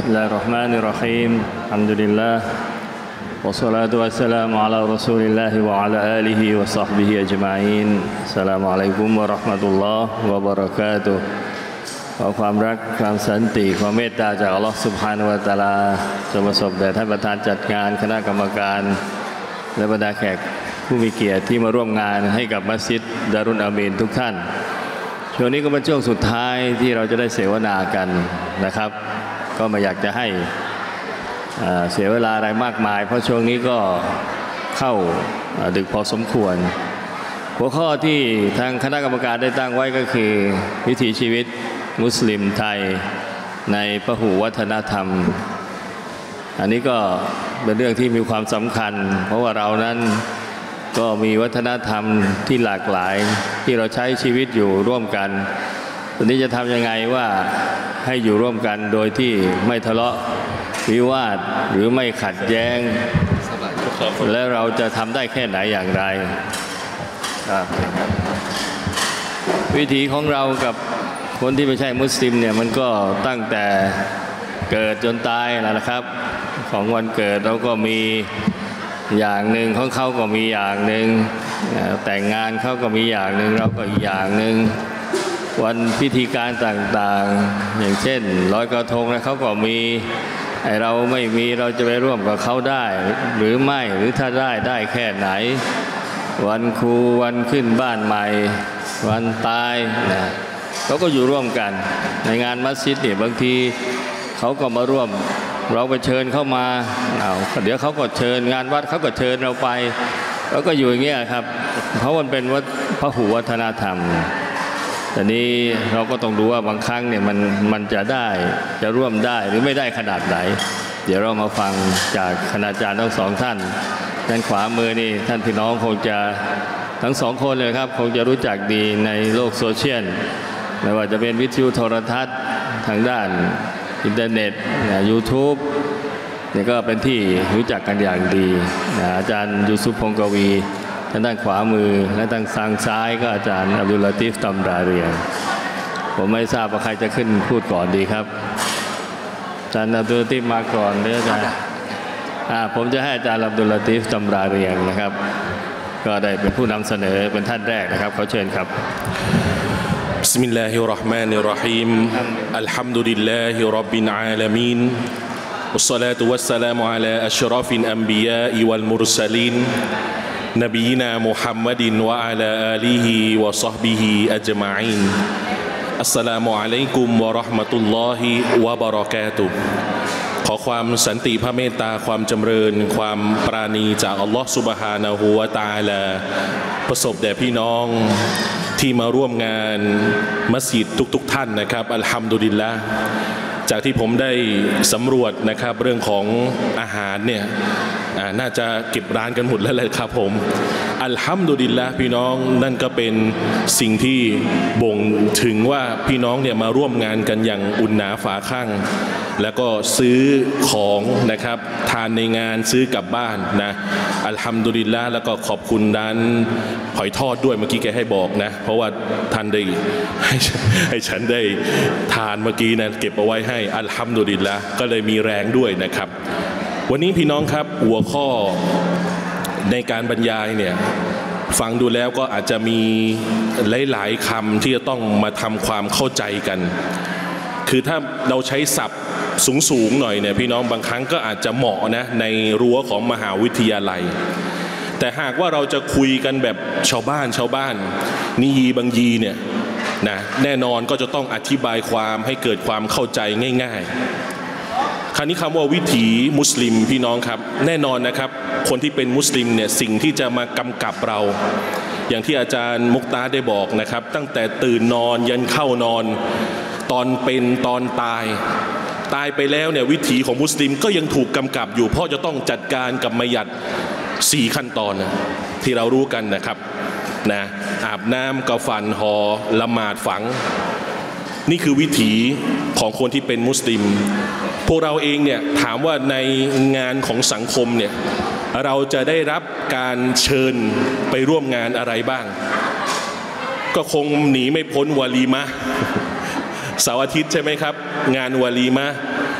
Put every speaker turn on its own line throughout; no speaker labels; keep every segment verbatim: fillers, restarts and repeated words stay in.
بسم الله الرحمن الرحيم الحمد لله والصلاة والسلام على رسول الله وعلى آله وصحبه أجمعين السلام عليكم ورحمة الله وبركاته ขอความรักความสันติความเมตตาจากอัลลอฮฺซุบฮานะฮูวะตะอาลาจงประสบแด่ท่านประธานจัดงานคณะกรรมการและบรรดาแขกผู้มีเกียรติที่มาร่วมงานให้กับมัสยิดดารุนอามีนทุกท่านช่วงนี้ก็เป็นช่วงสุดท้ายที่เราจะได้เสวนากันนะครับก็ไม่อยากจะให้เสียเวลาอะไรมากมายเพราะช่วงนี้ก็เข้าดึกพอสมควรหัวข้อที่ทางคณะกรรมการได้ตั้งไว้ก็คือวิถีชีวิตมุสลิมไทยในพหุวัฒนธรรมอันนี้ก็เป็นเรื่องที่มีความสำคัญเพราะว่าเรานั้นก็มีวัฒนธรรมที่หลากหลายที่เราใช้ชีวิตอยู่ร่วมกันตอนนี้จะทำยังไงว่าให้อยู่ร่วมกันโดยที่ไม่ทะเลาะวิวาทหรือไม่ขัดแย้งและเราจะทำได้แค่ไหนอย่างไรวิถีของเรากับคนที่ไม่ใช่มุสลิมเนี่ยมันก็ตั้งแต่เกิดจนตายแล้วนะครับของวันเกิดเราก็มีอย่างหนึ่งของเขาก็มีอย่างหนึ่งแต่งงานเขาก็มีอย่างหนึ่งเราก็อีกอย่างหนึ่งวันพิธีการต่างๆอย่างเช่นลอยกระทงนะเขาก็มีไอเราไม่มีเราจะไปร่วมกับเขาได้หรือไม่หรือถ้าได้ได้แค่ไหนวันครูวันขึ้นบ้านใหม่วันตายนะเขาก็อยู่ร่วมกันในงานมัสยิดเนี่ยบางทีเขาก็มาร่วมเราไปเชิญเข้ามาเอาเดี๋ยวเขาก็เชิญงานวัดเขาก็เชิญเราไปแล้วก็อยู่อย่างเงี้ยครับเพราะมันเป็นวัฒนพหุวัฒนธรรมแต่นี้เราก็ต้องดูว่าบางครั้งเนี่ยมันมันจะได้จะร่วมได้หรือไม่ได้ขนาดไหนเดี๋ยวเรามาฟังจากคณาจารย์ทั้งสองท่านด้านขวามือนี่ท่านพี่น้องคงจะทั้งสองคนเลยครับคงจะรู้จักดีในโลกโซเชียลไม่ว่าจะเป็นวิทยุโทรทัศน์ทางด้านอินเทอร์เน็ตยูทูบนี่ก็เป็นที่รู้จักกันอย่างดีอาจารย์ยูซุฟพงกวีทางด้านขวามือและทางทางซ้ายก็อาจารย์อับดุลลาติฟตำราเรียงผมไม่ทราบว่าใครจะขึ้นพูดก่อนดีครับอาจารย์อับดุลลาติฟมาก่อนหรืออาจารย์ผมจะให้อาจารย์อับดุลลาติฟตำราเรียงนะครับก็ได้เป็นผู้นำเสนอเป็นท่านแรกนะครับเขาเชิญครับ
بسم الله الرحمن الرحيم الحمد لله رب العالمين والصلاة والسلام على أشرف الأنبياء والمرسلين نبينا محمد وعلى آله وصحبه أجمعين السلام عليكم ورحمة الله وبركاته ขอความสันติพระเมตตาความจำเริญความปราณีจากอัลลอฮฺซุบฮานะฮูวะตะอาลาประสบแด่พี่น้องที่มาร่วมงานมัสยิดทุกๆ ท่านนะครับอัลฮัมดุลิลละห์จากที่ผมได้สำรวจนะครับเรื่องของอาหารเนี่ยน่าจะเก็บร้านกันหมดแล้วเลยครับผมอัลฮัมดุลิลละห์พี่น้องนั่นก็เป็นสิ่งที่บ่งถึงว่าพี่น้องเนี่ยมาร่วมงานกันอย่างอุ่นหนาฝาข้างแล้วก็ซื้อของนะครับทานในงานซื้อกลับบ้านนะอัลฮัมดุลิลละห์แล้วก็ขอบคุณด้านหอยทอดด้วยเมื่อกี้แกให้บอกนะเพราะว่าท่านได้ให้ให้ฉันได้ทานเมื่อกี้นะเก็บเอาไว้ให้อัลฮัมดุลิลละห์ก็เลยมีแรงด้วยนะครับวันนี้พี่น้องครับหัวข้อในการบรรยายเนี่ยฟังดูแล้วก็อาจจะมีหลายๆคำที่จะต้องมาทำความเข้าใจกันคือถ้าเราใช้ศัพท์สูงๆหน่อยเนี่ยพี่น้องบางครั้งก็อาจจะเหมาะนะในรั้วของมหาวิทยาลัยแต่หากว่าเราจะคุยกันแบบชาวบ้านชาวบ้านนิยีบางยีเนี่ยนะแน่นอนก็จะต้องอธิบายความให้เกิดความเข้าใจง่ายๆคราวนี้คำว่าวิถีมุสลิมพี่น้องครับแน่นอนนะครับคนที่เป็นมุสลิมเนี่ยสิ่งที่จะมากำกับเราอย่างที่อาจารย์มุกตาได้บอกนะครับตั้งแต่ตื่นนอนยันเข้านอนตอนเป็นตอนตายตายไปแล้วเนี่ยวิถีของมุสลิมก็ยังถูกกำกับอยู่เพราะจะต้องจัดการกับมัยยัดสี่ขั้นตอนนะที่เรารู้กันนะครับนะอาบน้ำกฝันหอละหมาดฝังนี่คือวิถีของคนที่เป็นมุสลิมพวกเราเองเนี่ยถามว่าในงานของสังคมเนี่ยเราจะได้รับการเชิญไปร่วมงานอะไรบ้างก็คงหนีไม่พ้นวาลีมะเสาร์อาทิตย์ใช่ไหมครับงานวาลีมะ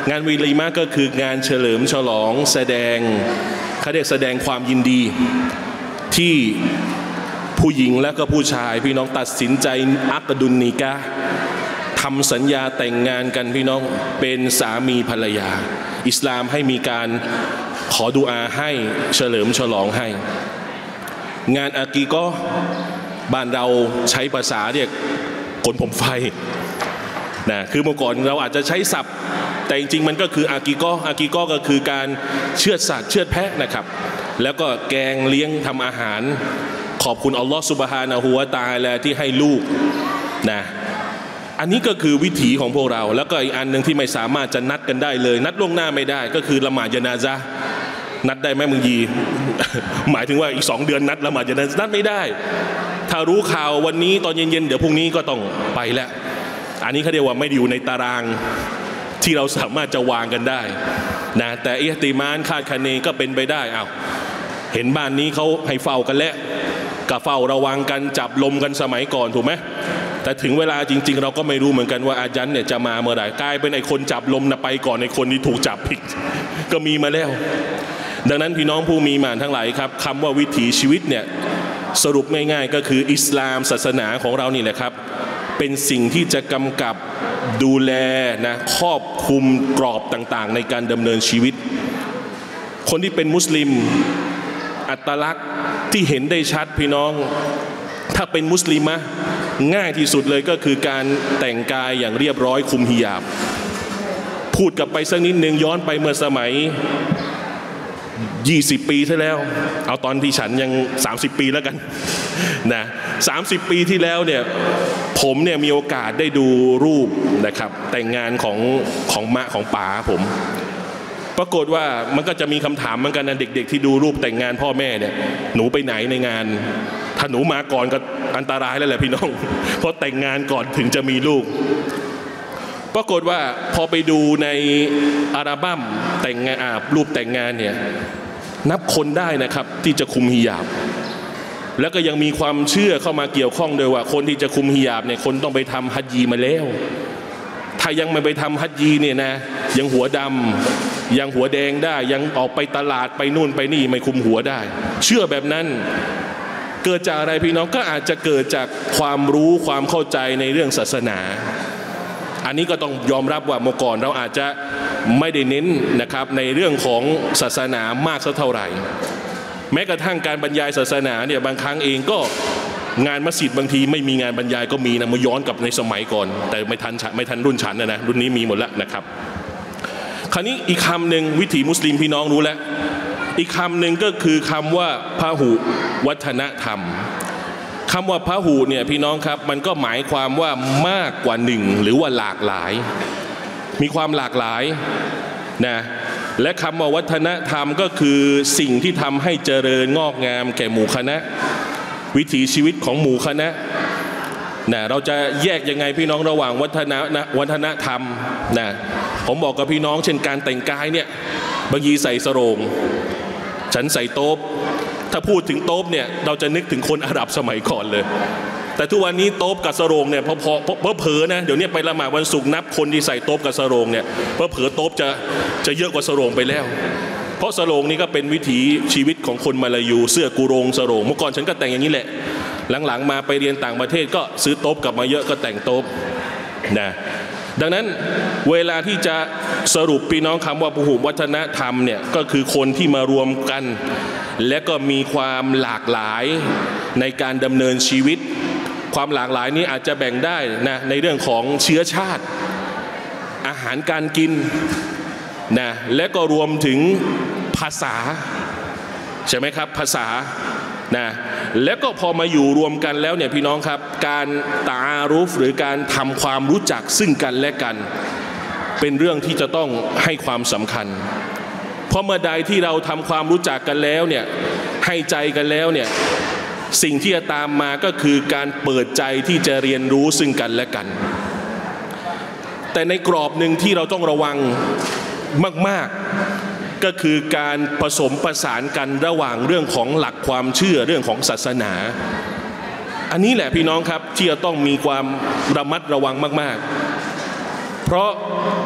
งานวีลีมะก็คืองานเฉลิมฉลองแสดงเขาเรียกแสดงความยินดีที่ผู้หญิงและก็ผู้ชายพี่น้องตัดสินใจอักดุลนิกะห์ทำสัญญาแต่งงานกันพี่น้องเป็นสามีภรรยาอิสลามให้มีการขอดุอาให้เฉลิมฉลองให้งานอากีก็บ้านเราใช้ภาษาเรียกขนผมไฟนะคือเมื่อก่อนเราอาจจะใช้ศัพท์แต่จริงๆมันก็คืออากีก็อากีก็ก็คือการเชือดสัตว์เชือดแพะนะครับแล้วก็แกงเลี้ยงทำอาหารขอบคุณอัลลอฮฺซุบฮานะฮูวะตะอาลาที่ให้ลูกนะอันนี้ก็คือวิถีของพวกเราแล้วก็อีกอันหนึ่งที่ไม่สามารถจะนัดกันได้เลยนัดล่วงหน้าไม่ได้ก็คือละหมาดญะนาซะห์นัดได้ไหมมึงยี หมายถึงว่าอีกสองเดือนนัดละหมาดญะนาซะห์นัดไม่ได้ถ้ารู้ข่าววันนี้ตอนเย็นๆเดี๋ยวพรุ่งนี้ก็ต้องไปแล้วอันนี้เขาเรียกว่าไม่อยู่ในตารางที่เราสามารถจะวางกันได้นะแต่อิหติมานคาดคะเนก็เป็นไปได้อ้าวเห็นบ้านนี้เขาให้เฝ้ากันแล้วก็เฝ้าระวังกันจับลมกันสมัยก่อนถูกไหมแต่ถึงเวลาจริงๆเราก็ไม่รู้เหมือนกันว่าอาจันเนี่ยจะมาเมื่อไหร่กลายเป็นไอ้คนจับลมนะไปก่อนไอ้คนที่ถูกจับผิดก็มีมาแล้วดังนั้นพี่น้องผู้มีหมานทั้งหลายครับคำว่าวิถีชีวิตเนี่ยสรุปง่ายๆก็คืออิสลามศาสนาของเรานี่แหละครับเป็นสิ่งที่จะกำกับดูแลนะครอบคลุมกรอบต่างๆในการดำเนินชีวิตคนที่เป็นมุสลิมอัตลักษณ์ที่เห็นได้ชัดพี่น้องถ้าเป็นมุสลิมะง่ายที่สุดเลยก็คือการแต่งกายอย่างเรียบร้อยคุมฮิญาบพูดกลับไปสักนิดนึงย้อนไปเมื่อสมัยยี่สิบปีที่แล้วเอาตอนที่ฉันยังสามสิบปีแล้วกันนะสามสิบปีที่แล้วเนี่ยผมเนี่ยมีโอกาสได้ดูรูปนะครับแต่งงานของของมะของป๋าผมปรากฏว่ามันก็จะมีคำถามเหมือนกันนะเด็กๆที่ดูรูปแต่งงานพ่อแม่เนี่ยหนูไปไหนในงานถ้าหนูมาก่อนก็อันตรายแล้วแหละพี่น้องเพราะแต่งงานก่อนถึงจะมีลูกปรากฏว่าพอไปดูในอัลบั้มแต่งงานรูปแต่งงานเนี่ยนับคนได้นะครับที่จะคุมฮิญาบแล้วก็ยังมีความเชื่อเข้ามาเกี่ยวข้องด้วยว่าคนที่จะคุมฮิญาบเนี่ยคนต้องไปทำฮัจญีมาแล้วถ้ายังไม่ไปทำฮัจญีเนี่ยนะยังหัวดำยังหัวแดงได้ยังออกไปตลาดไปนู่นไปนี่ไม่คุมหัวได้เชื่อแบบนั้นเกิดจากอะไรพี่น้องก็อาจจะเกิดจากความรู้ความเข้าใจในเรื่องศาสนาอันนี้ก็ต้องยอมรับว่าเมื่อก่อนเราอาจจะไม่ได้เน้นนะครับในเรื่องของศาสนามากสักเท่าไหร่แม้กระทั่งการบรรยายศาสนาเนี่ยบางครั้งเองก็งานมัสยิดบางทีไม่มีงานบรรยายก็มีนะมาย้อนกลับในสมัยก่อนแต่ไม่ทันไม่ทันรุ่นฉันนะนะรุ่นนี้มีหมดแล้วนะครับคราวนี้อีกคำหนึ่งวิถีมุสลิมพี่น้องรู้แล้วอีกคำหนึ่งก็คือคำว่าพหุวัฒนธรรมคำว่าพหุเนี่ยพี่น้องครับมันก็หมายความว่ามากกว่าหนึ่งหรือว่าหลากหลายมีความหลากหลายนะและคำว่าวัฒนธรรมก็คือสิ่งที่ทำให้เจริญงอกงามแก่หมู่คณะวิถีชีวิตของหมู่คณะนะเราจะแยกยังไงพี่น้องระหว่างวัฒนนะวัฒนธรรมนะผมบอกกับพี่น้องเช่นการแต่งกายเนี่ยบางทีใส่สโรงฉันใส่โต๊บถ้าพูดถึงโต๊บเนี่ยเราจะนึกถึงคนอาหรับสมัยก่อนเลยแต่ทุกวันนี้โต๊บกับสโรงเนี่ยพอพอเผลอๆนะเดี๋ยวนี้ไปละหมาดวันศุกร์นับคนที่ใส่โต๊บกับสโรงเนี่ยพอเผลอโต๊บจะจะเยอะกว่าสโรงไปแล้วเพราะสโรงนี่ก็เป็นวิถีชีวิตของคนมาลายูเสื้อกุโรงสโรงเมื่อก่อนฉันก็แต่งอย่างนี้แหละหลังๆมาไปเรียนต่างประเทศก็ซื้อโต๊บกลับมาเยอะก็แต่งโต๊บนะดังนั้นเวลาที่จะสรุปพี่น้องคำว่าพหุวัฒนธรรมเนี่ยก็คือคนที่มารวมกันและก็มีความหลากหลายในการดำเนินชีวิตความหลากหลายนี้อาจจะแบ่งได้นะในเรื่องของเชื้อชาติอาหารการกินนะและก็รวมถึงภาษาใช่ไหมครับภาษานะแล้วก็พอมาอยู่รวมกันแล้วเนี่ยพี่น้องครับการตาอารุฟหรือการทำความรู้จักซึ่งกันและกันเป็นเรื่องที่จะต้องให้ความสำคัญเพราะเมื่อใดที่เราทำความรู้จักกันแล้วเนี่ยให้ใจกันแล้วเนี่ยสิ่งที่จะตามมาก็คือการเปิดใจที่จะเรียนรู้ซึ่งกันและกันแต่ในกรอบหนึ่งที่เราต้องระวังมากๆก็คือการผสมประสานกันระหว่างเรื่องของหลักความเชื่อเรื่องของศาสนาอันนี้แหละพี่น้องครับที่จะต้องมีความระมัดระวังมากๆเพราะถ้า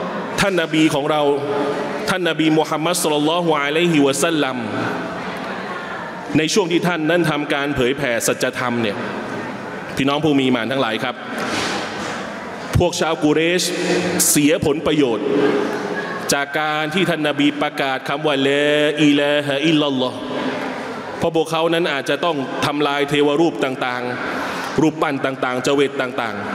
ท่านนบีของเราท่านนบีมุฮัมมัดศ็อลลัลลอฮุอะลัยฮิวะซัลลัมในช่วงที่ท่านนั้นทำการเผยแผ่สัจธรรมเนี่ยพี่น้องผู้มีมานทั้งหลายครับพวกชาวกุเรชเสียผลประโยชน์จากการที่ท่านนบีประกาศคำว่าลาอิลาฮะอิลลัลลอฮ์เพราะพวกเขานั้นอาจจะต้องทำลายเทวรูปต่างๆรูปปั้นต่างๆเจวิตต่าง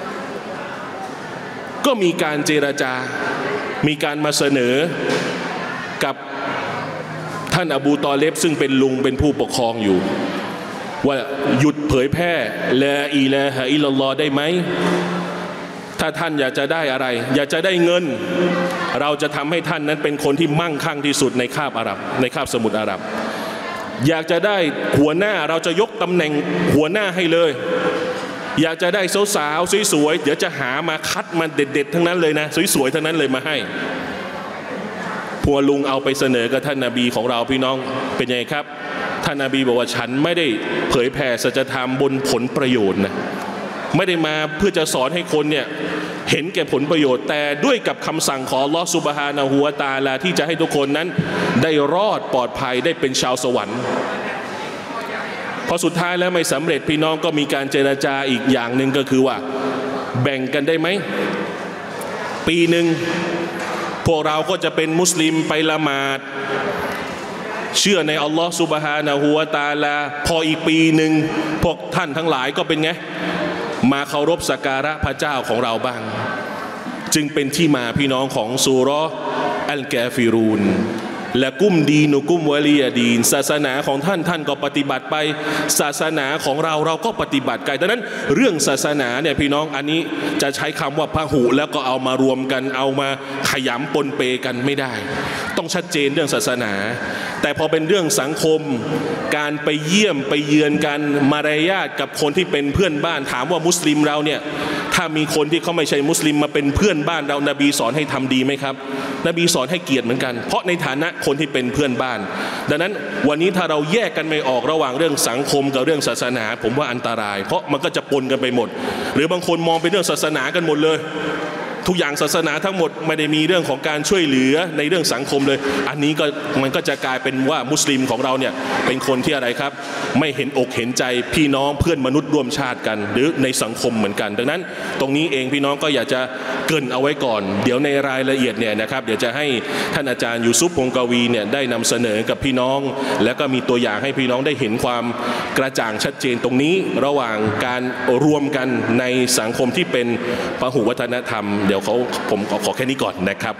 ๆก็มีการเจรจามีการมาเสนอกับท่านอบูตอเลบซึ่งเป็นลุงเป็นผู้ปกครองอยู่ว่าหยุดเผยแพร่ลาอิลาฮะอิลลัลลอฮ์ได้ไหมถ้าท่านอยากจะได้อะไรอยากจะได้เงินเราจะทำให้ท่านนั้นเป็นคนที่มั่งคั่งที่สุดในคาบอาหรับในคาบสมุทรอาหรับอยากจะได้หัวหน้าเราจะยกตำแหน่งหัวหน้าให้เลยอยากจะได้สาวๆสวยๆเดี๋ยวจะหามาคัดมาเด็ดๆทั้งนั้นเลยนะสวยๆทั้งนั้นเลยมาให้พวกลุงเอาไปเสนอกับท่านนบีของเราพี่น้องเป็นยังไงครับท่านนบีบอกว่าฉันไม่ได้เผยแผ่สัจธรรมบนผลประโยชน์นะไม่ได้มาเพื่อจะสอนให้คนเนี่ยเห็นแก่ผลประโยชน์แต่ด้วยกับคำสั่งของอัลเลาะห์ซุบฮานะฮูวะตะอาลาที่จะให้ทุกคนนั้นได้รอดปลอดภัยได้เป็นชาวสวรรค์พอสุดท้ายแล้วไม่สำเร็จพี่น้องก็มีการเจรจาอีกอย่างหนึ่งก็คือว่าแบ่งกันได้ไหมปีหนึ่งพวกเราก็จะเป็นมุสลิมไปละหมาดเชื่อในอัลลอฮ์ซุบฮานะฮูวะตะอาลาพออีกปีหนึ่งพวกท่านทั้งหลายก็เป็นไงมาเคารพสักการะพระเจ้าของเราบ้างจึงเป็นที่มาพี่น้องของซูเราะห์อัลกาฟิรูนและกุมดีนุกุมวะลียดีนศาสนาของท่านท่านก็ปฏิบัติไปศาสนาของเราเราก็ปฏิบัติกันดังนั้นเรื่องศาสนาเนี่ยพี่น้องอันนี้จะใช้คำว่าพหุแล้วก็เอามารวมกันเอามาขยำปนเปกันไม่ได้ต้องชัดเจนเรื่องศาสนาแต่พอเป็นเรื่องสังคมการไปเยี่ยมไปเยือนกันมารยาทกับคนที่เป็นเพื่อนบ้านถามว่ามุสลิมเราเนี่ยถ้ามีคนที่เขาไม่ใช่มุสลิมมาเป็นเพื่อนบ้านเรานบีสอนให้ทำดีไหมครับนบีสอนให้เกียรติเหมือนกันเพราะในฐานะคนที่เป็นเพื่อนบ้านดังนั้นวันนี้ถ้าเราแยกกันไม่ออกระหว่างเรื่องสังคมกับเรื่องศาสนาผมว่าอันตรายเพราะมันก็จะปนกันไปหมดหรือบางคนมองเป็นเรื่องศาสนากันหมดเลยทุกอย่างศาสนาทั้งหมดไม่ได้มีเรื่องของการช่วยเหลือในเรื่องสังคมเลยอันนี้ก็มันก็จะกลายเป็นว่ามุสลิมของเราเนี่ยเป็นคนที่อะไรครับไม่เห็นอกเห็นใจพี่น้องเพื่อนมนุษย์ร่วมชาติกันหรือในสังคมเหมือนกันดังนั้นตรงนี้เองพี่น้องก็อยากจะเกริ่นเอาไว้ก่อนเดี๋ยวในรายละเอียดเนี่ยนะครับเดี๋ยวจะให้ท่านอาจารย์ยูซุฟพงกวีเนี่ยได้นำเสนอกับพี่น้องแล้วก็มีตัวอย่างให้พี่น้องได้เห็นความกระจ่างชัดเจนตรงนี้ระหว่างการรวมกันในสังคมที่เป็นพหุวัฒนธรรมเดี๋ยวเขาผมขอขอแค่นี้ก่อนนะครับ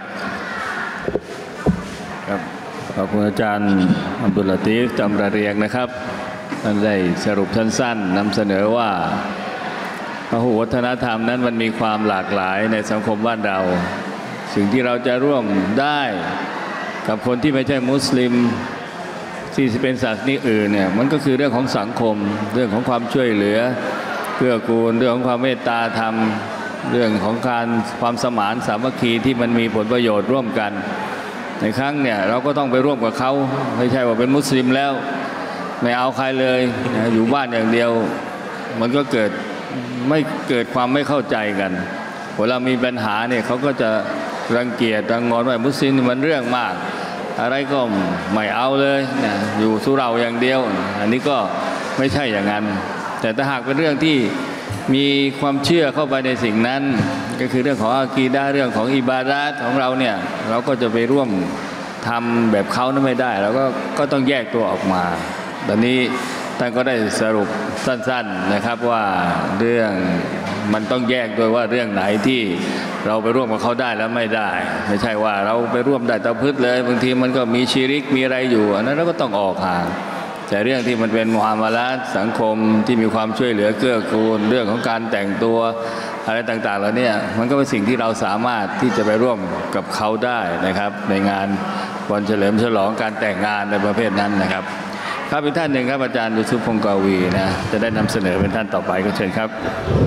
ครับขอบคุณอาจารย์อับดุลลาตีฟจำระเรียงนะครับท่านได้สรุปสั้นๆนำเสนอว่าพหุวัฒนธรรมนั้นมันมีความหลากหลายในสังคมบ้านเราสิ่งที่เราจะร่วมได้กับคนที่ไม่ใช่มุสลิมที่เป็นศาสนาอื่นเนี่ยมันก็คือเรื่องของสังคมเรื่องของความช่วยเหลือเกื้อกูลเรื่องของความเมตตาธรรมเรื่องของการความสมานสามัคคีที่มันมีผลประโยชน์ร่วมกันในครั้งเนี่ยเราก็ต้องไปร่วมกับเขาไม่ใช่ว่าเป็นมุสลิมแล้วไม่เอาใครเลยนะอยู่บ้านอย่างเดียวมันก็เกิดไม่เกิดความไม่เข้าใจกันเวลามีปัญหาเนี่ยเขาก็จะรังเกียจรังงอนว่ามุสลิมมันเรื่องมากอะไรก็ไม่เอาเลยนะอยู่สุเราอย่างเดียวอันนี้ก็ไม่ใช่อย่างนั้นแต่ถ้าหากเป็นเรื่องที่มีความเชื่อเข้าไปในสิ่งนั้นก็คือเรื่องของอากีดะห์เรื่องของอิบาดะห์ของเราเนี่ยเราก็จะไปร่วมทำแบบเขานั้นไม่ได้เราก็ก็ต้องแยกตัวออกมาตอนนี้ท่านก็ได้สรุปสั้นๆนะครับว่าเรื่องมันต้องแยกด้วยว่าเรื่องไหนที่เราไปร่วมกับเขาได้แล้วไม่ได้ไม่ใช่ว่าเราไปร่วมได้ตะพึดเลยบางทีมันก็มีชิริกมีอะไรอยู่อันนั้นเราก็ต้องออกห่างแต่เรื่องที่มันเป็นมุอามาละห์สังคมที่มีความช่วยเหลือเกื้อกูลเรื่องของการแต่งตัวอะไรต่างๆแล้วเนี่ยมันก็เป็นสิ่งที่เราสามารถที่จะไปร่วมกับเขาได้นะครับในงานวันเฉลิมฉลองการแต่งงานในประเภทนั้นนะครับครับเป็นท่านหนึ่งครับอาจารย์ยูซุฟพงกวีนะจะได้นำเสนอเป็นท่านต่อไปก็เชิญครับ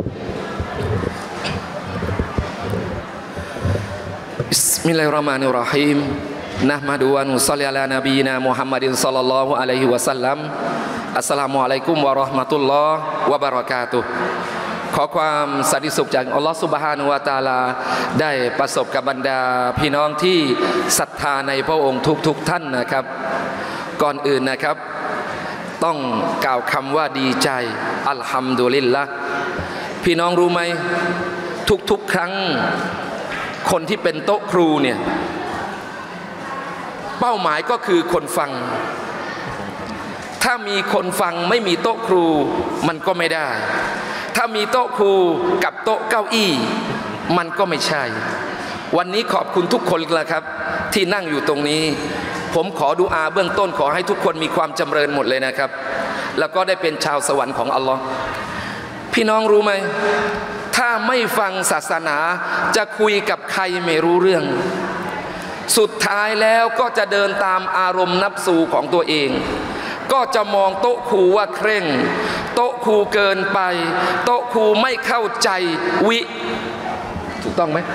บิสมิลลาฮิรเราะห์มานิรเราะฮีมนะห์มะดุวะนุศ็อลลิอะลานะบีนะมุฮัมมัดศ็อลลัลลอฮุอะลัยฮิวะซัลลัมอัสสลามุอะลัยกุมวะเราะห์มะตุลลอฮ์วะบะเราะกาตุฮ์ขอความสันติสุขจากอัลลอฮฺซุบฮานะฮูวะตะอาลาได้ประสบกับบรรดาพี่น้องที่ศรัทธาในพระองค์ทุกๆ ท่านนะครับก่อนอื่นนะครับต้องกล่าวคำว่าดีใจอัลฮัมดุลิลละห์พี่น้องรู้ไหมทุกๆครั้งคนที่เป็นโต๊ะครูเนี่ยเป้าหมายก็คือคนฟังถ้ามีคนฟังไม่มีโต๊ะครูมันก็ไม่ได้ถ้ามีโต๊ะครูกับโต๊ะเก้าอี้มันก็ไม่ใช่วันนี้ขอบคุณทุกคนละครับที่นั่งอยู่ตรงนี้ผมขอดุอาเบื้องต้นขอให้ทุกคนมีความจำเริญหมดเลยนะครับแล้วก็ได้เป็นชาวสวรรค์ของอัลลอฮ์พี่น้องรู้ไหมถ้าไม่ฟังศาสนาจะคุยกับใครไม่รู้เรื่องสุดท้ายแล้วก็จะเดินตามอารมณ์นับสูของตัวเองก็จะมองโต๊ะครูว่าเคร่งโต๊ะครูเกินไปโต๊ะครูไม่เข้าใจวิถูกต้องไหม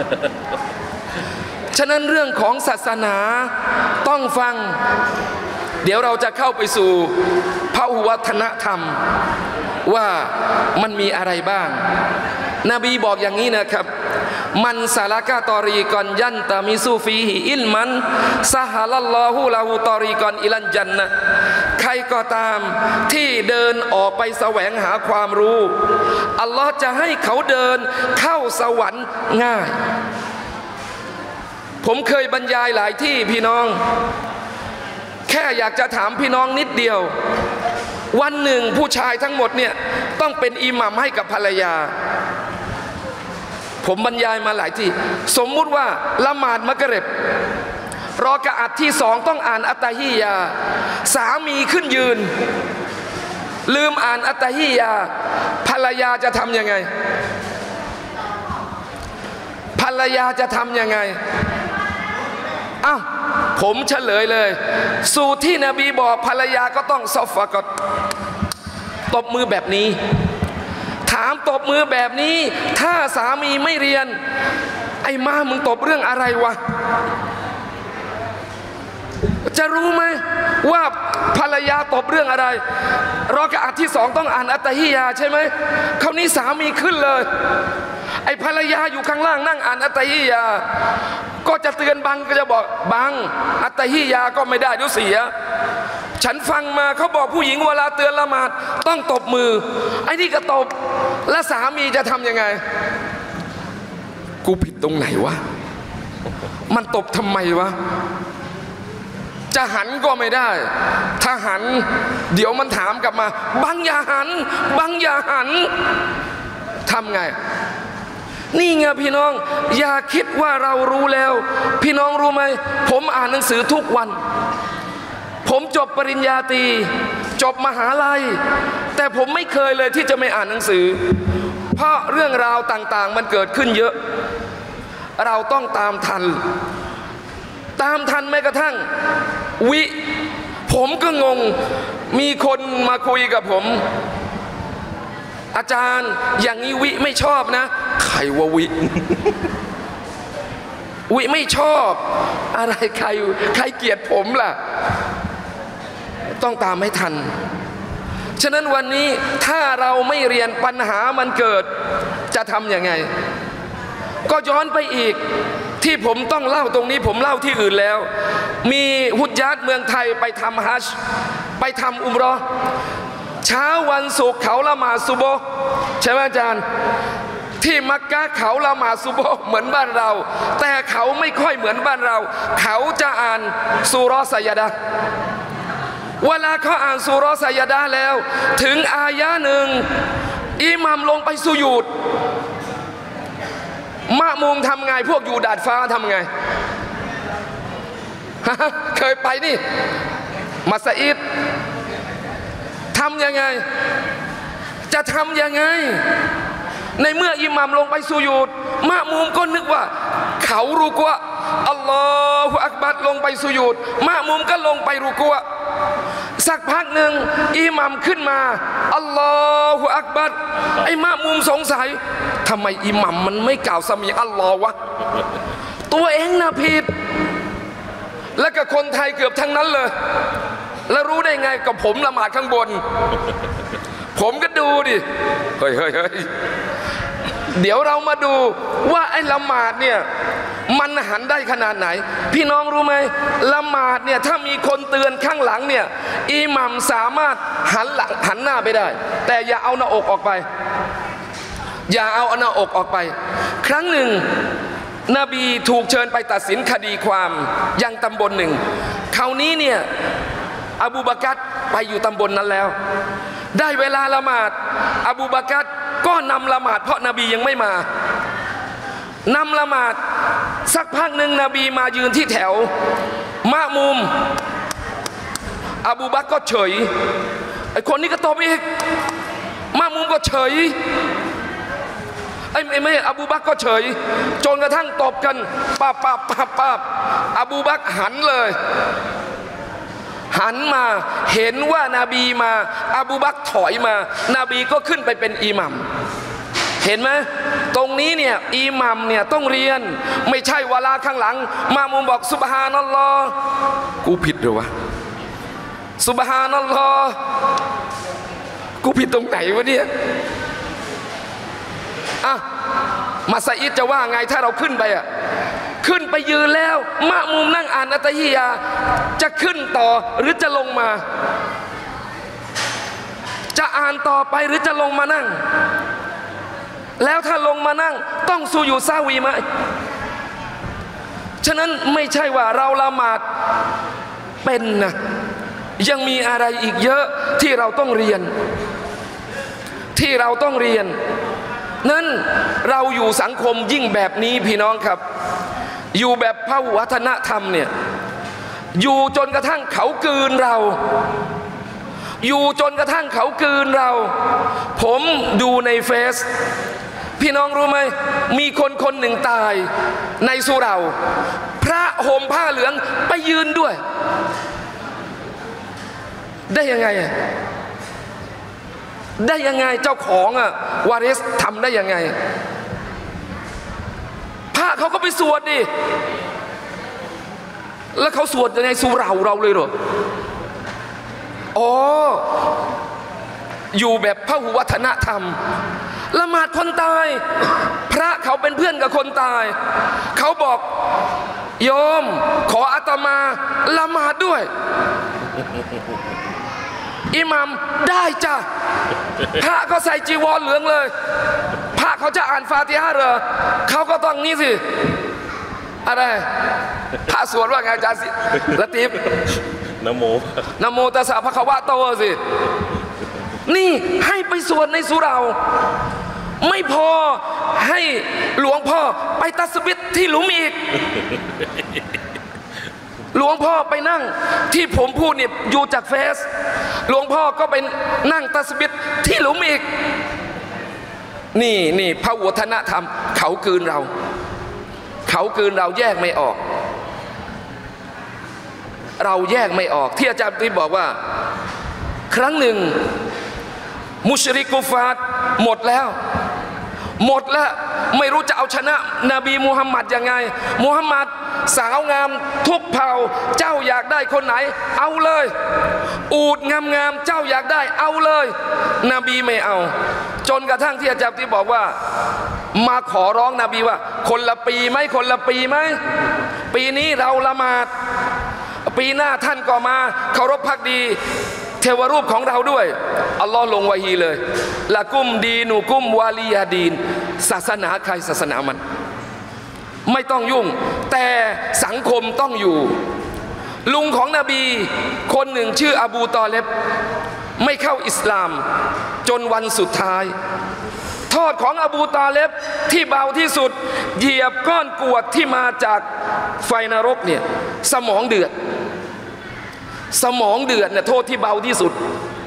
ฉะนั้นเรื่องของศาสนาต้องฟังเดี๋ยวเราจะเข้าไปสู่พหุวัฒนธรรมว่ามันมีอะไรบ้างนบีบอกอย่างนี้นะครับมันซาลากะตอรีกอนยันตามิซูฟีฮิอิลมันซะฮะลัลลอฮุลาหูตอรีกอนอิลันจันนะใครก็ตามที่เดินออกไปแสวงหาความรู้อัลลอฮ์จะให้เขาเดินเข้าสวรรค์ง่ายผมเคยบรรยายหลายที่พี่น้องแค่อยากจะถามพี่น้องนิดเดียววันหนึ่งผู้ชายทั้งหมดเนี่ยต้องเป็นอิหมัมให้กับภรรยาผมบรรยายมาหลายที่สมมุติว่าละหมาดมะกริบรอกะอัตที่สองต้องอ่านอัตตะฮียาสามีขึ้นยืนลืมอ่านอัตตะฮียาภรรยาจะทำยังไงภรรยาจะทำยังไงอ้าวผมเฉลยเลยสูตรที่นบีบอกภรรยาก็ต้องซอฟฟะกอตตบมือแบบนี้ถามตบมือแบบนี้ถ้าสามีไม่เรียนไอ้มามึงตบเรื่องอะไรวะจะรู้ไหมว่าภรรยาตบเรื่องอะไรรอกะอัตที่สองต้องอ่านอัตตะฮียาใช่ไหมคราวนี้สามีขึ้นเลยไอ้ภรรยาอยู่ข้างล่างนั่งอ่านอัตตะฮียาก็จะเตือนบังก็จะบอกบังอัตตะฮียาก็ไม่ได้เดี๋ยวเสียฉันฟังมาเขาบอกผู้หญิงเวลาเตือนละหมาดต้องตบมือไอ้นี่ก็ตบแล้วสามีจะทำยังไงกูผิดตรงไหนวะมันตบทำไมวะจะหันก็ไม่ได้ถ้าหันเดี๋ยวมันถามกลับมาบังอย่าหันบังอย่าหันทำไงนี่ไงพี่น้องอย่าคิดว่าเรารู้แล้วพี่น้องรู้ไหมผมอ่านหนังสือทุกวันผมจบปริญญาตรีจบมหาลัยแต่ผมไม่เคยเลยที่จะไม่อ่านหนังสือเพราะเรื่องราวต่างๆมันเกิดขึ้นเยอะเราต้องตามทันตามทันแม้กระทั่งวิผมก็งงมีคนมาคุยกับผมอาจารย์อย่างนี้วิไม่ชอบนะใครว่าวิ วิไม่ชอบอะไรใครใครเกลียดผมล่ะต้องตามให้ทันฉะนั้นวันนี้ถ้าเราไม่เรียนปัญหามันเกิดจะทำยังไงก็ย้อนไปอีกที่ผมต้องเล่าตรงนี้ผมเล่าที่อื่นแล้วมีฮุจญาตเมืองไทยไปทำฮัจญ์ไปทำอุมเราะห์เช้าวันศุกร์เขาละหมาดซุบฮ์ใช่ไหมอาจารย์ที่มักกะห์เขาละหมาดซุบฮ์เหมือนบ้านเราแต่เขาไม่ค่อยเหมือนบ้านเราเขาจะอ่านซูเราะห์ซัยยะดะห์เวลาเขาอ่านซูเราะห์ซัยยะดะห์แล้วถึงอายะหนึ่งอิหมัมลงไปสุญูดมะมุมทำไงพวกอยู่ดาดฟ้าทำไง เคยไปนี่มัสยิดทำยังไงจะทำยังไงในเมื่ออิหมัมลงไปสุญูดมะมุมก็นึกว่าเขารุกวะอัลลอฮฺอักบัรลงไปสุญูดมะมุมก็ลงไปรุกวะสักพักหนึ่งอิหมัมขึ้นมาอัลลอฮฺอักบัรไอ้มะมุมสงสัยทำไมอิหมัมมันไม่กล่าวสมีอัลลอฮ์วะตัวเองนะผิดแล้วก็คนไทยเกือบทั้งนั้นเลยแล้วรู้ได้ไงกับผมละหมาดข้างบนผผมก็ดูดิเฮ้ยเฮ้ยเฮ้ยเดี๋ยวเรามาดูว่าไอ้ละหมาดเนี่ยมันหันได้ขนาดไหนพี่น้องรู้ไหมละหมาดเนี่ยถ้ามีคนเตือนข้างหลังเนี่ยอิหมัมสามารถหันหลังหันหน้าไปได้แต่อย่าเอาหน้าอกออกไปอย่าเอาหน้าอกออกไปครั้งหนึ่งนบีถูกเชิญไปตัดสินคดีความยังตำบลหนึ่งคราวนี้เนี่ยอบูบากัรไปอยู่ตำบลนั้นแล้วได้เวลาละหมาดอบูบากัรก็นำละหมาดเพราะนบียังไม่มานำละหมาดสักพักหนึ่งนบีมายืนที่แถวมะมุมอบูบักรก็เฉยไอคนนี้ก็ตบอีกมะมุมก็เฉยไอ้ไม่ไม่อบูบักรก็เฉยจนกระทั่งตบกันป้าป้าป้าป้าอบูบักรหันเลยหันมาเห็นว่านาบีมาอบูบักรถอยมานาบีก็ขึ้นไปเป็นอิหมัมเห็นไหมตรงนี้เนี่ยอิหมัมเนี่ยต้องเรียนไม่ใช่เวลาข้างหลังมามุมบอกซุบฮานัลลอฮ์กูผิดหรือวะซุบฮานัลลอฮ์กูผิดตรงไหนวะเนี่ยอ่ะมัสยิดจะว่าไงถ้าเราขึ้นไปอ่ะขึ้นไปยืนแล้วมะมุมนั่งอ่านอัตฮิยาจะขึ้นต่อหรือจะลงมาจะอ่านต่อไปหรือจะลงมานั่งแล้วถ้าลงมานั่งต้องซูยูซาวีไหมฉะนั้นไม่ใช่ว่าเราละหมาดเป็นนะยังมีอะไรอีกเยอะที่เราต้องเรียนที่เราต้องเรียนนั้นเราอยู่สังคมยิ่งแบบนี้พี่น้องครับอยู่แบบพหุวัฒนธรรมเนี่ยอยู่จนกระทั่งเขากืนเราอยู่จนกระทั่งเขากืนเราผมดูในเฟซพี่น้องรู้ไหมมีคนคนหนึ่งตายในสุเหร่าพระห่มผ้าเหลืองไปยืนด้วยได้ยังไงได้ยังไงเจ้าของอะวาริสทำได้ยังไงพระเขาก็ไปสวดดิแล้วเขาสวดยังไงสุเหร่าเราเลยเหรออ๋ออยู่แบบพหุวัฒนธรรมละหมาดคนตายพระเขาเป็นเพื่อนกับคนตายเขาบอกโยมขออาตมาละหมาดด้วยอิหมัมได้จ้ะพระก็ใส่จีวรเหลืองเลยพระเขาจะอ่านฟาติฮะเหรอเขาก็ต้องนี่สิอะไรพระสวดว่าไงอาจารย์สิละติฟ
นะโม
นะโมตัสสะภะคะวะโตสินี่ให้ไปสวดในสุเหร่าไม่พอให้หลวงพ่อไปตัสบิฮที่หลุมอีกหลวงพ่อไปนั่งที่ผมพูดเนี่ยอยู่จากเฟซหลวงพ่อก็ไปนั่งตัสบิฮที่หลุมอีกนี่นี่พหุวัฒนธรรมเขากืนเราเขากืนเราแยกไม่ออกเราแยกไม่ออกที่อาจารย์ที่บอกว่าครั้งหนึ่งมุชริกกุฟาร์หมดแล้วหมดแล้วไม่รู้จะเอาชนะนบีมุฮัมมัดยังไงมุฮัมมัดสาวงามทุกเผ่าเจ้าอยากได้คนไหนเอาเลยอูฐงามๆเจ้าอยากได้เอาเลยนบีไม่เอาจนกระทั่งที่อาจารย์ที่บอกว่ามาขอร้องนบีว่าคนละปีไหมคนละปีไหมปีนี้เราละหมาดปีหน้าท่านก็มาเคารพภักดีเทวรูปของเราด้วยอัลลอฮ์ลงวะฮีเลยละกุมดีนูกุมวาลียาดีนศาสนาใครศาสนามันไม่ต้องยุ่งแต่สังคมต้องอยู่ลุงของนบีคนหนึ่งชื่ออบูตอเลบไม่เข้าอิสลามจนวันสุดท้ายโทษของอบูตอเลบที่เบาที่สุดเหยียบก้อนกรวดที่มาจากไฟนรกเนี่ยสมองเดือดสมองเดือดเนี่ยโทษที่เบาที่สุด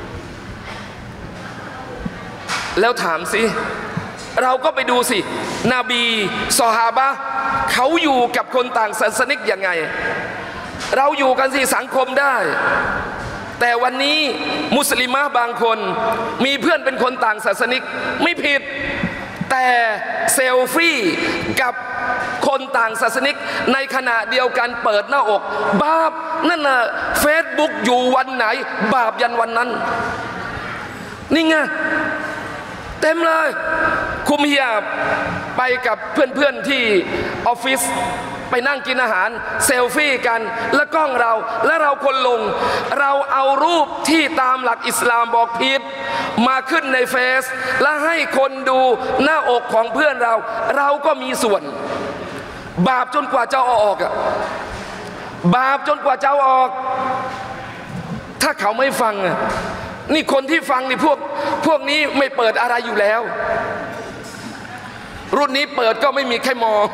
แล้วถามสิเราก็ไปดูสินบีซอฮาบะห์เขาอยู่กับคนต่างศาสนิกยังไงเราอยู่กันสิสังคมได้แต่วันนี้มุสลิมะบางคนมีเพื่อนเป็นคนต่างศาสนิกไม่ผิดแต่เซลฟี่กับคนต่างศาสนิกในขณะเดียวกันเปิดหน้าอกบาปนั่นน่ะเฟซบุ๊กอยู่วันไหนบาปยันวันนั้นนี่ไงเต็มเลยคุมฮิญาบไปกับเพื่อนๆที่ออฟฟิศไปนั่งกินอาหารเซลฟี่กันแล้วกล้องเราและเราคนลงเราเอารูปที่ตามหลักอิสลามบอกผิดมาขึ้นในเฟซและให้คนดูหน้าอกของเพื่อนเราเราก็มีส่วนบาปจนกว่าจะเอาออกอะบาปจนกว่าจะเอาออกถ้าเขาไม่ฟังอะนี่คนที่ฟังนี่พวกพวกนี้ไม่เปิดอะไรอยู่แล้วรุ่นนี้เปิดก็ไม่มีใครมอง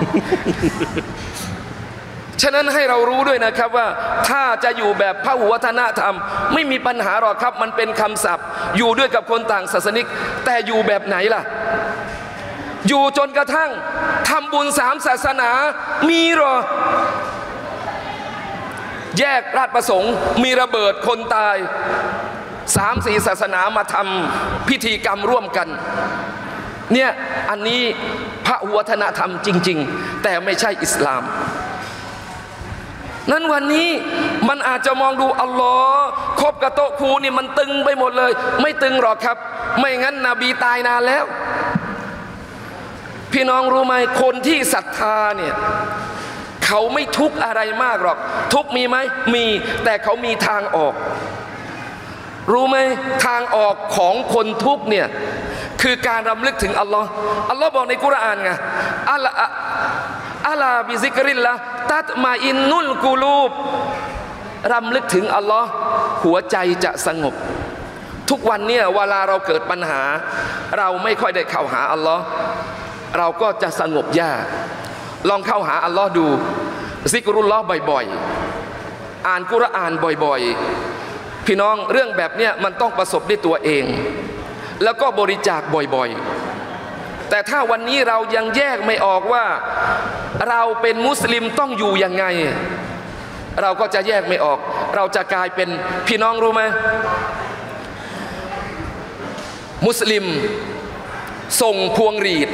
ฉะนั้นให้เรารู้ด้วยนะครับว่าถ้าจะอยู่แบบพหุวัฒนธรรมไม่มีปัญหาหรอกครับมันเป็นคำศัพท์อยู่ด้วยกับคนต่างศาสนิกแต่อยู่แบบไหนล่ะอยู่จนกระทั่งทำบุญสามศาสนามีหรอแยกราชประสงค์มีระเบิดคนตายสามสี่ศาสนามาทำพิธีกรรมร่วมกันเนี่ยอันนี้พระวัฒนธรรมจริงๆแต่ไม่ใช่อิสลามนั้นวันนี้มันอาจจะมองดูอัลลอฮ์คบกับโต๊ะครูนี่มันตึงไปหมดเลยไม่ตึงหรอกครับไม่งั้นนบีตายนานแล้วพี่น้องรู้ไหมคนที่ศรัทธาเนี่ยเขาไม่ทุกข์อะไรมากหรอกทุกข์มีไหมมีแต่เขามีทางออกรู้ไหมทางออกของคนทุกข์เนี่ยคือการรำลึกถึงอัลลอฮ์อัลลอฮ์บอกในกุรอานไงอัลอัลาบิซิกริลละตัตมาอินนุลกูลูบรำลึกถึงอัลลอฮ์หัวใจจะสงบทุกวันเนี่ยเวลาเราเกิดปัญหาเราไม่ค่อยได้เข้าหาอัลลอฮ์เราก็จะสงบยากลองเข้าหาอัลลอฮ์ดูซิกรุลลอฮ์บ่อยๆอ่านกุรอานบ่อยๆพี่น้องเรื่องแบบเนี้ยมันต้องประสบด้วยตัวเองแล้วก็บริจาคบ่อยๆแต่ถ้าวันนี้เรายังแยกไม่ออกว่าเราเป็นมุสลิมต้องอยู่ยังไงเราก็จะแยกไม่ออกเราจะกลายเป็นพี่น้องรู้ไหมมุสลิมส่งพวงหรีด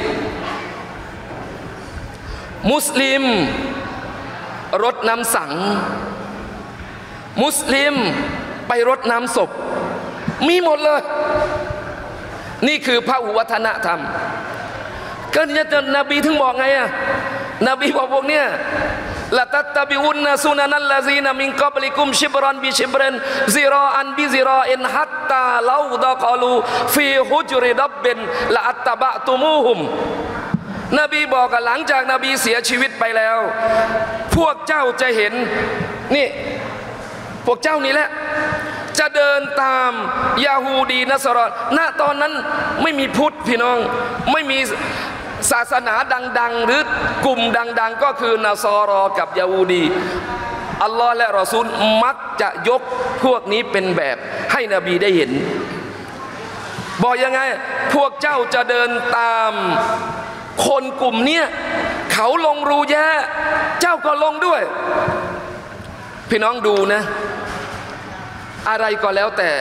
มุสลิมรดน้ำสังมุสลิมไปรดน้ำศพมีหมดเลยนี่คือพหุวัฒนธรรมก็เนี่ยนบีถึงบอกไงอะนบีบอกพวกเนี้ยละตัตตะบิอุนนะซุนันัลลาซีนะมินกับลิกุมชิบรันบิชิบรันซิรออันบิซิรออินฮัตตาลาดะกาลูฟีฮุจริดับบินละอัตตะบะตุมูฮุมนบีบอกกันหลังจากนบีเสียชีวิตไปแล้วพวกเจ้าจะเห็นนี่พวกเจ้านี่แหละจะเดินตามยาฮูดีนัสรอณตอนนั้นไม่มีพุทธพี่น้องไม่มีศาสนาดังๆหรือกลุ่มดังๆก็คือนาซอรอกับยาฮูดีอัลลอฮ์และรอซูลมักจะยกพวกนี้เป็นแบบให้นบีได้เห็นบอกยังไงพวกเจ้าจะเดินตามคนกลุ่มเนี้ยเขาลงรูแย่เจ้าก็ลงด้วยพี่น้องดูนะอะไรก็แล้วแต่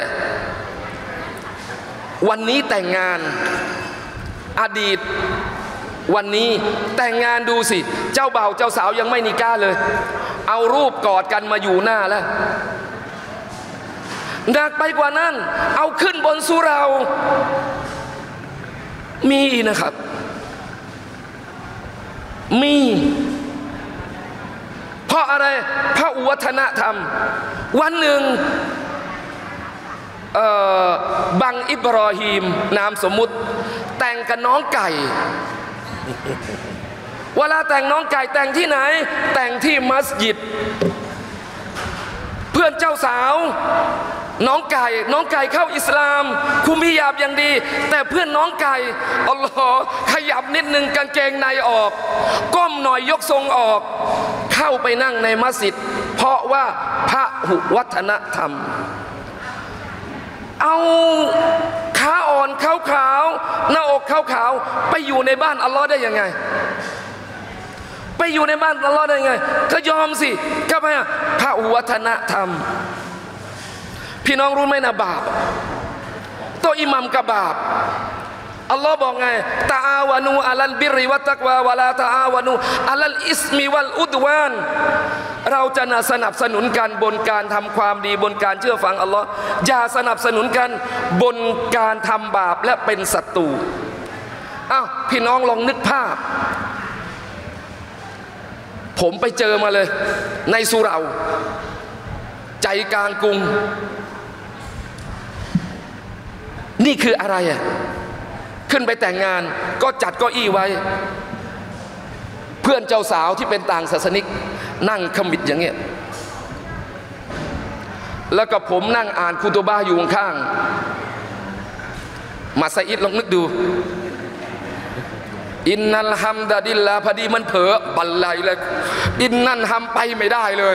วันนี้แต่งงานอดีตวันนี้แต่งงานดูสิเจ้าบ่าวเจ้าสาวยังไม่นิกาเลยเอารูปกอดกันมาอยู่หน้าแล้วหนักไปกว่านั้นเอาขึ้นบนสุเรามีนะครับมีเพราะอะไรพระวัฒนธรรมวันหนึ่งบังอิบรอฮีมนามสมมุติแต่งกับน้องไก่เวลาแต่งน้องไก่แต่งที่ไหนแต่งที่มัสยิดเพื่อนเจ้าสาวน้องไก่น้องไก่เข้าอิสลามคุมฮิญาบอย่างดีแต่เพื่อนน้องไก่อัลลอฮ์ขยับนิดนึงกางเกงในออกก้มหน่อยยกทรงออกเข้าไปนั่งในมัสยิดเพราะว่าพหุวัฒนธรรมเอาขาอ่อนขาวๆหน้าอกขาวๆไปอยู่ในบ้านอัลลอฮ์ได้ยังไงไปอยู่ในบ้านอัลลอฮ์ได้ยังไงก็ยอมสิก็ไปพหุวัฒนธรรมพี่น้องรู้ไหมนะบาปตัวอิหมัมกับบาปอัลลอฮ์บอกไงตะอาวานูอัลัลบิริวัตตักวาวะลาตะอาวานูอัลัลอิสมิวัลอุดวานเราจะสนับสนุนกันบนการทำความดีบนการเชื่อฟังอัลลอฮ์อย่าสนับสนุนกันบนการทำบาปและเป็นศัตรูอ้าวพี่น้องลองนึกภาพผมไปเจอมาเลยในสุเหร่าใจกลางกรุงนี่คืออะไรอ่ะขึ้นไปแต่งงานก็จัดเก้าอี้ไว้เพื่อนเจ้าสาวที่เป็นต่างศาสนิกนั่งขมิดอย่างเงี้ยแล้วก็ผมนั่งอ่านคุตุบะห์อยู่ข้างมาซาอิดลองนึกดูอินนัลฮัมดะลิลลาห์พอดีมันเผลอบันไลเลยอินนั่นทำไปไม่ได้เลย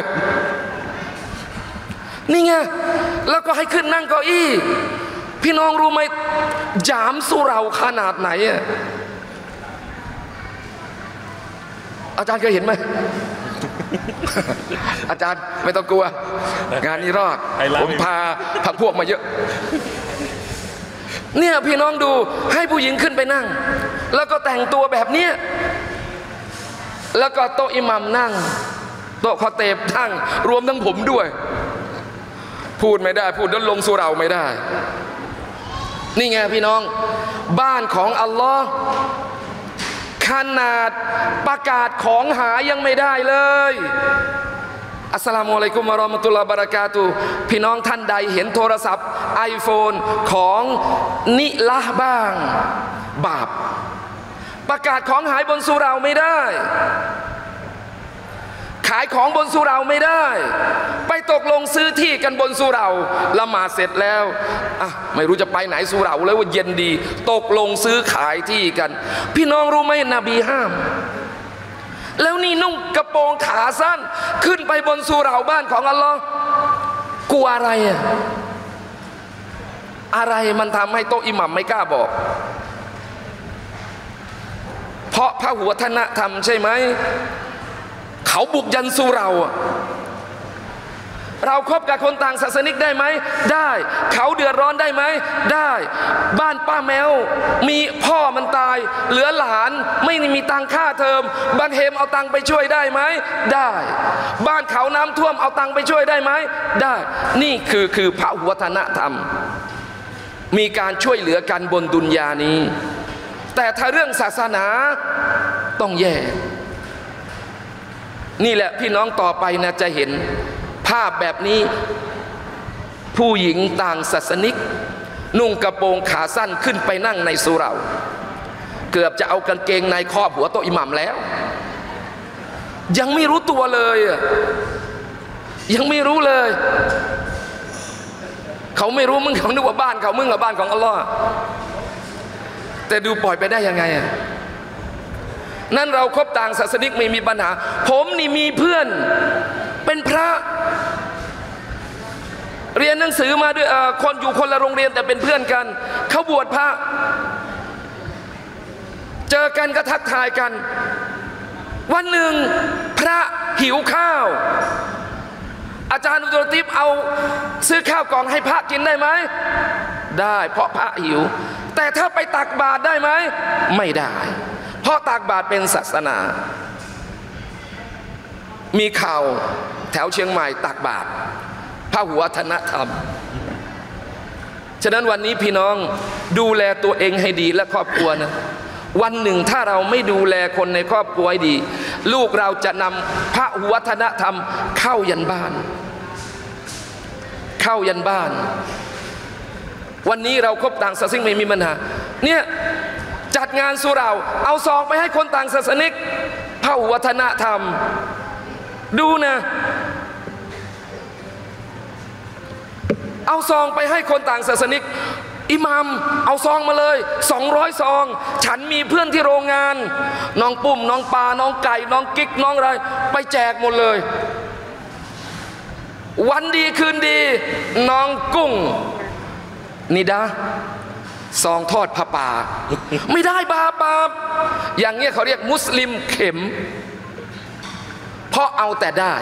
นี่ไงแล้วก็ให้ขึ้นนั่งเก้าอี้พี่น้องรู้ไหมจามสุเหร่าขนาดไหนอ่ะอาจารย์เคยเห็นไหม อาจารย์ไม่ต้องกลัวงานนี้รอดผมพาพาพวกมาเยอะเนี่ยพี่น้องดูให้ผู้หญิงขึ้นไปนั่งแล้วก็แต่งตัวแบบเนี้ยแล้วก็โต๊ะอิหมัมนั่งโต๊ะคอเตบนั่งรวมทั้งผมด้วยพูดไม่ได้พูดแล้วลงสุเหร่าไม่ได้นี่ไงพี่น้องบ้านของอัลลอฮ์ขนาดประกาศของหายังไม่ได้เลยอัสสลามุอะลัยกุมวะเราะมะตุลลอฮิวะบะเราะกาตุฮ์พี่น้องท่านใดเห็นโทรศัพท์ไอโฟนของนิละห์บ้างบาปประกาศของหายบนสุเหร่าไม่ได้ขายของบนสุเหร่าไม่ได้ไปตกลงซื้อที่กันบนสุเหร่าละหมาดเสร็จแล้วอ่ะไม่รู้จะไปไหนสุเหร่าแล้วว่าเย็นดีตกลงซื้อขายที่กันพี่น้องรู้ไหมนบีห้ามแล้วนี่นุ่งกระโปรงขาสั้นขึ้นไปบนสุเหร่าบ้านของอัลลอฮ์กลัวอะไรอ่ะอะไรมันทำให้โต๊ะอิหมัมไม่กล้าบอกเพราะพหุวัฒนธรรมใช่ไหมเขาบุกยันสุเหร่าเราคบกับคนต่างศาสนิกได้ไหมได้เขาเดือดร้อนได้ไหมได้บ้านป้าแมวมีพ่อมันตายเหลือหลานไม่มีตังค่าเทอมบางเฮมเอาตังไปช่วยได้ไหมได้บ้านเขาน้ำท่วมเอาตังไปช่วยได้ไหมได้นี่คือคือพหุวัฒนธรรมมีการช่วยเหลือกันบนดุนยานี้แต่ถ้าเรื่องศาสนาต้องแยกนี่แหละพี่น้องต่อไปนะจะเห็นภาพแบบนี้ผู้หญิงต่างศาสนิกนุ่งกระโปรงขาสั้นขึ้นไปนั่งในสุเหร่าเกือบจะเอากางเกงในครอบหัวโต๊ะอิหมัมแล้วยังไม่รู้ตัวเลยยังไม่รู้เลยเขาไม่รู้มึงเขานึกว่าบ้านเขามึงกับบ้านของอัลลอฮ์แต่ดูปล่อยไปได้ยังไงอ่ะนั่นเราคบต่างศาสนิกไม่มีปัญหาผมนี่มีเพื่อนเป็นพระเรียนหนังสือมาด้วยคนอยู่คนละโรงเรียนแต่เป็นเพื่อนกันเขาบวชพระเจอกันก็ทักทายกันวันหนึ่งพระหิวข้าวอาจารย์อุตรติบเอาซื้อข้าวกล่องให้พระกินได้ไหมได้เพราะพระหิวแต่ถ้าไปตักบาตรได้ไหมไม่ได้เพราะตักบาตรเป็นศาสนามีข่าวแถวเชียงใหม่ตักบาตรพหุวัฒนธรรมฉะนั้นวันนี้พี่น้องดูแลตัวเองให้ดีและครอบครัวนะวันหนึ่งถ้าเราไม่ดูแลคนในครอบครัวให้ดีลูกเราจะนำพหุวัฒนธรรมเข้ายันบ้านเข้ายันบ้านวันนี้เราคบต่างศาสนิกไม่มีปัญหาเนี่ยจัดงานสุเหร่าเอาซองไปให้คนต่างศาสนิกพหุวัฒนธรรมดูนะเอาซองไปให้คนต่างศาสนิกอิหมัมเอาซองมาเลยสองร้อยซองฉันมีเพื่อนที่โรงงานน้องปุ่มน้องปลาน้องไก่น้องกิ๊กน้องอะไรไปแจกหมดเลยวันดีคืนดีน้องกุ้งนิดาซองทอดผ้าป่าไม่ได้บาปบาปอย่างเงี้ยเขาเรียกมุสลิมเข็มเพราะเอาแต่ได้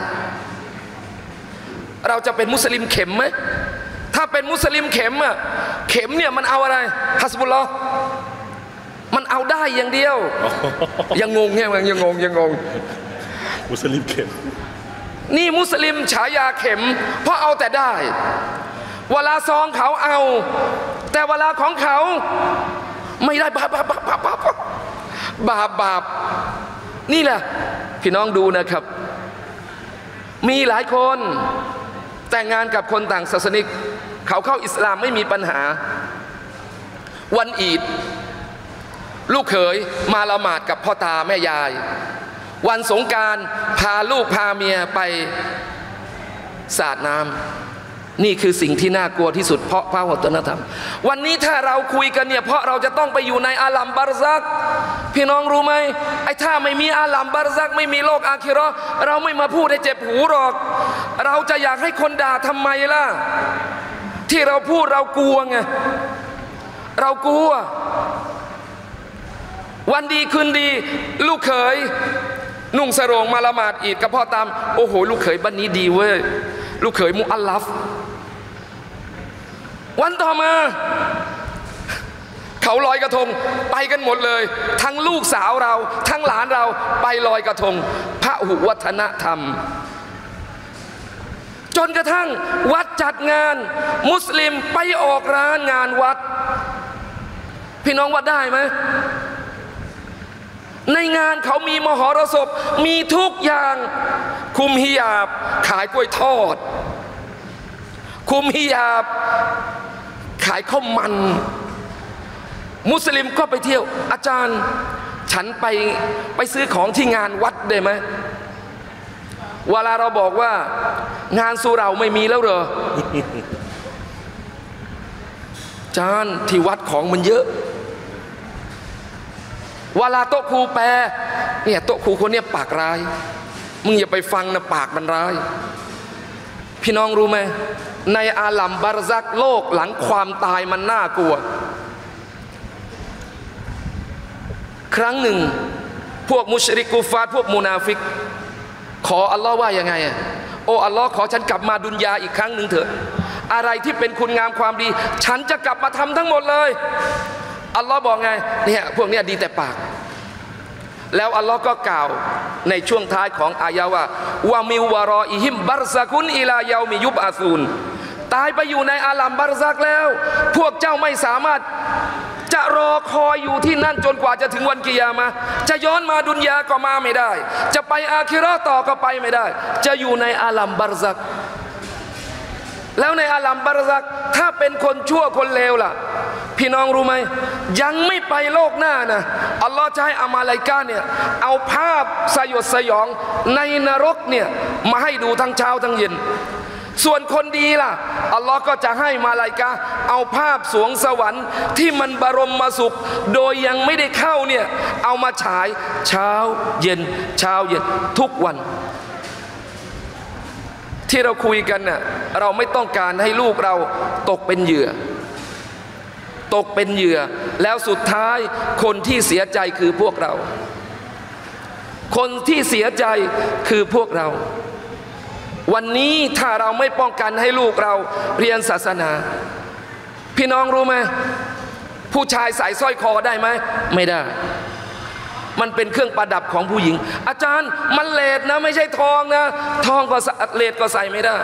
เราจะเป็นมุสลิมเข็มไหมถ้าเป็นมุสลิมเข็มอะเข็มเนี่ยมันเอาอะไรฮัสบุลลอฮ์มันเอาได้อย่างเดียวยังงงเนี่ยยังงงยังงง
มุสลิมเข็ม
นี่มุสลิมฉายาเข็มเพราะเอาแต่ได้เวลาซองเขาเอาแต่เวลาของเขาไม่ได้บาปบาปบาปบาปบาปบาปบาปนี่แหละพี่น้องดูนะครับ มีหลายคนแต่งงานกับคนต่างศาสนิกเขาเข้าอิสลามไม่มีปัญหาวันอีดลูกเขยมาละหมาดกับพ่อตาแม่ยายวันสงกรานต์พาลูกพาเมียไปสาดน้ำนี่คือสิ่งที่น่ากลัวที่สุดเพราะพหุวัฒนธรรมวันนี้ถ้าเราคุยกันเนี่ยเพราะเราจะต้องไปอยู่ในอาลัมบารซักพี่น้องรู้ไหมไอ้ถ้าไม่มีอาลัมบารซักไม่มีโลกอาคิเราะห์เราไม่มาพูดให้เจ็บหูหรอกเราจะอยากให้คนด่าทำไมล่ะที่เราพูดเรากลัวไงเรากลัววันดีคืนดีลูกเขยนุ่งสรงมาละหมาดอีดกับพ่อตามโอ้โหลูกเขยบ้านนี้ดีเว้ยลูกเขยมุอัลลัฟวันต่อมาเขาลอยกระทงไปกันหมดเลยทั้งลูกสาวเราทั้งหลานเราไปลอยกระทงพหุวัฒนธรรมจนกระทั่งวัดจัดงานมุสลิมไปออกร้านงานวัดพี่น้องวัดได้ไหมในงานเขามีมหรสพมีทุกอย่างคุมฮิญาบขายกล้วยทอดคุมฮิญาบขายข้าวมันมุสลิมก็ไปเที่ยวอาจารย์ฉันไปไปซื้อของที่งานวัดได้ไหมเวลาเราบอกว่างานสุเราไม่มีแล้วเหรออาจารย์ที่วัดของมันเยอะเวลาโต๊ะครูแปลเนี่ยโต๊ะครูคนเนี้ยปากร้ายมึงอย่าไปฟังนะปากมันร้ายพี่น้องรู้ไหมในอาลัมบารซักโลกหลังความตายมันน่ากลัวครั้งหนึ่งพวกมุชริกกุฟาร์พวกมุนาฟิกขออัลลอฮ์ว่ายังไงอ่ะโอ้อัลลอฮ์ขอฉันกลับมาดุนยาอีกครั้งหนึ่งเถอะอะไรที่เป็นคุณงามความดีฉันจะกลับมาทำทั้งหมดเลยอัลลอฮ์บอกไงเนี่ยพวกเนี้ยดีแต่ปากแล้วอัลลอฮ์ก็กล่าวในช่วงท้ายของอายะว่าวามิวารออิฮิมบัรซะกุนอิลาเยามิยุบอาซูนตายไปอยู่ในอาลัมบัรซักแล้วพวกเจ้าไม่สามารถจะรอคอยอยู่ที่นั่นจนกว่าจะถึงวันกิยามะห์จะย้อนมาดุนยาก็มาไม่ได้จะไปอาคิเราะห์ต่อก็ไปไม่ได้จะอยู่ในอาลัมบัรซักแล้วในอาลัมบารซักถ้าเป็นคนชั่วคนเลวล่ะพี่น้องรู้ไหมยังไม่ไปโลกหน้านะอัลลอฮ์จะให้อามาลัยกาเนี่ยเอาภาพสยดสยองในนรกเนี่ยมาให้ดูทั้งเช้าทั้งเย็นส่วนคนดีล่ะอัลลอฮ์ก็จะให้มาลาอิกะฮ์เอาภาพสวงสวรรค์ที่มันบรมสุขโดยยังไม่ได้เข้าเนี่ยเอามาฉายเช้าเย็นเช้าเย็นทุกวันที่เราคุยกันน่ะเราไม่ต้องการให้ลูกเราตกเป็นเหยื่อตกเป็นเหยื่อแล้วสุดท้ายคนที่เสียใจคือพวกเราคนที่เสียใจคือพวกเราวันนี้ถ้าเราไม่ป้องกันให้ลูกเราเรียนศาสนาพี่น้องรู้ไหมผู้ชายใส่สร้อยคอได้ไหมไม่ได้มันเป็นเครื่องประดับของผู้หญิงอาจารย์มันเลดนะไม่ใช่ทองนะทองก็เลดก็ใส่ไม่ได้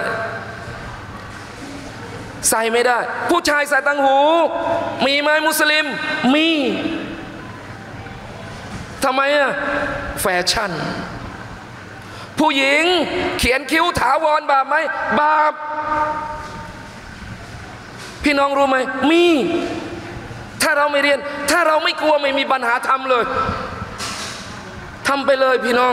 ใส่ไม่ได้ผู้ชายใส่ตังหูมีไหมมุสลิมมีทำไมอะแฟชั่นผู้หญิงเขียนคิ้วถาวรบาปไหมบาปพี่น้องรู้ไหมมีถ้าเราไม่เรียนถ้าเราไม่กลัวไม่มีปัญหาทำเลยทำไปเลยพี่น้อง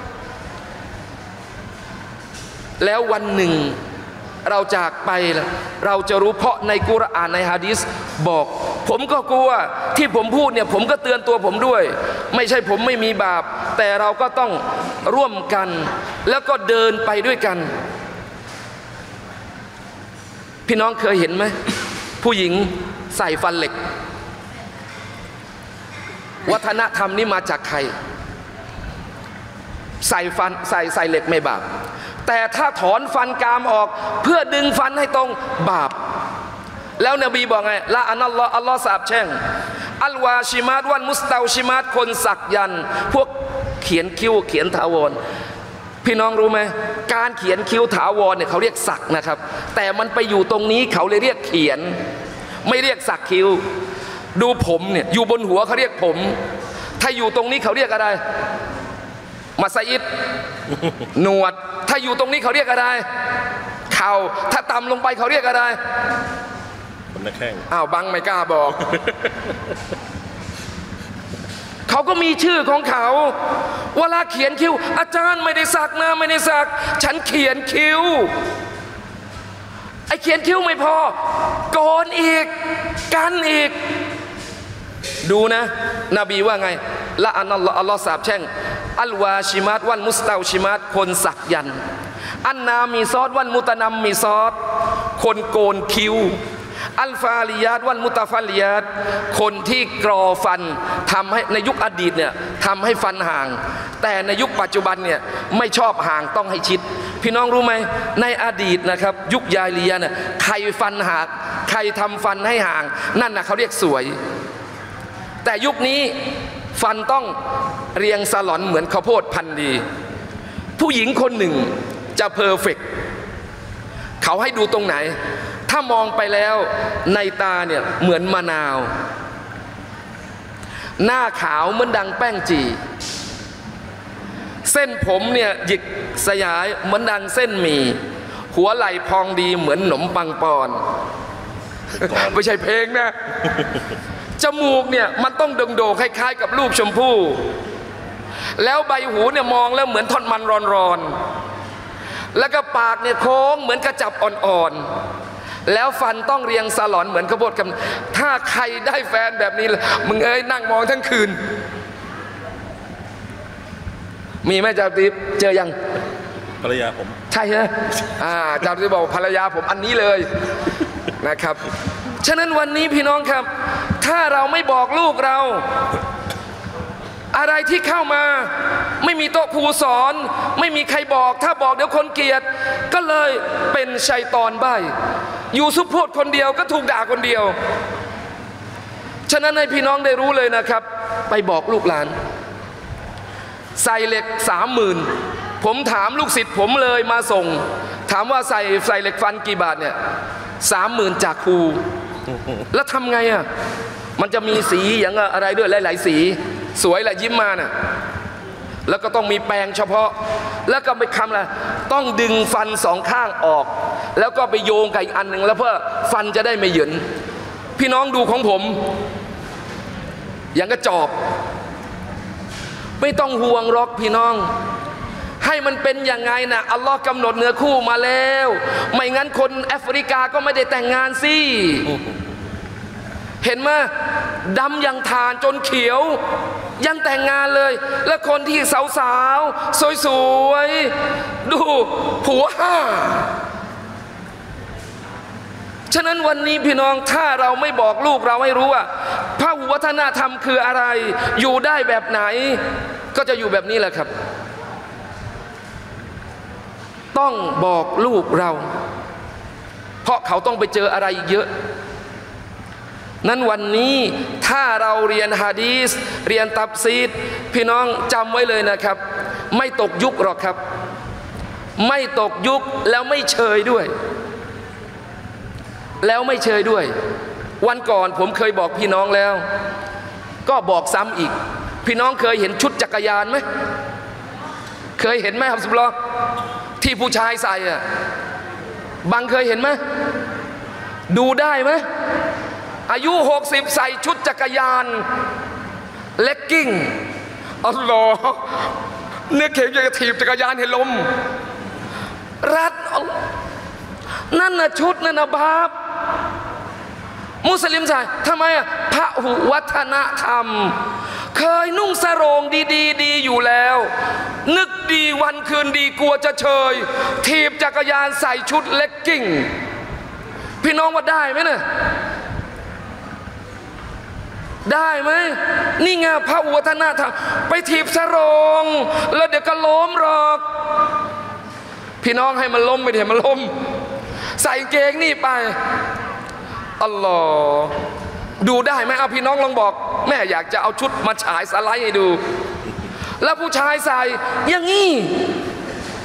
แล้ววันหนึ่งเราจากไปล่ะเราจะรู้เพราะในกุรอานในหะดีษบอกผมก็กลัวที่ผมพูดเนี่ยผมก็เตือนตัวผมด้วยไม่ใช่ผมไม่มีบาปแต่เราก็ต้องร่วมกันแล้วก็เดินไปด้วยกันพี่น้องเคยเห็นไหมผู้หญิงใส่ฟันเหล็กวัฒนธรรมนี้มาจากใครใส่ฟันใส่ใส่เหล็กไม่บาปแต่ถ้าถอนฟันกรามออกเพื่อดึงฟันให้ตรงบาปแล้วนบีบอกไงละอันอัลลอฮ์อัลลอฮ์สาปแช่งอัลวาชิมาตวันมุสตาชิมาตคนสักยันพวกเขียนคิ้วเขียนถาวรพี่น้องรู้ไหมการเขียนคิ้วถาวรเนี่ยเขาเรียกสักนะครับแต่มันไปอยู่ตรงนี้เขาเลยเรียกเขียนไม่เรียกสักคิ้วดูผมเนี่ยอยู่บนหัวเขาเรียกผมถ้าอยู่ตรงนี้เขาเรียกอะไรมัสยิดหนวดถ้าอยู่ตรงนี้เขาเรียกอะไรเข่าถ้าต่ำลงไปเขาเรียกอะไร
คนละแข้ง
อ้าวบังไม่กล้าบอก เขาก็มีชื่อของเขาเวลาเขียนคิ้วอาจารย์ไม่ได้สักนะไม่ได้สักฉันเขียนคิ้วไอ้เขียนคิ้วไม่พอโกนอีกกันอีกดูนะนบีว่าไงละอันอัลลอฮ์อัลลอฮ์สาบแช่งอัลวาชิมัตวันมุสตาชิมัตคนสักยันอันนามีซอดวันมุตนำมีซอดคนโกนคิ้วอัลฟาลิยาตวันมุตฟัลลิยาตคนที่กรอฟันทำให้ในยุคอดีตเนี่ยทำให้ฟันห่างแต่ในยุคปัจจุบันเนี่ยไม่ชอบห่างต้องให้ชิดพี่น้องรู้ไหมในอดีตนะครับยุคยาลียะเนี่ยใครฟันห่างใครทำฟันให้ห่างนั่นนะเขาเรียกสวยแต่ยุคนี้ฟันต้องเรียงสลอนเหมือนข้าวโพดพันธุ์ดีผู้หญิงคนหนึ่งจะเพอร์เฟกต์เขาให้ดูตรงไหนถ้ามองไปแล้วในตาเนี่ยเหมือนมะนาวหน้าขาวเหมือนดังแป้งจีเส้นผมเนี่ยหยิกสยายเหมือนดังเส้นหมี่หัวไหล่พองดีเหมือนขนมปังปอนไม่ใช่เพลงนะ จมูกเนี่ยมันต้องโด่งๆคล้ายๆกับรูปชมพู่แล้วใบหูเนี่ยมองแล้วเหมือนท่อนมันร้อนๆแล้วก็ปากเนี่ยโค้งเหมือนกระจับอ่อนๆแล้วฟันต้องเรียงสลอนเหมือนข้าวโพดกันถ้าใครได้แฟนแบบนี้มึงเอ้ยนั่งมองทั้งคืนมีไหมจ่าติ๊บเจอยัง
ภรรยาผม
ใช่ไหมอ่าจ่าติ๊บบอกภรรยาผมอันนี้เลยนะครับฉะนั้นวันนี้พี่น้องครับถ้าเราไม่บอกลูกเราอะไรที่เข้ามาไม่มีโต๊ะครูสอนไม่มีใครบอกถ้าบอกเดี๋ยวคนเกลียดก็เลยเป็นชัยฏอนใบ้อยู่ซุปโพดคนเดียวก็ถูกด่าคนเดียวฉะนั้นให้พี่น้องได้รู้เลยนะครับไปบอกลูกหลานใส่เหล็กสามหมื่นผมถามลูกศิษย์ผมเลยมาส่งถามว่าใส่ใส่เหล็กฟันกี่บาทเนี่ยสามหมื่นจากครูแล้วทำไงอ่ะมันจะมีสีอย่างอะไรด้วยหลายๆสีสวยแหละยิ้มมาน่ะแล้วก็ต้องมีแปรงเฉพาะแล้วก็ไปคำอะไรต้องดึงฟันสองข้างออกแล้วก็ไปโยงกับอีกอันหนึ่งแล้วเพื่อฟันจะได้ไม่เหยินพี่น้องดูของผมอย่างกระจอบไม่ต้องห่วงหรอกพี่น้องให้มันเป็นอย่างไงนะอัลลอฮ์กำหนดเนื้อคู่มาแล้วไม่งั้นคนแอฟริกาก็ไม่ได้แต่งงานสิเห็นไหมดำยังทานจนเขียวยังแต่งงานเลยแล้วคนที่สาวๆสวยๆดูผัวห้าฉะนั้นวันนี้พี่น้องถ้าเราไม่บอกลูกเราให้รู้ว่าพหุวัฒนธรรมคืออะไรอยู่ได้แบบไหนก็จะอยู่แบบนี้แหละครับต้องบอกลูกเราเพราะเขาต้องไปเจออะไรเยอะนั้นวันนี้ถ้าเราเรียนหะดีษเรียนตัฟซีรพี่น้องจำไว้เลยนะครับไม่ตกยุคหรอกครับไม่ตกยุคแล้วไม่เชยด้วยแล้วไม่เชยด้วยวันก่อนผมเคยบอกพี่น้องแล้วก็บอกซ้ำอีกพี่น้องเคยเห็นชุดจักรยานไหมเคยเห็นไหมครับสุบลอที่ผู้ชายใส่อ่ะบางเคยเห็นไหมดูได้ไหมอายุหกสิบใส่ชุดจักรยานเลกกิ้งอัลลอฮ์เนื้อเข็มจะถีบจักรยานเห็นลมรัดนั่นน่ะชุดนั่นน่ะบาปมุสลิมใส่ทำไมอ่ะพหุวัฒนธรรมเคยนุ่งสโรงดีดีดีอยู่แล้วนึกดีวันคืนดีกลัวจะเชยถีบจักรยานใส่ชุดเลกกิ้งพี่น้องว่าได้ไหมเนี่ยได้ไหมนี่ไงพหุวัฒนธรรมไปถีบสโรงแล้วเดี๋ยวก็ล้มหรอกพี่น้องให้มันล้มไม่ได้มันล้มใส่เกงนี่ไปอัลลอฮ์ดูได้ไหมเอาพี่น้องลองบอกแม่อยากจะเอาชุดมาฉายสไลด์ให้ดูแล้วผู้ชายใส่อย่างนี้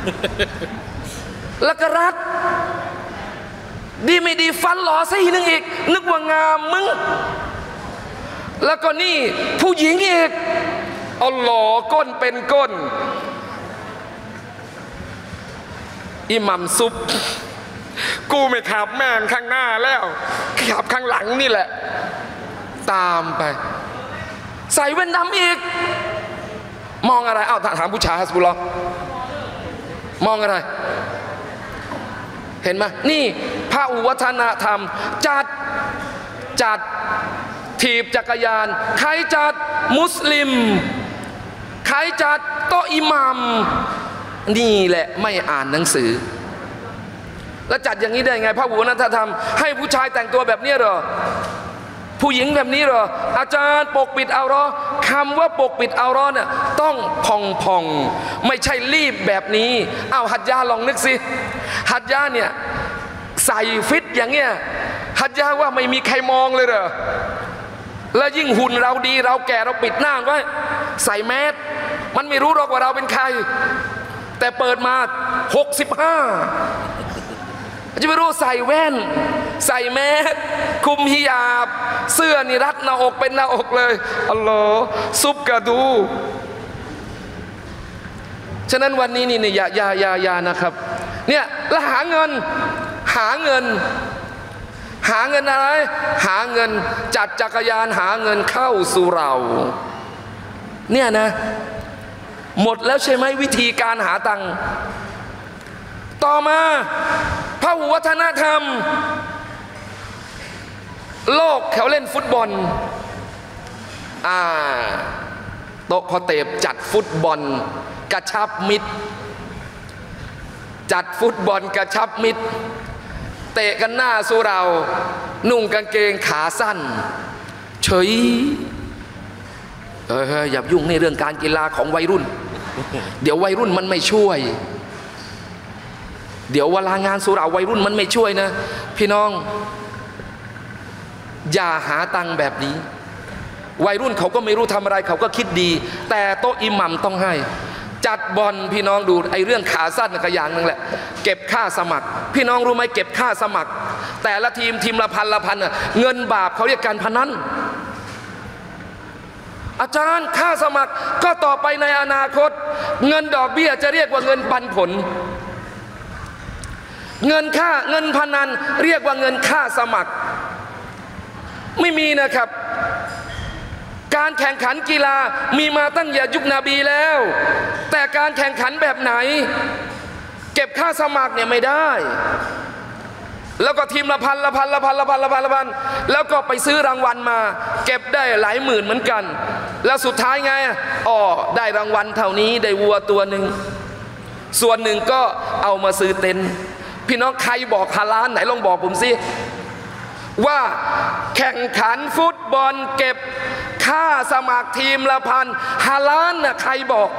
แล้วก็รัดดีไม่ดีฟันหล่อซะทีนึงอีกนึกว่างามมึงแล้วก็นี่ผู้หญิงอีกเอาหล่อก้นเป็นก้นอิหมัมซุปกูไม่ขับแม่งข้างหน้าแล้วขับข้างหลังนี่แหละตามไปใส่แว่นดำอีกมองอะไรอ้าวถามผู้ชายฮัสบุลลอฮ์มองอะไรเห็นไหมนี่พระอุวัฒนธรรมจัดจัดถีบจักรยานใครจัดมุสลิมใครจัดโต๊ะอิหมัมนี่แหละไม่อ่านหนังสือแล้วจัดอย่างนี้ได้ไงพระอุวัฒนธรรมให้ผู้ชายแต่งตัวแบบนี้เหรอผู้หญิงแบบนี้เหรออาจารย์ปกปิดเอารอคำว่าปกปิดเอารอเนี่ยต้องพองพองไม่ใช่รีบแบบนี้เอาหัดยาลองนึกสิหัดยาเนี่ยใส่ฟิตอย่างเงี้ยหัดยาว่าไม่มีใครมองเลยเหรอแล้วยิ่งหุ่นเราดีเราแก่เราปิดหน้าไว้ใส่แมสมันไม่รู้หรอกว่าเราเป็นใครแต่เปิดมาหกสิบห้าจะไม่รู้ใส่แว่นใส่แมสคุมฮิญาบเสื้อนี่รัดหน้าอกเป็นหน้าอกเลยอัลลอฮ์ซุบกระดูฉะนั้นวันนี้นี่อย่าอย่าอย่าอย่านะครับเนี่ยแล้วหาเงินหาเงินหาเงินอะไรหาเงินจัดจักรยานหาเงินเข้าสู่เราเนี่ยนะหมดแล้วใช่ไหมวิธีการหาตังค์ต่อมาพหุวัฒนธรรมโลกเขาเล่นฟุตบอลอ่าโต๊ะคอเตบจัดฟุตบอลกระชับมิตรจัดฟุตบอลกระชับมิตรเตะกันหน้าสู่เรานุ่งกางเกงขาสั้นเฉยเอออย่ายุ่งในเรื่องการกีฬาของวัยรุ่นเดี๋ยววัยรุ่นมันไม่ช่วยเดี๋ยวเวลางานสุราวัยรุ่นมันไม่ช่วยนะพี่น้องอย่าหาตังค์แบบนี้วัยรุ่นเขาก็ไม่รู้ทำอะไรเขาก็คิดดีแต่โต๊ะอิหมัมต้องให้จัดบอลพี่น้องดูไอ้เรื่องขาสั้นก็อย่างนึงแหละเก็บค่าสมัครพี่น้องรู้ไหมเก็บค่าสมัครแต่ละทีมทีมละพันละพันเงินบาปเขาเรียกการพนันอาจารย์ค่าสมัครก็ต่อไปในอนาคตเงินดอกเบี้ยจะเรียกว่าเงินปันผลเงินค่าเงินพนันเรียกว่าเงินค่าสมัครไม่มีนะครับการแข่งขันกีฬามีมาตั้งแต่ยุคนบีแล้วแต่การแข่งขันแบบไหนเก็บค่าสมัครเนี่ยไม่ได้แล้วก็ทีมละพันละพันละพันละพันละพันละพันแล้วก็ไปซื้อรางวัลมาเก็บได้หลายหมื่นเหมือนกันแล้วสุดท้ายไงอ๋อได้รางวัลเท่านี้ได้วัวตัวหนึ่งส่วนหนึ่งก็เอามาซื้อเต็นท์พี่น้องใครบอกฮาลาลไหนลองบอกผมสิว่าแข่งขันฟุตบอลเก็บค่าสมัครทีมละพันฮาลาลน่ะใครบอก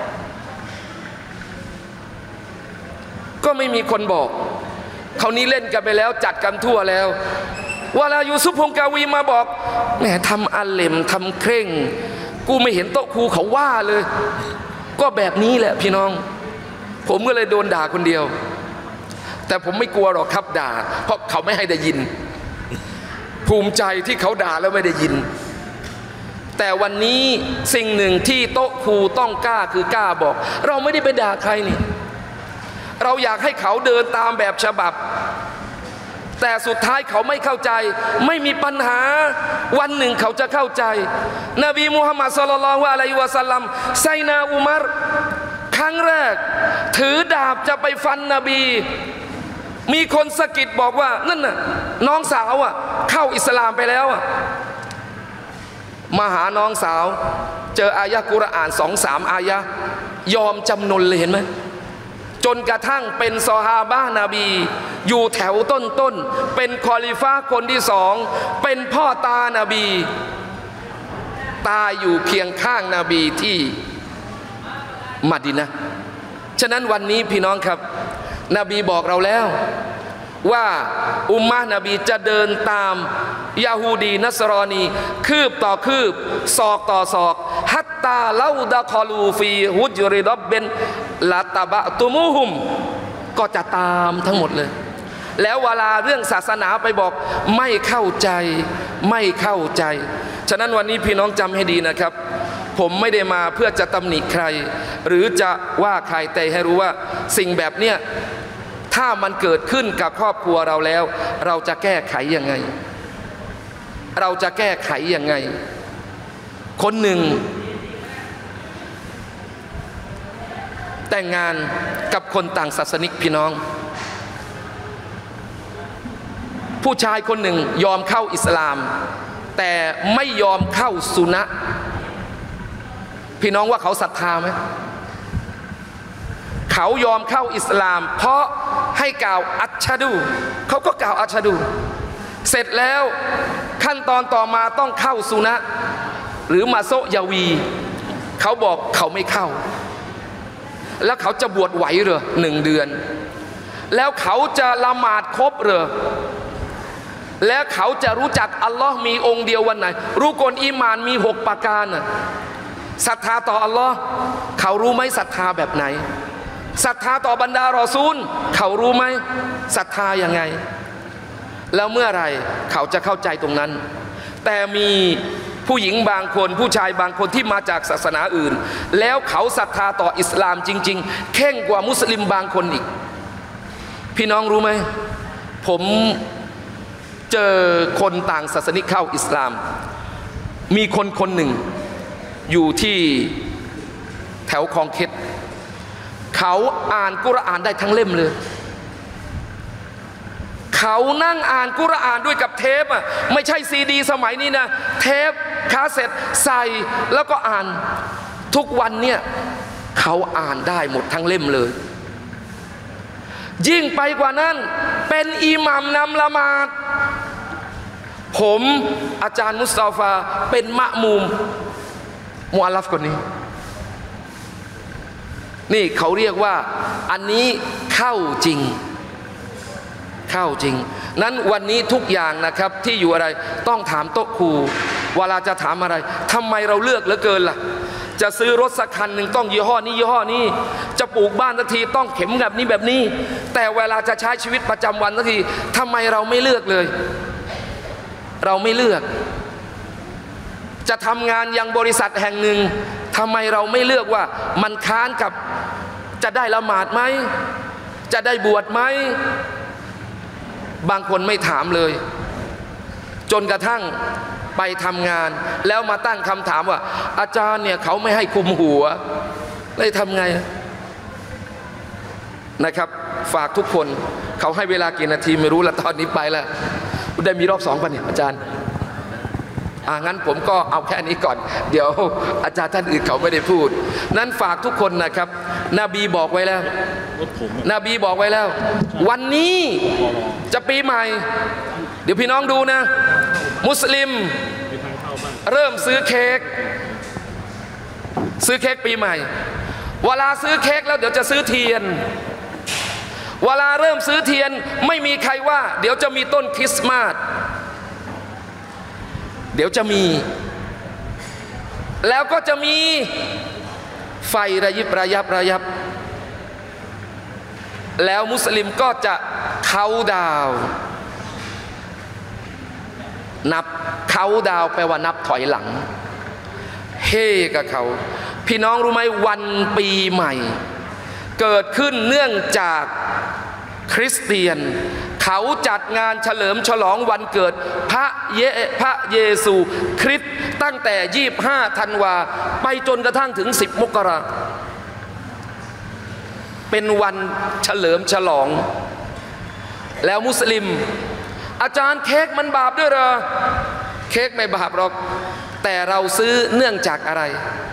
ก็ไม่มีคนบอกเขานี้เล่นกันไปแล้วจัดกันทั่วแล้ววลายูซุฟพงกาวีมาบอกแหมทำอัลเลมทำเคร่งกูไม่เห็นโต๊ะครูเขาว่าเลยก็แบบนี้แหละพี่น้องผมก็เลยโดนด่าคนเดียวแต่ผมไม่กลัวหรอกครับด่าเพราะเขาไม่ให้ได้ยินภูมิใจที่เขาด่าแล้วไม่ได้ยินแต่วันนี้สิ่งหนึ่งที่โต๊ะครูต้องกล้าคือกล้าบอกเราไม่ได้ไปด่าใครนี่เราอยากให้เขาเดินตามแบบฉบับแต่สุดท้ายเขาไม่เข้าใจไม่มีปัญหาวันหนึ่งเขาจะเข้าใจนบีมุฮัมมัดศ็อลลัลลอฮุอะลัยฮิวะซัลลัมไซนาอุมัรครั้งแรกถือดาบจะไปฟันนบีมีคนสะกิดบอกว่านั่นน่ะน้องสาวอ่ะเข้าอิสลามไปแล้วอ่ะมาหาน้องสาวเจออายะกุรอานสองสามอายะยอมจำนนเลยเห็นไหมจนกระทั่งเป็นซอฮาบะห์นบีอยู่แถวต้นๆเป็นคอลิฟะห์คนที่สองเป็นพ่อตานบีตายอยู่เคียงข้างนบีที่มะดีนะห์ฉะนั้นวันนี้พี่น้องครับนบีบอกเราแล้วว่าอุมมะห์นบีจะเดินตามยะฮูดีนัสรอนีคืบต่อคืบศอกต่อศอกฮัตตาลาดะคอลูฟีฮุจริดับเบนละตะบะตุมูฮุมก็จะตามทั้งหมดเลยแล้วเวลาเรื่องศาสนาไปบอกไม่เข้าใจไม่เข้าใจฉะนั้นวันนี้พี่น้องจำให้ดีนะครับผมไม่ได้มาเพื่อจะตำหนิใครหรือจะว่าใครแต่ให้รู้ว่าสิ่งแบบเนี้ยถ้ามันเกิดขึ้นกับครอบครัวเราแล้วเราจะแก้ไขยังไงเราจะแก้ไขยังไงคนหนึ่งแต่งงานกับคนต่างศาสนิกพี่น้องผู้ชายคนหนึ่งยอมเข้าอิสลามแต่ไม่ยอมเข้าสุนะห์พี่น้องว่าเขาศรัทธาไหมเขายอมเข้าอิสลามเพราะให้กล่าวอัชฮะดูเขาก็กล่าวอัชฮะดูเสร็จแล้วขั้นตอนต่อมาต้องเข้าสุนะห์หรือมาโซยาวีเขาบอกเขาไม่เข้าแล้วเขาจะบวชไหวเหรอหนึ่งเดือนแล้วเขาจะละหมาดครบเหรอแล้วเขาจะรู้จักอัลลอฮ์มีองค์เดียววันไหนรู้กลอีมานมีหกประการน่ะศรัทธาต่ออัลลอฮ์เขารู้ไหมศรัทธาแบบไหนศรัทธาต่อบรรดารอซูลเขารู้ไหมศรัทธายังไงแล้วเมื่อไรเขาจะเข้าใจตรงนั้นแต่มีผู้หญิงบางคนผู้ชายบางคนที่มาจากศาสนาอื่นแล้วเขาศรัทธาต่ออิสลามจริงๆเข่งกว่ามุสลิมบางคนอีกพี่น้องรู้ไหมผมเจอคนต่างศาสนิกเข้าอิสลามมีคนคนหนึ่งอยู่ที่แถวคลองเค็ดเขาอ่านกุรอานได้ทั้งเล่มเลยเขานั่งอ่านกุรอานด้วยกับเทปอ่ะไม่ใช่ซีดีสมัยนี้นะเทปคาสเซ็ตใส่แล้วก็อ่านทุกวันเนี่ยเขาอ่านได้หมดทั้งเล่มเลยยิ่งไปกว่านั้นเป็นอิหมัมนำละหมาดผมอาจารย์มุสตาฟาเป็นมะมูมมุอัลลัฟคนนี้นี่เขาเรียกว่าอันนี้เข้าจริงเข้าจริงนั้นวันนี้ทุกอย่างนะครับที่อยู่อะไรต้องถามโต๊ะครูเวลาจะถามอะไรทำไมเราเลือกเหลือเกินล่ะจะซื้อรถสักคันหนึ่งต้องยี่ห้อนี้ยี่ห้อนี้จะปลูกบ้านทันทีต้องเข็มแบบนี้แบบนี้แต่เวลาจะใช้ชีวิตประจำวันทันทีทำไมเราไม่เลือกเลยเราไม่เลือกจะทำงานยังบริษัทแห่งหนึ่งทำไมเราไม่เลือกว่ามันค้านกับจะได้ละหมาดไหมจะได้บวชไหมบางคนไม่ถามเลยจนกระทั่งไปทำงานแล้วมาตั้งคำถามว่าอาจารย์เนี่ยเขาไม่ให้คุมหัวเลยทำไงนะครับฝากทุกคนเขาให้เวลากี่นาทีไม่รู้ละตอนนี้ไปแล้วได้มีรอบสองป่ะเนี่ยอาจารย์อ่างั้นผมก็เอาแค่นี้ก่อนเดี๋ยวอาจารย์ท่านอื่นเขาไม่ได้พูดนั้นฝากทุกคนนะครับนบีบอกไว้แล้วนบีบอกไว้แล้ววันนี้จะปีใหม่เดี๋ยวพี่น้องดูนะมุสลิมเริ่มซื้อเค้กซื้อเค้กปีใหม่เวลาซื้อเค้กแล้วเดี๋ยวจะซื้อเทียนเวลาเริ่มซื้อเทียนไม่มีใครว่าเดี๋ยวจะมีต้นคริสต์มาสเดี๋ยวจะมีแล้วก็จะมีไฟระยิบระยับระยับแล้วมุสลิมก็จะเขาดาวนับเขาดาวแปลว่านับถอยหลังเฮกับเขาพี่น้องรู้ไหมวันปีใหม่เกิดขึ้นเนื่องจากคริสเตียนเขาจัดงานเฉลิมฉลองวันเกิดพระเยพระเยซูคริสต์ตั้งแต่ยี่สิบห้าธันวาไปจนกระทั่งถึงสิบมกราเป็นวันเฉลิมฉลองแล้วมุสลิมอาจารย์เค้กมันบาปด้วยเหรอเค้กไม่บาปหรอกแต่เราซื้อเนื่องจากอะไร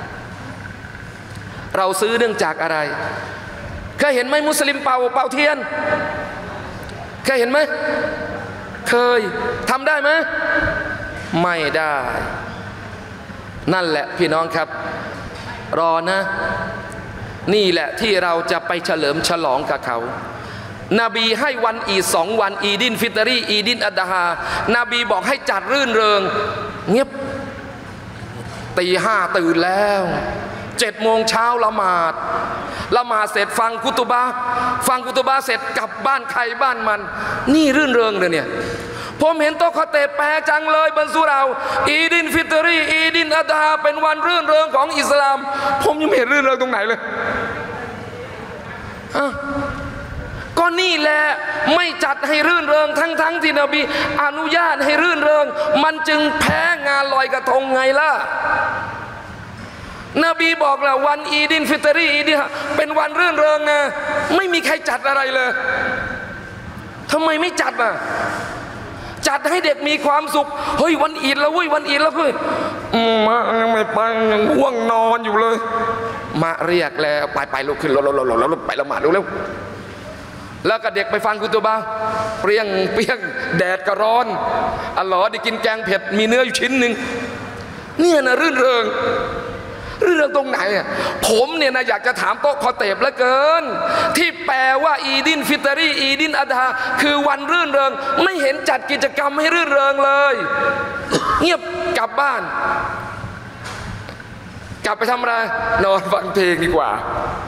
เราซื้อเนื่องจากอะไรเคยเห็นไหมมุสลิมเป่าเป่าเทียนเคยเห็นไหมเคยทำได้ไหมไม่ได้นั่นแหละพี่น้องครับรอนะนี่แหละที่เราจะไปเฉลิมฉลองกับเขานบีให้วันอีดสองวันอีดินฟิตรีอีดินอัดฮานบีบอกให้จัดรื่นเริงเงียบตีห้าตื่นแล้วเจ็ดโมงเช้าละหมาดละหมาดเสร็จฟังกุตุบะฟังกุตุบะเสร็จกลับบ้านใครบ้านมันนี่รื่นเริงเลยเนี่ยผมเห็นโต๊ะคอเตบแปลจังเลยบรรสุเราอีดินฟิตรีอีดินอัฎฮาเป็นวันรื่นเริงของอิสลามผมยังไม่เห็นรื่นเริงตรงไหนเลยอ่ะก็นี่แหละไม่จัดให้รื่นเริงทั้งทั้งที่นบีอนุญาตให้รื่นเริงมันจึงแพ้งานลอยกระทงไงล่ะนบีบอกแล้ววันอีดินฟิตรีอีดินเป็นวันรื่นเริงนะไม่มีใครจัดอะไรเลยทำไมไม่จัดอ่ะจัดให้เด็กมีความสุขเฮ้ยวันอีดแล้วเว้ยวันอีดแล้วเฮ้ยมาไม่ไปยังง่วงนอนอยู่เลยมาเรียกแล้วไปไปลุกขึ้นรถรถรถรถไปละหมาดเร็วแล้วก็เด็กไปฟังกุตุบะเปรี้ยงเปรี้ยงแดดก็ร้อนอัลลอฮ์ได้กินแกงเผ็ดมีเนื้ออยู่ชิ้นหนึ่งเนี่ยนะรื่นเริงรื่นเริงตรงไหนอ่ะผมเนี่ยนะอยากจะถามโต๊ะคอเตบเหลือเกินที่แปลว่าอีดินฟิตรีอีดินอัฎฮาคือวันรื่นเริงไม่เห็นจัดกิจกรรมให้รื่นเริงเลยเงียบกลับบ้านกลับไปทำอะไรนอนฟังเพลงดีกว่า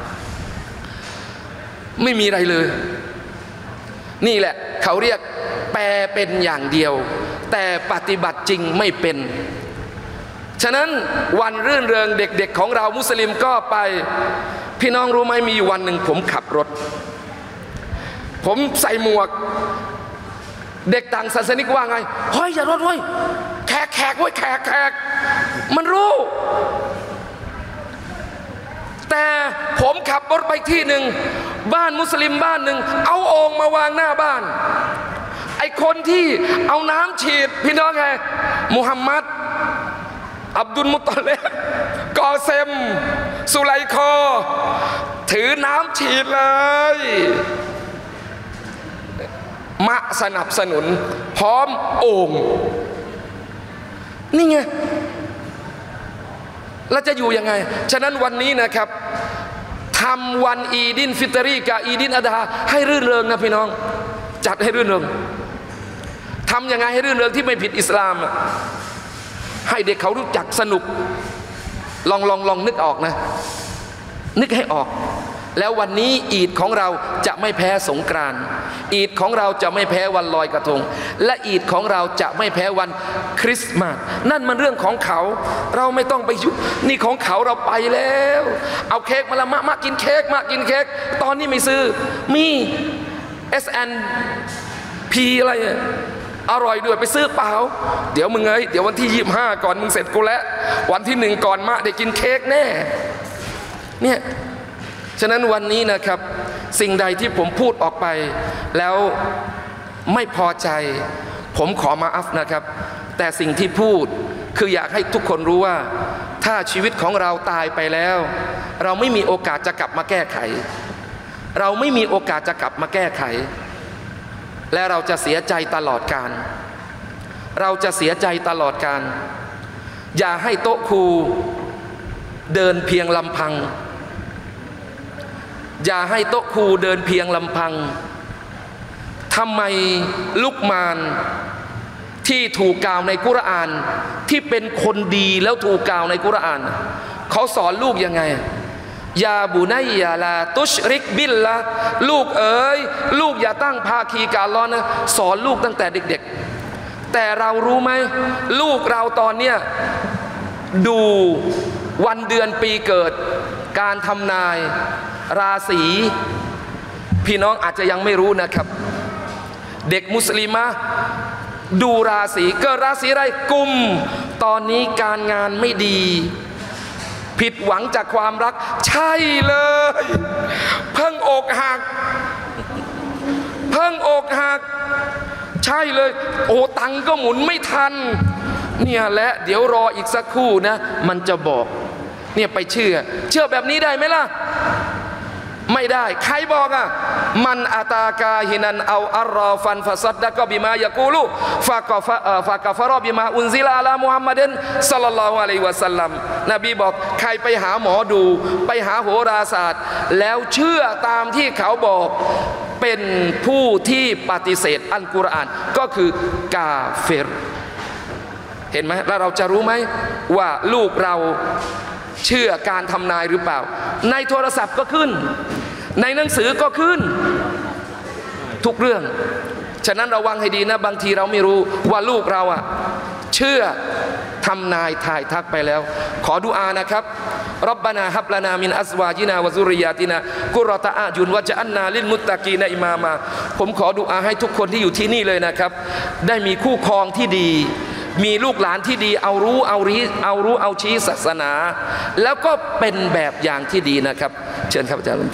ไม่มีอะไรเลยนี่แหละเขาเรียกแปลเป็นอย่างเดียวแต่ปฏิบัติจริงไม่เป็นฉะนั้นวันรื่นเริงเด็กๆของเรามุสลิมก็ไปพี่น้องรู้ไหมมีอยู่วันหนึ่งผมขับรถผมใส่หมวกเด็กต่างศาสนิกว่าไงเฮ้ยอย่ารถเว้ยแขกแขกเว้ยแขกแขกมันรู้แต่ผมขับรถไปที่หนึ่งบ้านมุสลิมบ้านหนึ่งเอาโอ่งมาวางหน้าบ้านไอคนที่เอาน้ำฉีดพี่น้องไงมุฮัมมัดอับดุลมุตตอลิบกอเซมสุไลคอถือน้ำฉีดเลยมะสนับสนุนพร้อมโอ่งนี่ไงเราจะอยู่ยังไงฉะนั้นวันนี้นะครับทำวันอีดินฟิตรีกับอีดินอัฎฮาให้รื่นเริงนะพี่น้องจัดให้รื่นเริงทำยังไงให้รื่นเริงที่ไม่ผิดอิสลามอ่ะให้เด็กเขารู้จักสนุกลองลองลองนึกออกนะนึกให้ออกแล้ววันนี้อีดของเราจะไม่แพ้สงกรานต์อีดของเราจะไม่แพ้วันลอยกระทงและอีดของเราจะไม่แพ้วันคริสต์มาสนั่นมันเรื่องของเขาเราไม่ต้องไปยุ่งนี่ของเขาเราไปแล้วเอาเค้กมาละมะมะกินเค้กมะกินเค้กตอนนี้ไม่ซื้อมี เอส แอนด์ พี อะไรอร่อยด้วยไปซื้อเปล่าเดี๋ยวมึงเอ้ยเดี๋ยววันที่ยี่สิบห้าก่อนมึงเสร็จกูแล้ววันที่หนึ่งก่อนมะได้กินเค้กแน่เนี่ยฉะนั้นวันนี้นะครับสิ่งใดที่ผมพูดออกไปแล้วไม่พอใจผมขอมาอัฟนะครับแต่สิ่งที่พูดคืออยากให้ทุกคนรู้ว่าถ้าชีวิตของเราตายไปแล้วเราไม่มีโอกาสจะกลับมาแก้ไขเราไม่มีโอกาสจะกลับมาแก้ไขและเราจะเสียใจตลอดกาลเราจะเสียใจตลอดกาลอย่าให้โต๊ะครูเดินเพียงลำพังอย่าให้โต๊ะครูเดินเพียงลำพังทำไมลุกมานที่ถูกกล่าวในกุรอานที่เป็นคนดีแล้วถูกกล่าวในกุรอานเขาสอนลูกยังไงยาบุนัยยาลาตุชริกบิลละลูกเอ๋ยลูกอย่าตั้งภาคีกับอัลเลาะห์นะสอนลูกตั้งแต่เด็กๆแต่เรารู้ไหมลูกเราตอนเนี้ยดูวันเดือนปีเกิดการทำนายราศีพี่น้องอาจจะยังไม่รู้นะครับเด็กมุสลิมะดูราศีเกิดราศีอะไรกุมตอนนี้การงานไม่ดีผิดหวังจากความรักใช่เลยเพิ่งอกหักเพิ่งอกหักใช่เลยโอ้ตังก็หมุนไม่ทันเนี่ยแหละเดี๋ยวรออีกสักครู่นะมันจะบอกเนี่ยไปเชื่อเชื่อแบบนี้ได้ไหมล่ะไม่ได้ใครบอกอ่ะมันอาตากาฮินันเอาอัลรอฟันฟาซัดดะกอบิมายะกูลูฟากฟะฟากฟะรอบิมาอุนซิลาอะลามุฮัมมัดศ็อลลัลลอฮุอะลัยฮิวะซัลลัมนบีบอกใครไปหาหมอดูไปหาโหราศาสตร์แล้วเชื่อตามที่เขาบอกเป็นผู้ที่ปฏิเสธอัลกุรอานก็คือกาเฟรเห็นไหมแล้วเราจะรู้ไหมว่าลูกเราเชื่อการทำนายหรือเปล่าในโทรศัพท์ก็ขึ้นในหนังสือก็ขึ้นทุกเรื่องฉะนั้นระวังให้ดีนะบางทีเราไม่รู้ว่าลูกเราอ่ะเชื่อทำนายทายทักไปแล้วขอดุอานะครับรับบานาฮับลานามินอัซวาจินาวะซุริยาตินากุรอตะอายุนวะจะอันนาลิลมุตตะกีนอิมามาผมขอดุอาให้ทุกคนที่อยู่ที่นี่เลยนะครับได้มีคู่ครองที่ดีมีลูกหลานที่ดีเอารู้เอารีเอารู้เอาชี้ศาสนาแล้วก็เป็นแบบอย่างที่ดีนะครับเชิญครับอาจารย์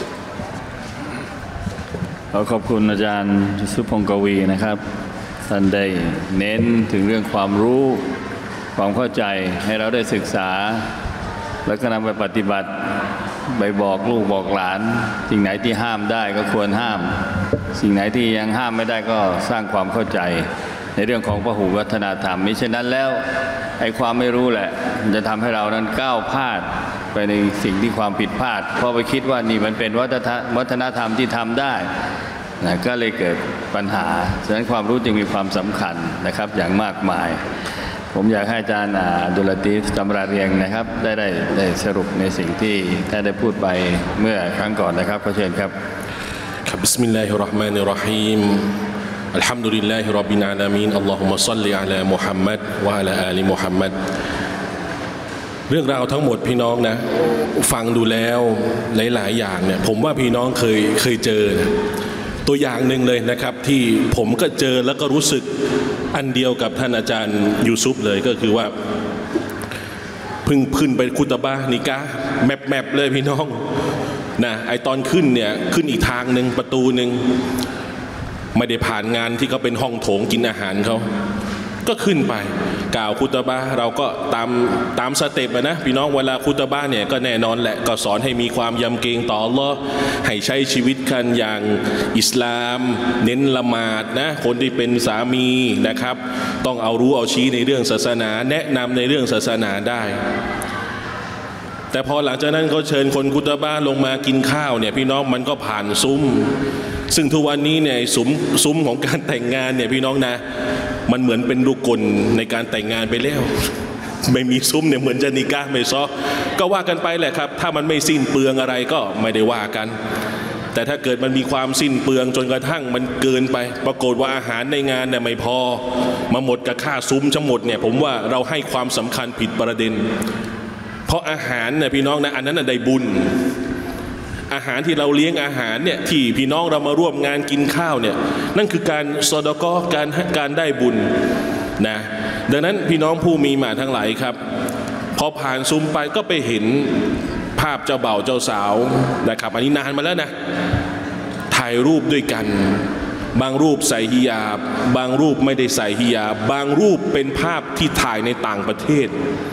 ขอขอบคุณอาจารย์สุพงศ์กวีนะครับท่านได้เน้นถึงเรื่องความรู้ความเข้าใจให้เราได้ศึกษาแล้วก็นำไปปฏิบัติไปบอกลูกบอกหลานสิ่งไหนที่ห้ามได้ก็ควรห้ามสิ่งไหนที่ยังห้ามไม่ได้ก็สร้างความเข้าใจในเรื่องของพหุวัฒนธรรมมิฉะนั้นแล้วไอ้ความไม่รู้แหละมันจะทำให้เรานั้นก้าวพลาดไปในสิ่งที่ความผิดพลาดเพราะไปคิดว่านี่มันเป็นวัฒนธรรมที่ทำได้นะก็เลยเกิดปัญหาฉะนั้นความรู้จึงมีความสำคัญนะครับอย่างมากมายผมอยากให้อาจารย์ดุลตีฟจำราเรียงนะครับได้ได้ได้สรุปในสิ่งที่ท่านได้พูดไปเมื่อครั้งก่อนนะครับขอเชิญครับ
ครับบิสมิลลาฮิรเราะห์มานิรเราะฮีมอัลฮัมดุลิลลาฮิร็อบบิลอาลามีนอัลลอฮุมมะศ็อลลิอะลามุฮัมมัดวะอะลาอาลีมุฮัมมัดเรื่องราวทั้งหมดพี่น้องนะฟังดูแล้วหลายๆอย่างเนี่ยผมว่าพี่น้องเคยเคยเจอตัวอย่างหนึ่งเลยนะครับที่ผมก็เจอแล้วก็รู้สึกอันเดียวกับท่านอาจารย์ยูซุฟเลยก็คือว่าพึ่งขึ้นไปคุตบะนิกะแมปแมปเลยพี่น้องนะไอตอนขึ้นเนี่ยขึ้นอีกทางหนึ่งประตูหนึ่งไม่ได้ผ่านงานที่เขาเป็นห้องโถงกินอาหารเขาก็ขึ้นไปกล่าวคุตบะเราก็ตามตามสเต็ปนะพี่น้องเวลาคุตบะเนี่ยก็แน่นอนแหละก็สอนให้มีความยำเกรงต่ออัลเลาะห์ให้ใช้ชีวิตกันอย่างอิสลามเน้นละหมาดนะคนที่เป็นสามีนะครับต้องเอารู้เอาชี้ในเรื่องศาสนาแนะนำในเรื่องศาสนาได้แต่พอหลังจากนั้นเขาเชิญคนคุตบะลงมากินข้าวเนี่ยพี่น้องมันก็ผ่านซุ้มซึ่งทุกวันนี้เนี่ยซุ้มซุ้มของการแต่งงานเนี่ยพี่น้องนะมันเหมือนเป็นลูกกลในการแต่งงานไปแล้วไม่มีซุ้มเนี่ยเหมือนจะนิกะห์ไม่ซ้อก็ว่ากันไปแหละครับถ้ามันไม่สิ้นเปลืองอะไรก็ไม่ได้ว่ากันแต่ถ้าเกิดมันมีความสิ้นเปลืองจนกระทั่งมันเกินไปปรากฏว่าอาหารในงานเนี่ยไม่พอมาหมดกับค่าซุ้มทั้งหมดเนี่ยผมว่าเราให้ความสำคัญผิดประเด็นเพราะอาหารเนี่ยพี่น้องนะอันนั้นได้บุญอาหารที่เราเลี้ยงอาหารเนี่ยที่พี่น้องเรามาร่วมงานกินข้าวเนี่ยนั่นคือการซอดะกอฮ์การการได้บุญนะดังนั้นพี่น้องผู้มีมาทั้งหลายครับพอผ่านซุ้มไปก็ไปเห็นภาพเจ้าบ่าวเจ้าสาวนะครับอันนี้นานมาแล้วนะถ่ายรูปด้วยกันบางรูปใส่ฮิญาบบางรูปไม่ได้ใส่ฮิญาบบางรูปเป็นภาพที่ถ่ายในต่างประเทศ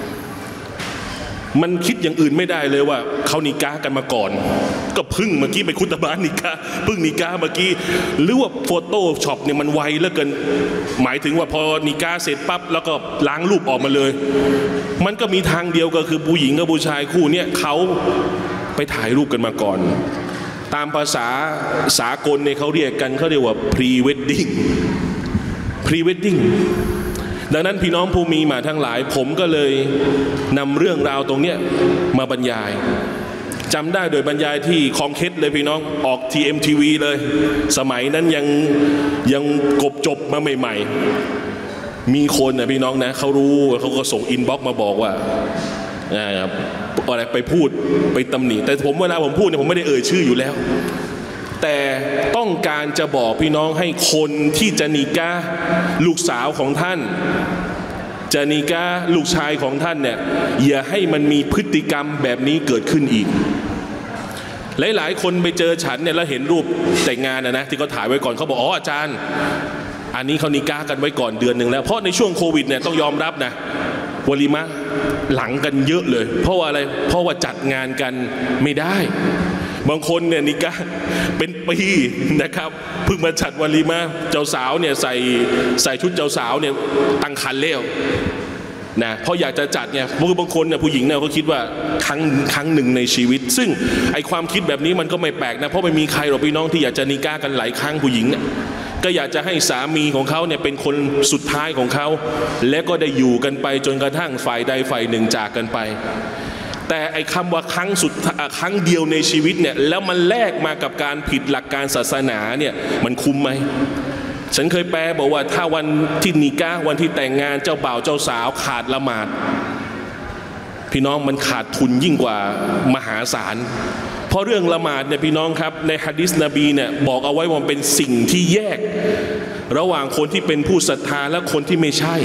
มันคิดอย่างอื่นไม่ได้เลยว่าเขานิกะห์กันมาก่อนก็พึ่งเมื่อกี้ไปคุตบะนิกะห์พึ่งนิกะห์เมื่อกี้หรือว่าโฟโต้ช็อปเนี่ยมันไวเหลือเกินหมายถึงว่าพอนิกะห์เสร็จปั๊บแล้วก็ล้างรูปออกมาเลยมันก็มีทางเดียวก็คือผู้หญิงกับผู้ชายคู่เนี่ยเขาไปถ่ายรูปกันมาก่อนตามภาษาสากลเนี่ยเขาเรียกกันเขาเรียกว่า พรี เวดดิ้ง พรี เวดดิ้งดังนั้นพี่น้องผู้มีมาทั้งหลายผมก็เลยนำเรื่องราวตรงเนี้ยมาบรรยายจำได้โดยบรรยายที่คลองเคสเลยพี่น้องออก ที เอ็ม ที วี เลยสมัยนั้นยังยังกบจบมาใหม่ๆมีคนนะพี่น้องนะเขารู้เขาก็ส่งอินบ็อกซ์มาบอกว่าอะไรไปพูดไปตำหนิแต่ผมเวลาผมพูดเนี่ยผมไม่ได้เอ่ยชื่ออยู่แล้วแต่ต้องการจะบอกพี่น้องให้คนที่จะนิกะห์ลูกสาวของท่านจะนิกะห์ลูกชายของท่านเนี่ยอย่าให้มันมีพฤติกรรมแบบนี้เกิดขึ้นอีกหลายๆคนไปเจอฉันเนี่ยแล้วเห็นรูปแต่งงานนะนะที่เขาถ่ายไว้ก่อนเขาบอกอ๋ออาจารย์อันนี้เขานิกะห์กันไว้ก่อนเดือนหนึ่งแล้วเพราะในช่วงโควิดเนี่ยต้องยอมรับนะวะลีมะห์หลังกันเยอะเลยเพราะว่าอะไรเพราะว่าจัดงานกันไม่ได้บางคนเนี่ยนิกะห์เป็นปีนะครับเพิ่งมาจัดวะลีมะห์เจ้าสาวเนี่ยใส่ใส่ชุดเจ้าสาวเนี่ยตั้งครรภ์แล้วนะเพราะอยากจะจัดเนี่ยบางคนเนี่ยผู้หญิงเนี่ยเขาคิดว่าครั้งครั้งหนึ่งในชีวิตซึ่งไอความคิดแบบนี้มันก็ไม่แปลกนะเพราะไม่มีใครหรอกพี่น้องที่อยากจะนิกะห์กันหลายครั้งผู้หญิงเนี่ยก็อยากจะให้สามีของเขาเนี่ยเป็นคนสุดท้ายของเขาและก็ได้อยู่กันไปจนกระทั่งฝ่ายใดฝ่ายหนึ่งจากกันไปแต่ไอ้คำว่าครั้งสุดครั้งเดียวในชีวิตเนี่ยแล้วมันแลกมากับการผิดหลักการศาสนาเนี่ยมันคุ้มไหมฉันเคยแปลบอกว่าถ้าวันที่นิกะห์วันที่แต่งงานเจ้าบ่าวเจ้าสาวขาดละหมาดพี่น้องมันขาดทุนยิ่งกว่ามหาศาลเพราะเรื่องละหมาดเนี่ยพี่น้องครับในหะดีษนบีเนี่ยบอกเอาไว้ว่าเป็นสิ่งที่แยกระหว่างคนที่เป็นผู้ศรัทธาและคนที่ไม่ใช่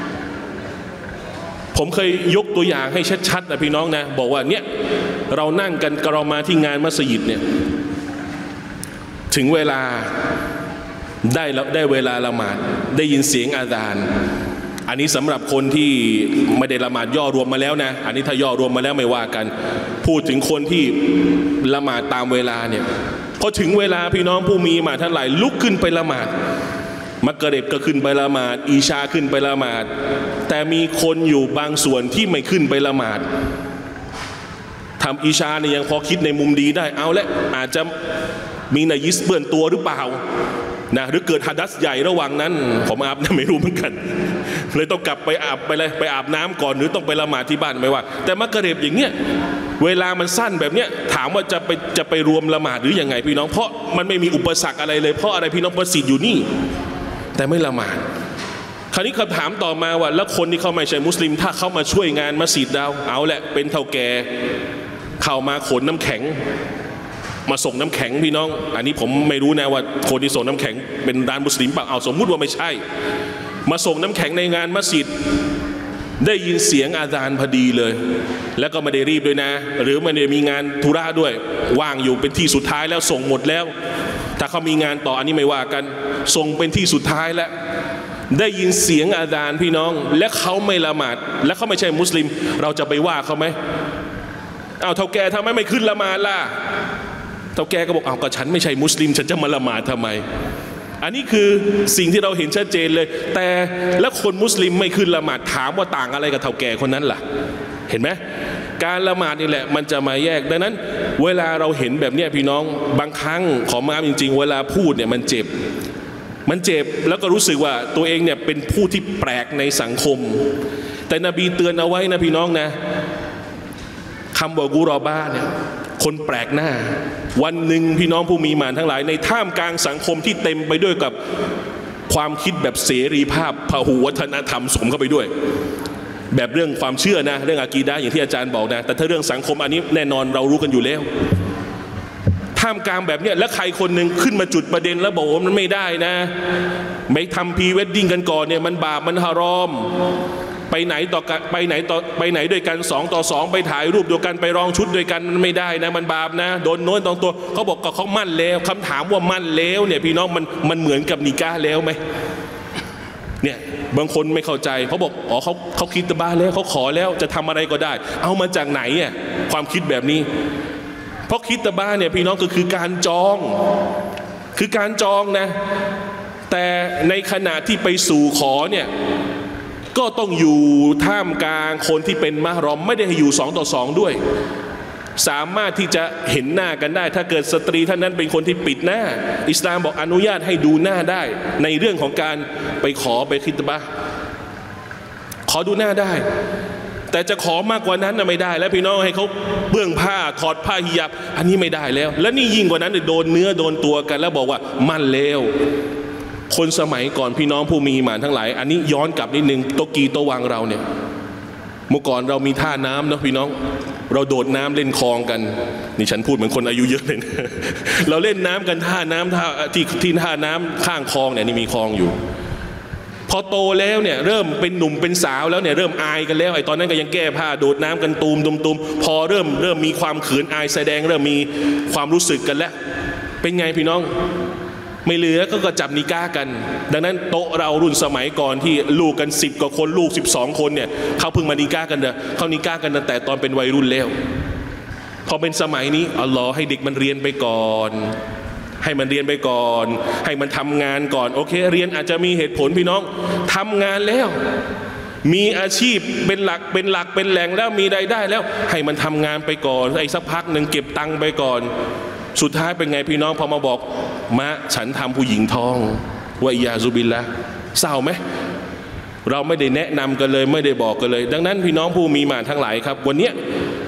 ผมเคยยกตัวอย่างให้ชัดๆนะพี่น้องนะบอกว่าเนี่ยเรานั่งกันเรามาที่งานมัสยิดเนี่ยถึงเวลาได้แล้วได้เวลาละหมาดได้ยินเสียงอาซานอันนี้สำหรับคนที่ไม่ได้ละหมาดย่อรวมมาแล้วนะอันนี้ถ้าย่อรวมมาแล้วไม่ว่ากันพูดถึงคนที่ละหมาดตามเวลาเนี่ยพอถึงเวลาพี่น้องผู้มีมาทั้งหลายลุกขึ้นไปละหมาดมักริบก็ขึ้นไปละหมาดอีชาขึ้นไปละหมาดแต่มีคนอยู่บางส่วนที่ไม่ขึ้นไปละหมาดทำอีชาเนี่ยยังพอคิดในมุมดีได้เอาละอาจจะมีนายิสเปื้อนตัวหรือเปล่านะหรือเกิดฮัดัสใหญ่ระหว่างนั้นผมอาบน้ำไม่รู้เหมือนกันเลยต้องกลับไปอาบไปเลยไปอาบน้ำก่อนหรือต้องไปละหมาดที่บ้านไม่ว่าแต่มักริบอย่างเงี้ยเวลามันสั้นแบบเนี้ยถามว่าจะไปจะไปรวมละหมาดหรือยังไงพี่น้องเพราะมันไม่มีอุปสรรคอะไรเลยเพราะอะไรพี่น้องประสิทธิ์อยู่นี่แต่ไม่ละหมาดคราวนี้คำถามต่อมาว่าแล้วคนที่เขาไม่ใช่มุสลิมถ้าเขามาช่วยงานมัสยิดเราเอาแหละเป็นเฒ่าแก่เข้ามาขนน้ำแข็งมาส่งน้ำแข็งพี่น้องอันนี้ผมไม่รู้นะว่าคนที่ส่งน้ำแข็งเป็นร้านมุสลิมเปล่าเอาสมมุติว่าไม่ใช่มาส่งน้ำแข็งในงานมัสยิดได้ยินเสียงอาซานพอดีเลยแล้วก็ไม่ได้รีบด้วยนะหรือไม่ได้มีงานธุระด้วยว่างอยู่เป็นที่สุดท้ายแล้วส่งหมดแล้วถ้าเขามีงานต่ออันนี้ไม่ว่ากันส่งเป็นที่สุดท้ายแล้วได้ยินเสียงอาซานพี่น้องและเขาไม่ละหมาดและเขาไม่ใช่มุสลิมเราจะไปว่าเขาไหมเอาเท่าแก่ทำไมไม่ขึ้นละหมาดล่ะเท่าแก่ก็บอกเอาก็ฉันไม่ใช่มุสลิมฉันจะมาละหมาดทำไมอันนี้คือสิ่งที่เราเห็นชัดเจนเลยแต่แล้วคนมุสลิมไม่ขึ้นละหมาดถามว่าต่างอะไรกับเท่าแก่คนนั้นล่ะเห็นไหมการละหมาดนี่แหละมันจะมาแยกดังนั้นเวลาเราเห็นแบบนี้พี่น้องบางครั้งขอมาจริงๆเวลาพูดเนี่ยมันเจ็บมันเจ็บแล้วก็รู้สึกว่าตัวเองเนี่ยเป็นผู้ที่แปลกในสังคมแต่นบีเตือนเอาไว้นะพี่น้องนะคำว่ากูรอบ้าเนี่ยคนแปลกหน้าวันหนึ่งพี่น้องผู้มีมานทั้งหลายในท่ามกลางสังคมที่เต็มไปด้วยกับความคิดแบบเสรีภาพพหุวัฒนธรรมสมเข้าไปด้วยแบบเรื่องความเชื่อนะเรื่องอากีดะห์อย่างที่อาจารย์บอกนะแต่ถ้าเรื่องสังคมอันนี้แน่นอนเรารู้กันอยู่แล้วท่ามกลางแบบเนี้ยแล้วใครคนหนึ่งขึ้นมาจุดประเด็นแล้วบอกว่ามันไม่ได้นะไม่ทำพรีเวดดิ้งกันก่อนเนี่ยมันบาปมันฮารอมไปไหนต่อไปไหนต่อไปไหนด้วยกันสองต่อสองไปถ่ายรูปด้วยกันไปรองชุดด้วยกันมันไม่ได้นะมันบาปนะโดนโน้นตองตัวเขาบอกก็เขามั่นแล้วคำถามว่ามั่นแล้วเนี่ยพี่น้องมันมันเหมือนกับนิกะห์แล้วไหมเนี่ยบางคนไม่เข้าใจเขาบอกอ๋อเขาเขาคิดตะบ้าแล้วเขาขอแล้วจะทำอะไรก็ได้เอามาจากไหนอ่ะความคิดแบบนี้เพราะคิดตะบ้าเนี่ยพี่น้องก็คือการจองคือการจองนะแต่ในขณะที่ไปสู่ขอเนี่ยก็ต้องอยู่ท่ามกลางคนที่เป็นมะรอมไม่ได้ให้อยู่สองต่อสองด้วยสามารถที่จะเห็นหน้ากันได้ถ้าเกิดสตรีท่านนั้นเป็นคนที่ปิดหน้าอิสลามบอกอนุญาตให้ดูหน้าได้ในเรื่องของการไปขอไปคิตบะห์ขอดูหน้าได้แต่จะขอมากกว่านั้นน่ะไม่ได้แล้วพี่น้องให้เขาเบื้องผ้าถอดผ้าฮิญาบอันนี้ไม่ได้แล้วและนี่ยิ่งกว่านั้นโดนเนื้อโดนตัวกันแล้วบอกว่ามั่นแล้วคนสมัยก่อนพี่น้องผู้มีหมานทั้งหลายอันนี้ย้อนกลับนิดนึงโตกีโตวังเราเนี่ยเมื่อก่อนเรามีท่าน้ำเนาะพี่น้องเราโดดน้ำเล่นคลองกันนี่ฉันพูดเหมือนคนอายุเยอะเลยนะเราเล่นน้ำกันท่าน้ำท่าที่ที่ท่าน้ำข้างคลองเนี่ยนี่มีคลองอยู่พอโตแล้วเนี่ยเริ่มเป็นหนุ่มเป็นสาวแล้วเนี่ยเริ่มอายกันแล้วไอ้ตอนนั้นก็ยังแก้ผ้าโดดน้ำกันตูมตุมตุมพอเริ่มเริ่มมีความเขินอายแสดงเริ่มมีความรู้สึกกันแล้วเป็นไงพี่น้องไม่เหลือก็ก็จับนิกากันดังนั้นโต๊ะเรารุ่นสมัยก่อนที่ลูกกันสิบกว่าคนลูกสิบสองคนเนี่ยเขาเพิ่งมานิกากันเด้อเขานิกากันตั้งแต่ตอนเป็นวัยรุ่นแล้วพอเป็นสมัยนี้อัลลอฮ์ให้เด็กมันเรียนไปก่อนให้มันเรียนไปก่อนให้มันทำงานก่อนโอเคเรียนอาจจะมีเหตุผลพี่น้องทำงานแล้วมีอาชีพเป็นหลักเป็นหลักเป็นแหล่งแล้วมีรายได้แล้วให้มันทำงานไปก่อนไอ้สักพักหนึ่งเก็บตังค์ไปก่อนสุดท้ายเป็นไงพี่น้องพอมาบอกมะฉันทำผู้หญิงท้องวะอิยาซุบิลละเศร้าไหมเราไม่ได้แนะนำกันเลยไม่ได้บอกกันเลยดังนั้นพี่น้องผู้มีหมานทั้งหลายครับวันนี้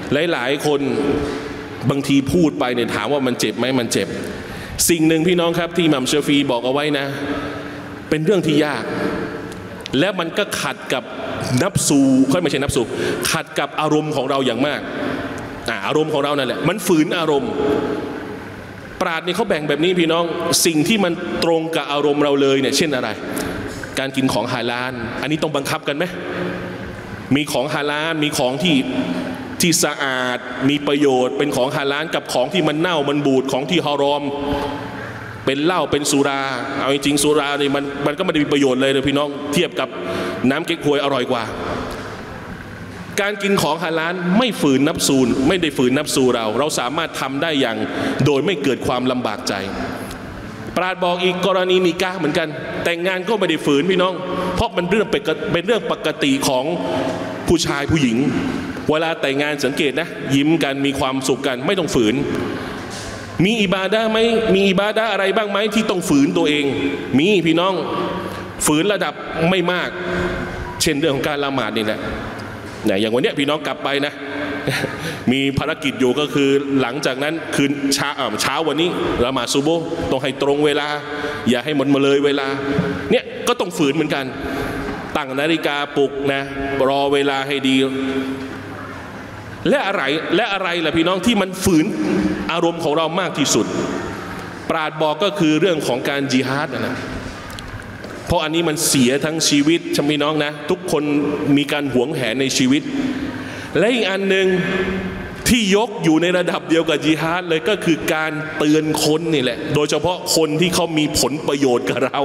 หลายๆคนบางทีพูดไปเนี่ยถามว่ามันเจ็บไหมมันเจ็บสิ่งหนึ่งพี่น้องครับที่อิหม่ามชาฟีบอกเอาไว้นะเป็นเรื่องที่ยากและมันก็ขัดกับนับสูค่อยไม่ใช่นับสูขัดกับอารมณ์ของเราอย่างมากอ่าอารมณ์ของเรานั่นแหละมันฝืนอารมณ์ปราชญ์นี่เขาแบ่งแบบนี้พี่น้องสิ่งที่มันตรงกับอารมณ์เราเลยเนี่ยเช่นอะไรการกินของฮาลาลอันนี้ต้องบังคับกันไหมมีของฮาลาลมีของที่ที่สะอาดมีประโยชน์เป็นของฮาลาลกับของที่มันเน่ามันบูดของที่ฮารอมเป็นเหล้าเป็นสุราเอาจริงๆสุราเนี่ยมันมันก็ไม่ได้มีประโยชน์เลยนะพี่น้องเทียบกับน้ำเก๊กฮวยอร่อยกว่าการกินของฮาลาลไม่ฝืนนับซูลไม่ได้ฝืนนับซูเราเราสามารถทำได้อย่างโดยไม่เกิดความลำบากใจปราชญ์บอกอีกกรณีนิกาเหมือนกันแต่งงานก็ไม่ได้ฝืนพี่น้องเพราะมันเรื่องเป็นเรื่องปกติของผู้ชายผู้หญิงเวลาแต่งงานสังเกตนะยิ้มกันมีความสุขกันไม่ต้องฝืนมีอิบาดะห์ไหมมีอิบาดะห์อะไรบ้างไหมที่ต้องฝืนตัวเองมีพี่น้องฝืนระดับไม่มากเช่นเรื่องของการละหมาดนี่แหละเนี่ยอย่างวันนี้พี่น้องกลับไปนะมีภารกิจอยู่ก็คือหลังจากนั้นคืนเช้าเช้าวันนี้ละหมาดซุบฮ์ต้องให้ตรงเวลาอย่าให้มันมาเลยเวลาเนี่ยก็ต้องฝืนเหมือนกันตั้งนาฬิกาปลุกนะรอเวลาให้ดีและอะไรและอะไรล่ะพี่น้องที่มันฝืนอารมณ์ของเรามากที่สุดปราชญ์บอกก็คือเรื่องของการญิฮาดนะเพราะอันนี้มันเสียทั้งชีวิตชมพี่น้องนะทุกคนมีการหวงแหนในชีวิตและอีกอันหนึ่งที่ยกอยู่ในระดับเดียวกับญิฮาดเลยก็คือการเตือนคนนี่แหละโดยเฉพาะคนที่เขามีผลประโยชน์กับเรา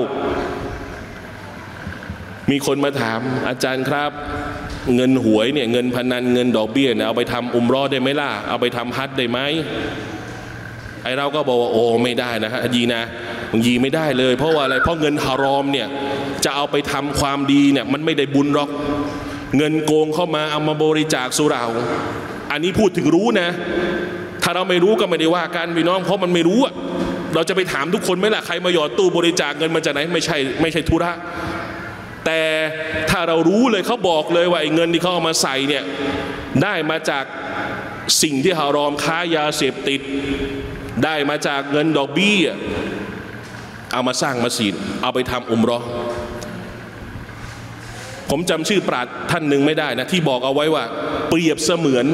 มีคนมาถามอาจารย์ครับเงินหวยเนี่ยเงินพนันเงินดอกเบี้ยเนี่ยเอาไปทำอุมเราะห์ได้ไหมล่ะเอาไปทำฮัจญ์ได้ไหมไอเราก็บอกว่าโอ้ไม่ได้นะฮะยีนะยีไม่ได้เลยเพราะว่าอะไรเพราะเงินฮารอมเนี่ยจะเอาไปทำความดีเนี่ยมันไม่ได้บุญหรอกเงินโกงเข้ามาเอามาบริจาคสุราอันนี้พูดถึงรู้นะถ้าเราไม่รู้ก็ไม่ได้ว่ากันพี่น้องเพราะมันไม่รู้อะเราจะไปถามทุกคนไหมล่ะใครมาหยอดตู้บริจาคเงินมาจากไหนไม่ใช่ไม่ใช่ธุระแต่ถ้าเรารู้เลยเขาบอกเลยว่าไอ้เงินที่เขาเอามาใส่เนี่ยได้มาจากสิ่งที่ฮารอมค้ายาเสพติดได้มาจากเงินดอกเบี้ยเอามาสร้างมัสยิดเอาไปทำอุมเราะห์ผมจำชื่อปราชญ์ท่านหนึ่งไม่ได้นะที่บอกเอาไว้ว่าเปรียบเสมือน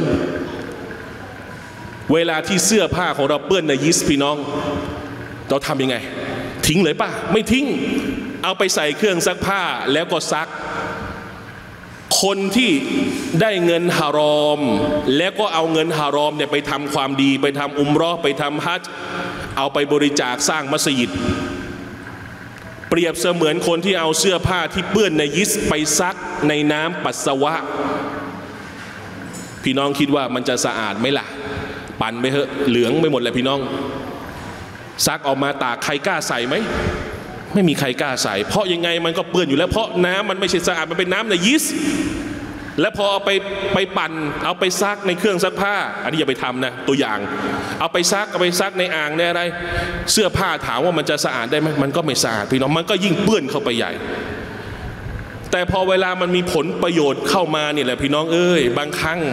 เวลาที่เสื้อผ้าของเราเปื้อนในยิสพี่น้องเราทำยังไงทิ้งเลยป่ะไม่ทิ้งเอาไปใส่เครื่องซักผ้าแล้วก็ซักคนที่ได้เงินฮารอมแล้วก็เอาเงินฮารอมเนี่ยไปทำความดีไปทำอุมเราะห์ไปทำฮัจญ์เอาไปบริจาคสร้างมัสยิดเปรียบเสมือนคนที่เอาเสื้อผ้าที่เปื้อนในยิสไปซักในน้ำปัสสาวะพี่น้องคิดว่ามันจะสะอาดไหมล่ะปั่นไปเถอะเหลืองไปหมดเลยพี่น้องซักออกมาตากใครกล้าใส่ไหมไม่มีใครกล้าใส่เพราะยังไงมันก็เปื้อนอยู่แล้วเพราะน้ำมันไม่ใช่สะอาดมันเป็นน้ำในยิสและพอเอาไปไปปั่นเอาไปซักในเครื่องซักผ้าอันนี้อย่าไปทำนะตัวอย่างเอาไปซักเอาไปซักในอ่างในอะไรเสื้อผ้าถามว่ามันจะสะอาดได้ไหมมันก็ไม่สะอาดพี่น้องมันก็ยิ่งเปื้อนเข้าไปใหญ่แต่พอเวลามันมีผลประโยชน์เข้ามาเนี่ยแหละพี่น้องเอ้ยบางครั้ง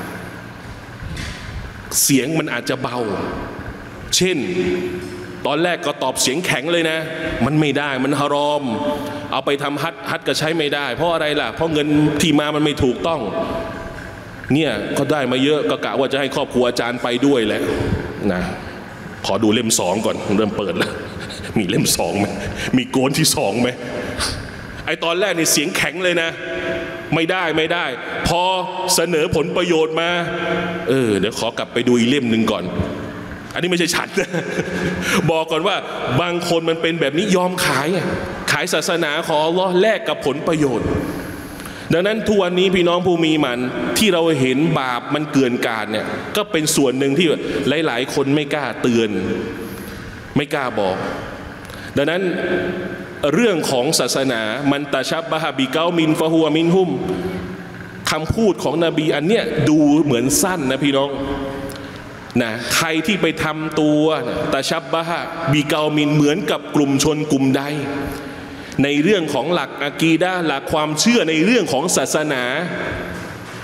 เสียงมันอาจจะเบาเช่นตอนแรกก็ตอบเสียงแข็งเลยนะมันไม่ได้มันฮารอมเอาไปทำฮัจญ์ฮัจญ์ก็ใช้ไม่ได้เพราะอะไรล่ะเพราะเงินที่มามันไม่ถูกต้องเนี่ยก็ได้มาเยอะก็กะว่าจะให้ครอบครัวอาจารย์ไปด้วยแหละนะขอดูเล่มสองก่อนเริ่มเปิดแล้วมีเล่มสองไหมมีโกนที่สองไหมไอตอนแรกนี่เสียงแข็งเลยนะไม่ได้ไม่ได้พอเสนอผลประโยชน์มาเออเดี๋ยวขอกลับไปดูอีกเล่มหนึ่งก่อนอันนี้ไม่ใช่ฉันนะบอกก่อนว่าบางคนมันเป็นแบบนี้ยอมขายขายศาสนาของอัลเลาะห์แลกกับผลประโยชน์ดังนั้นทุกวันนี้พี่น้องผู้มีมันที่เราเห็นบาปมันเกินกาจเนี่ยก็เป็นส่วนหนึ่งที่หลายๆคนไม่กล้าเตือนไม่กล้าบอกดังนั้นเรื่องของศาสนามันตะชับบะฮะบิเกามินฟะฮัวมินฮุมคำพูดของนบีอันเนี้ยดูเหมือนสั้นนะพี่น้องนะใครที่ไปทำตัวตะชับบะฮะบิเกามินเหมือนกับกลุ่มชนกลุ่มใดในเรื่องของหลักอะกีดะห์หลักความเชื่อในเรื่องของศาสนา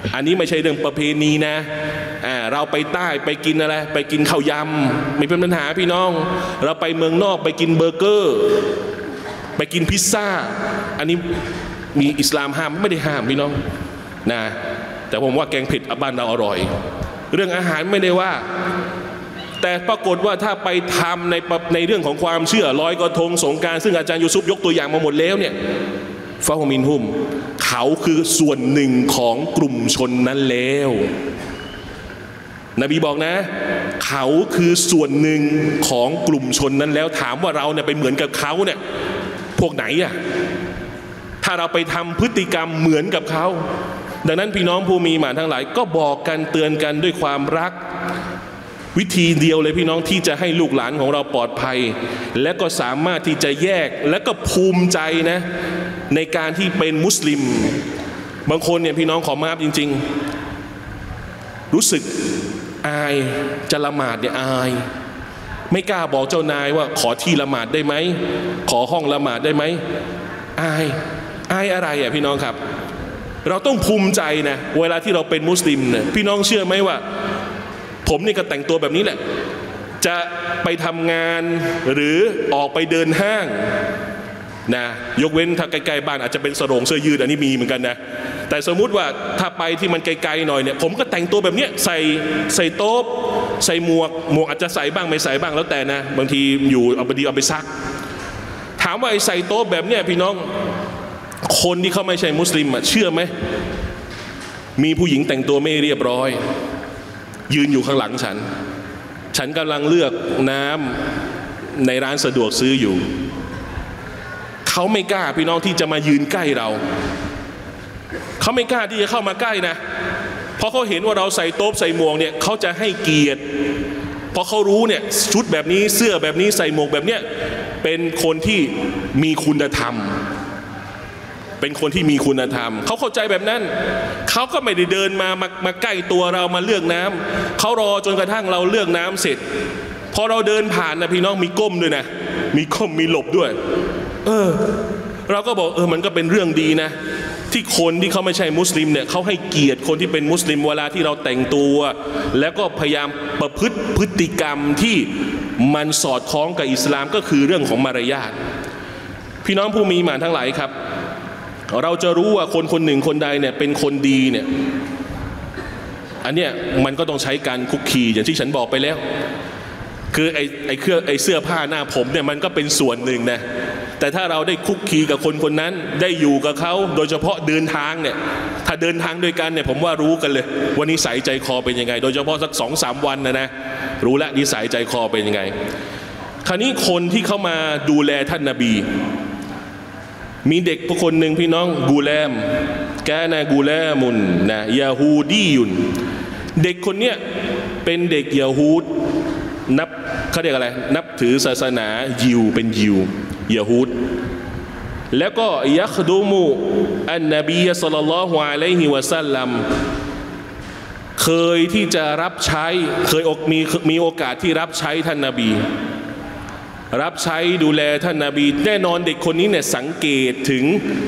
อันนี้ไม่ใช่เรื่องประเพณีนะอ่าเราไปใต้ไปกินอะไรไปกินข้าวยำไม่เป็นปัญหาพี่น้องเราไปเมืองนอกไปกินเบอร์เกอร์ไปกินพิซซ่าอันนี้มีอิสลามห้ามไม่ได้ห้ามพี่น้องนะแต่ผมว่าแกงเผ็ดบ้านเราอร่อยเรื่องอาหารไม่ได้ว่าแต่ปรากฏว่าถ้าไปทำในในเรื่องของความเชื่อลอยกระทงสงกรานต์ซึ่งอาจารย์ยูซุฟยกตัวอย่างมาหมดแล้วเนี่ยฟาฮมินฮุมเขาคือส่วนหนึ่งของกลุ่มชนนั้นแล้วนบีบอกนะเขาคือส่วนหนึ่งของกลุ่มชนนั้นแล้วถามว่าเราเนี่ยไปเหมือนกับเขาเนี่ยพวกไหนอะถ้าเราไปทำพฤติกรรมเหมือนกับเขาดังนั้นพี่น้องผู้มีหมานทั้งหลายก็บอกกันเตือนกันด้วยความรักวิธีเดียวเลยพี่น้องที่จะให้ลูกหลานของเราปลอดภัยและก็สามารถที่จะแยกและก็ภูมิใจนะในการที่เป็นมุสลิมบางคนเนี่ยพี่น้องขอมาฟจริงๆรู้สึกอายจะละหมาดเนี่ยอายไม่กล้าบอกเจ้านายว่าขอที่ละหมาดได้ไหมขอห้องละหมาดได้ไหมอายอายอะไรอ่ะพี่น้องครับเราต้องภูมิใจนะเวลาที่เราเป็นมุสลิมเนี่ยพี่น้องเชื่อไหมว่าผมนี่ก็แต่งตัวแบบนี้แหละจะไปทำงานหรือออกไปเดินห้างนะยกเว้นถ้าใกล้ๆบ้านอาจจะเป็นสรงเสื้อยืดอันนี้มีเหมือนกันนะแต่สมมุติว่าถ้าไปที่มันไกลๆหน่อยเนี่ยผมก็แต่งตัวแบบนี้ใส่ใส่โต๊ะใส่หมวกหมวกอาจจะใส่บ้างไม่ใส่บ้างแล้วแต่นะบางทีอยู่เอาไปดีเอาไปซักถามว่าไอ้ใส่โต๊ะแบบเนี้ยพี่น้องคนที่เขาไม่ใช่มุสลิมเชื่อไหมมีผู้หญิงแต่งตัวไม่เรียบร้อยยืนอยู่ข้างหลังฉันฉันกำลังเลือกน้ำในร้านสะดวกซื้ออยู่เขาไม่กล้าพี่น้องที่จะมายืนใกล้เราเขาไม่กล้าที่จะเข้ามาใกล้นะเพราะเขาเห็นว่าเราใส่โต๊ะใส่หมวกเนี่ยเขาจะให้เกียรติเพราะเขารู้เนี่ยชุดแบบนี้เสื้อแบบนี้ใส่หมวกแบบเนี้ยเป็นคนที่มีคุณธรรมเป็นคนที่มีคุณธรรมเขาเข้าใจแบบนั้นเขาก็ไม่ได้เดินมามามาใกล้ตัวเรามาเลือกน้ำเขารอจนกระทั่งเราเลือกน้ำเสร็จพอเราเดินผ่านนะพี่น้องมีก้มด้วยนะมีก้มมีหลบด้วยเออเราก็บอกเออมันก็เป็นเรื่องดีนะที่คนที่เขาไม่ใช่มุสลิมเนี่ยเขาให้เกียรติคนที่เป็นมุสลิมเวลาที่เราแต่งตัวแล้วก็พยายามประพฤติพฤติกรรมที่มันสอดคล้องกับอิสลามก็คือเรื่องของมารยาทพี่น้องผู้มีหมานทั้งหลายครับเราจะรู้ว่าคนคนหนึ่งคนใดเนี่ยเป็นคนดีเนี่ยอันเนี้ยมันก็ต้องใช้การคุกคีอย่างที่ฉันบอกไปแล้วคือไอ้ไอ้เครื่องไอ้เสื้อผ้าหน้าผมเนี่ยมันก็เป็นส่วนหนึ่งนะแต่ถ้าเราได้คุกคีกับคนคนนั้นได้อยู่กับเขาโดยเฉพาะเดินทางเนี่ยถ้าเดินทางด้วยกันเนี่ยผมว่ารู้กันเลยว่านิสัยใจคอเป็นยังไงโดยเฉพาะสักสองสามวันนะนะรู้แล้วนิสัยใจคอเป็นยังไงคราวนี้คนที่เข้ามาดูแลท่านนบีมีเด็กคนหนึ่งพี่น้องกูแลมแกนะกูแลมุนนะยาฮูดียุนเด็กคนเนี้ยเป็นเด็กยาฮูดนับเขาเรียกอะไรนับถือศาสนายิวเป็นยิวยาฮูดแล้วก็ยักดูมูอันนบีศ็อลลัลลอฮุอะลัยฮิวะซัลลัมเคยที่จะรับใช้เคยมีมีโอกาสที่รับใช้ท่านนบีรับใช้ดูแลท่านนบีแน่นอนเด็กคนนี้เนี่ยสังเกตถึง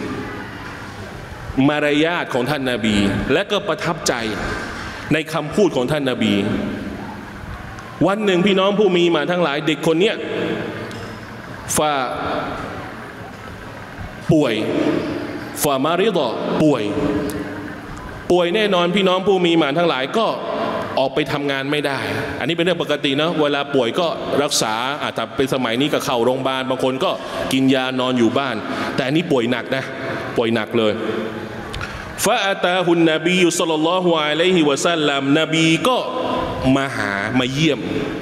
มารยาทของท่านนบีและก็ประทับใจในคำพูดของท่านนบีวันหนึ่งพี่น้องผู้มีมาทั้งหลายเด็กคนนี้ฝ่าป่วยฝ่ามาริดอป่วยป่วยแน่นอนพี่น้องผู้มีมาทั้งหลายก็ออกไปทำงานไม่ได้อันนี้เป็นเรื่องปกตินะเวลาป่วยก็รักษาอาจจะเป็นสมัยนี้ก็เข้าโรงพยาบาลบางคนก็กินยานอนอยู่บ้านแต่อันนี้ป่วยหนักนะป่วยหนักเลยฟะอาตาฮุนนบีศ็อลลัลลอฮุอะลัยฮิวะซัลลัมนบีก็มาหามาเยี่ยม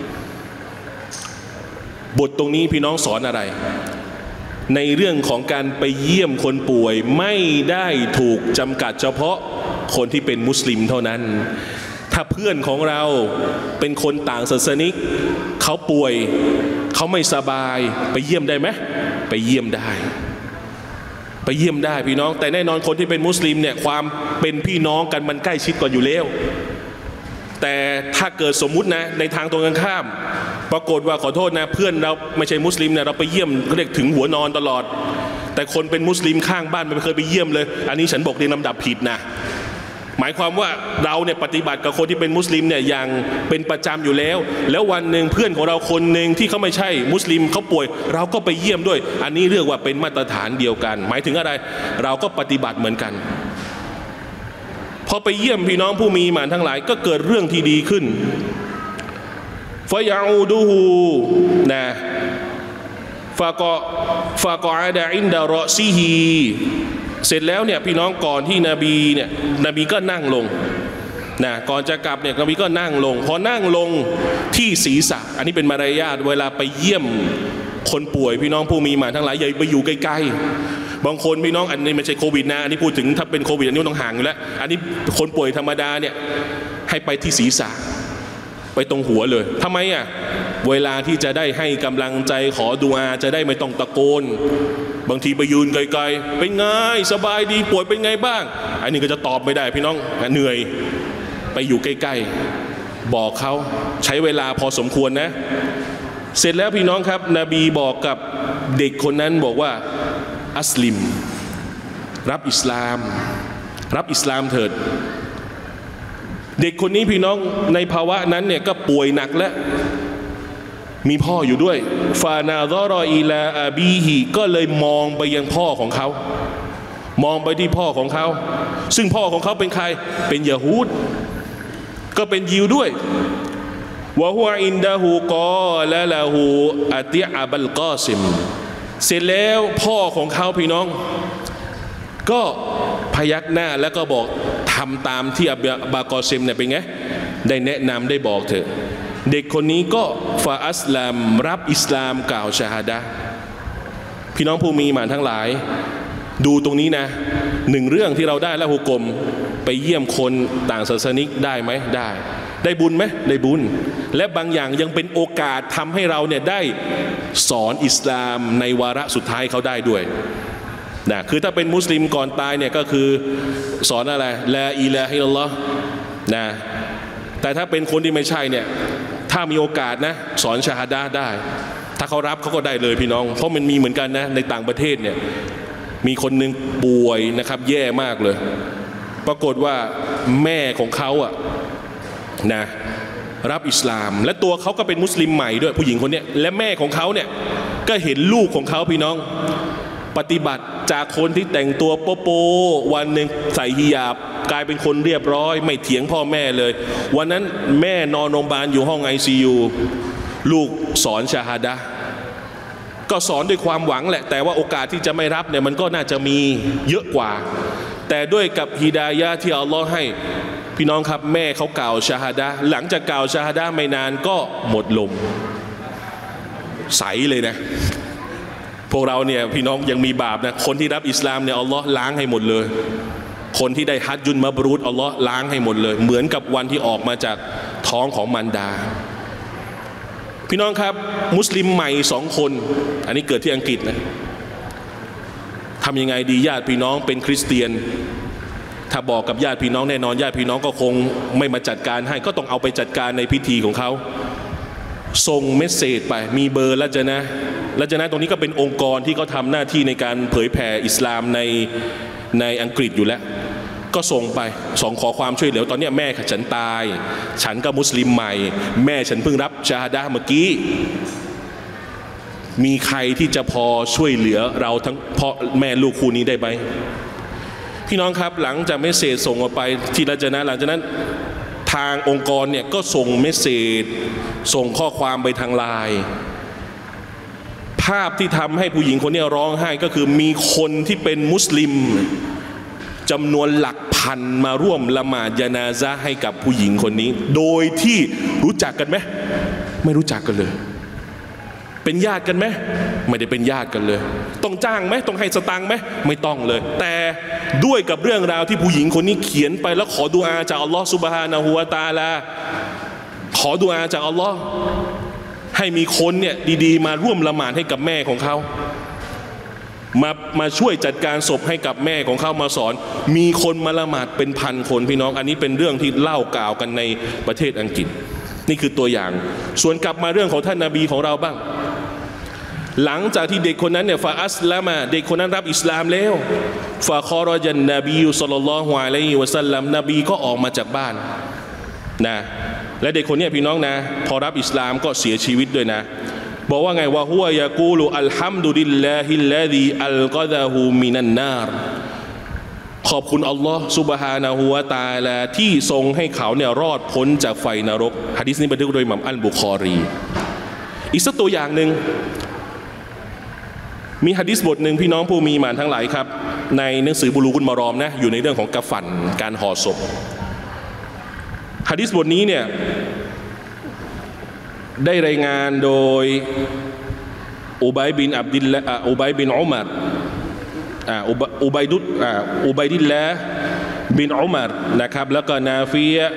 บทตรงนี้พี่น้องสอนอะไรในเรื่องของการไปเยี่ยมคนป่วยไม่ได้ถูกจำกัดเฉพาะคนที่เป็นมุสลิมเท่านั้นถ้าเพื่อนของเราเป็นคนต่างศาสนิกเขาป่วยเขาไม่สบายไปเยี่ยมได้ไหมไปเยี่ยมได้ไปเยี่ยมได้พี่น้องแต่แน่นอนคนที่เป็นมุสลิมเนี่ยความเป็นพี่น้องกันมันใกล้ชิดกันอยู่แล้วแต่ถ้าเกิดสมมุตินะในทางตรงกันข้ามปรากฏว่าขอโทษนะเพื่อนเราไม่ใช่มุสลิมเนี่ยเราไปเยี่ยมเขาเรียกถึงหัวนอนตลอดแต่คนเป็นมุสลิมข้างบ้านไม่เคยไปเยี่ยมเลยอันนี้ฉันบอกในลำดับผิดนะหมายความว่าเราเนี่ยปฏิบัติกับคนที่เป็นมุสลิมเนี่ยอย่างเป็นประจำอยู่แล้วแล้ววันหนึ่งเพื่อนของเราคนหนึ่งที่เขาไม่ใช่มุสลิมเขาป่วยเราก็ไปเยี่ยมด้วยอันนี้เรียกว่าเป็นมาตรฐานเดียวกันหมายถึงอะไรเราก็ปฏิบัติเหมือนกันพอไปเยี่ยมพี่น้องผู้มีหมานทั้งหลายก็เกิดเรื่องที่ดีขึ้นฟะยาอูดูฮูนะฟะกอฟะกออาดะอินดะรอซีฮีเสร็จแล้วเนี่ยพี่น้องก่อนที่นบีเนี่ยนบีก็นั่งลงนะก่อนจะกลับเนี่ยนบีก็นั่งลงพอนั่งลงที่ศีรษะอันนี้เป็นมารยาทเวลาไปเยี่ยมคนป่วยพี่น้องผู้มีหมานทั้งหลายอย่าไปอยู่ใกล้ๆบางคนพี่น้องอันนี้ไม่ใช่โควิดนะอันนี้พูดถึงถ้าเป็นโควิดอันนี้ต้องห่างอยู่แล้วอันนี้คนป่วยธรรมดาเนี่ยให้ไปที่ศีรษะไปตรงหัวเลยทำไมอ่ะเวลาที่จะได้ให้กำลังใจขอดุอาจะได้ไม่ต้องตะโกนบางทีไปยืนไกลๆเป็นไงสบายดีป่วยเป็นไงบ้างอันนี้ก็จะตอบไม่ได้พี่น้องเหนื่อยไปอยู่ใกล้ๆบอกเขาใช้เวลาพอสมควรนะเสร็จแล้วพี่น้องครับนบีบอกกับเด็กคนนั้นบอกว่าอัสลิมรับอิสลามรับอิสลามเถิดเด็กคนนี้พี่น้องในภาวะนั้นเนี่ยก็ป่วยหนักแล้วมีพ่ออยู่ด้วยฟานาซอรออีลาอาบีฮีก็เลยมองไปยังพ่อของเขามองไปที่พ่อของเขาซึ่งพ่อของเขาเป็นใครเป็นยะฮูดก็เป็นยิวด้วยวะฮุวอินดะฮูกอละละฮูอะติอะบัลกอซิมเสร็จแล้วพ่อของเขาพี่น้องก็พยักหน้าแล้วก็บอกทำตามที่อับบากอซิมเนี่ยเป็นไงได้แนะนำได้บอกเถอะเด็กคนนี้ก็ฟาอัสลามรับอิสลามกล่าวชาฮาดะห์พี่น้องผู้มีหมานทั้งหลายดูตรงนี้นะหนึ่งเรื่องที่เราได้และหุกมไปเยี่ยมคนต่างศาสนิกได้ไหมได้ได้บุญไหมได้บุญและบางอย่างยังเป็นโอกาสทำให้เราเนี่ยได้สอนอิสลามในวาระสุดท้ายเขาได้ด้วยนะคือถ้าเป็นมุสลิมก่อนตายเนี่ยก็คือสอนอะไรลาอิลาฮะอิลลัลลอฮ์นะแต่ถ้าเป็นคนที่ไม่ใช่เนี่ยถ้ามีโอกาสนะสอนชาฮาดะห์ได้ถ้าเขารับเขาก็ได้เลยพี่น้องเพราะมันมีเหมือนกันนะในต่างประเทศเนี่ยมีคนหนึ่งป่วยนะครับแย่มากเลยปรากฏว่าแม่ของเขาอะนะรับอิสลามและตัวเขาก็เป็นมุสลิมใหม่ด้วยผู้หญิงคนนี้และแม่ของเขาเนี่ยก็เห็นลูกของเขาพี่น้องปฏิบัติจากคนที่แต่งตัวโป๊โปวันหนึ่งใส่ฮิญาบกลายเป็นคนเรียบร้อยไม่เถียงพ่อแม่เลยวันนั้นแม่นอนโรงพยาบาลอยู่ห้อง ไอ ซี ยู ลูกสอนชาฮาดะห์ก็สอนด้วยความหวังแหละแต่ว่าโอกาสที่จะไม่รับเนี่ยมันก็น่าจะมีเยอะกว่าแต่ด้วยกับฮิดายะห์ที่อัลลอฮ์ให้พี่น้องครับแม่เขากล่าวชาฮาดะห์หลังจากกล่าวชาฮาดะห์ไม่นานก็หมดลมใสเลยนะพวกเราเนี่ยพี่น้องยังมีบาปนะคนที่รับอิสลามเนี่ยอัลลอฮ์ล้างให้หมดเลยคนที่ได้ฮัจญุลมับรูรอัลลอฮ์ล้างให้หมดเลยเหมือนกับวันที่ออกมาจากท้องของมารดาพี่น้องครับมุสลิมใหม่สองคนอันนี้เกิดที่อังกฤษนะทำยังไงดีญาติพี่น้องเป็นคริสเตียนถ้าบอกกับญาติพี่น้องแน่นอนญาติพี่น้องก็คงไม่มาจัดการให้ก็ต้องเอาไปจัดการในพิธีของเขาส่งเมสเซจไปมีเบอร์แล้วจะนะแล้วจะนะตรงนี้ก็เป็นองค์กรที่เขาทำหน้าที่ในการเผยแผ่อิสลามในในอังกฤษอยู่แล้วก็ส่งไปส่งขอความช่วยเหลือตอนนี้แม่ฉันตายฉันก็มุสลิมใหม่แม่ฉันเพิ่งรับชาฮาดะห์เมื่อกี้มีใครที่จะพอช่วยเหลือเราทั้งพ่อแม่ลูกคู่นี้ได้ไหมพี่น้องครับหลังจากเมสเซจส่งออกไปที่ละจะนะหลังจากนั้นทางองค์กรเนี่ยก็ส่งเมสเซจส่งข้อความไปทางไลน์ภาพที่ทำให้ผู้หญิงคนนี้ร้องไห้ก็คือมีคนที่เป็นมุสลิมจำนวนหลักพันมาร่วมละหมาดญะนาซะห์ให้กับผู้หญิงคนนี้โดยที่รู้จักกันไหมไม่รู้จักกันเลยเป็นญาติกันไหมไม่ได้เป็นญาติกันเลยต้องจ้างไหมต้องให้สตังค์ไหมไม่ต้องเลยแต่ด้วยกับเรื่องราวที่ผู้หญิงคนนี้เขียนไปแล้วขอดุอาจากอัลลอฮฺซุบฮานะฮูวะตะอาลาขอดุอาจากอัลลอฮฺให้มีคนเนี่ยดีๆมาร่วมละหมาดให้กับแม่ของเขามามาช่วยจัดการศพให้กับแม่ของเขามาสอนมีคนมาละหมาดเป็นพันคนพี่น้องอันนี้เป็นเรื่องที่เล่ากล่าวกันในประเทศอังกฤษนี่คือตัวอย่างส่วนกลับมาเรื่องของท่านนบีของเราบ้างหลังจากที่เด็กคนนั้นเนี่ยฟาอัสลามาเด็กคนนั้นรับอิสลามแล้วฟาคอรอจันนบีศ็อลลัลลอฮุอะลัยฮิวะซัลลัมนบีก็ออกมาจากบ้านนะและเด็กคนนี้พี่น้องนะพอรับอิสลามก็เสียชีวิตด้วยนะบอกว่าไงวะฮุวะยะกูลุอัลฮัมดุลิลลาฮิลลาซีอัลกอซะฮูมินันนารขอบคุณอัลลอฮ์ซุบฮานะฮูวะตะอาลาที่ทรงให้เขาเนี่ยรอดพ้นจากไฟนรกหะดีษนี้บันทึกโดยอิหม่ามอัลบุคอรีอีกสักตัวอย่างหนึ่งมีหะดีษบทหนึ่งพี่น้องผู้มีหมานทั้งหลายครับในหนังสือบุลูกุลมารอมนะอยู่ในเรื่องของกะฟันการห่อศพหะดีษบทนี้เนี่ยได้รายงานโดยอุบัยบินอับดิลละอุบัยบินอุมัรอ่าอุบัยดุอ่าอุบัยดิลละบินอุมัรนะครับแล้วก็นาฟียะ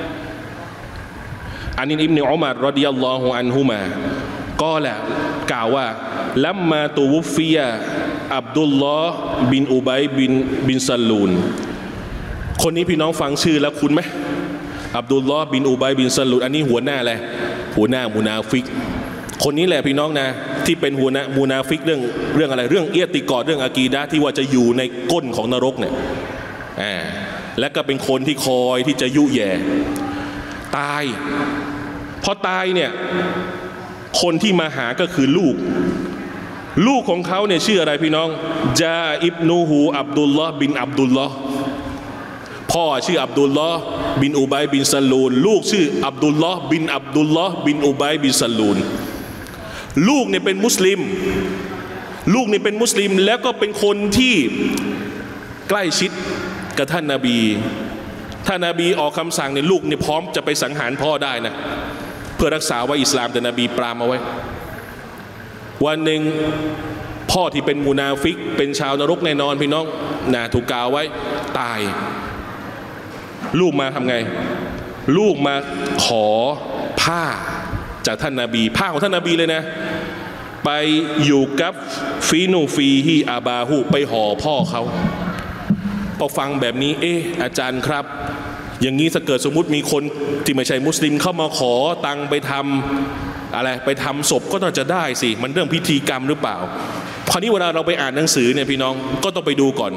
อันนี้อิบนุอุมัรรอฎิยัลลอฮุอันฮุมาก็แหละกล่าวว่าลัมมาตูวุฟียะอับดุลลอฮ์บินอุบัยบินบินซัลลูนคนนี้พี่น้องฟังชื่อแล้วคุ้นไหมอับดุลลอฮ์บินอุบัยบินซัลลูนอันนี้หัวหน้าอะไรหัวหน้ามุนาฟิกคนนี้แหละพี่น้องนะที่เป็นหัวหน้ามุนาฟิกเรื่องเรื่องอะไรเรื่องเอียติกอดเรื่องอากีดะห์ที่ว่าจะอยู่ในก้นของนรกเนี่ยอ่าและก็เป็นคนที่คอยที่จะยุแย่ตายพอตายเนี่ยคนที่มาหาก็คือลูกลูกของเขาเนี่ยชื่ออะไรพี่น้องจาอิบนูฮูอับดุลลอฮ์บินอับดุลลอฮ์พ่อชื่ออับดุลลอฮ์บินอุบัยบินซัลลูนลูกชื่ออับดุลลอฮ์บินอับดุลลอฮ์บินอุบัยบินซัลลูนลูกเนี่ยเป็นมุสลิมลูกเนี่ยเป็นมุสลิมแล้วก็เป็นคนที่ใกล้ชิดกับท่านนบีท่านนบีออกคำสั่งเนี่ยลูกเนี่ยพร้อมจะไปสังหารพ่อได้นะเพื่อรักษาไว้อิสลามแต่นบีปรามเอาไว้วันหนึ่งพ่อที่เป็นมุนาฟิกเป็นชาวนรกแน่นอนพี่น้องนะถูกกล่าวไว้ตายลูกมาทำไงลูกมาขอผ้าจากท่านนาบีผ้าของท่านนาบีเลยนะไปอยู่กับฟีนูฟีฮีอาบาฮูไปห่อพ่อเขาพอฟังแบบนี้เอ๊ะอาจารย์ครับอย่างนี้ถ้าเกิดสมมุติมีคนที่ไม่ใช่มุสลิมเข้ามาขอตังไปทำอะไรไปทำศพก็น่าจะได้สิมันเรื่องพิธีกรรมหรือเปล่าคราวนี้เวลาเราไปอ่านหนังสือเนี่ยพี่น้องก็ต้องไปดูก่อน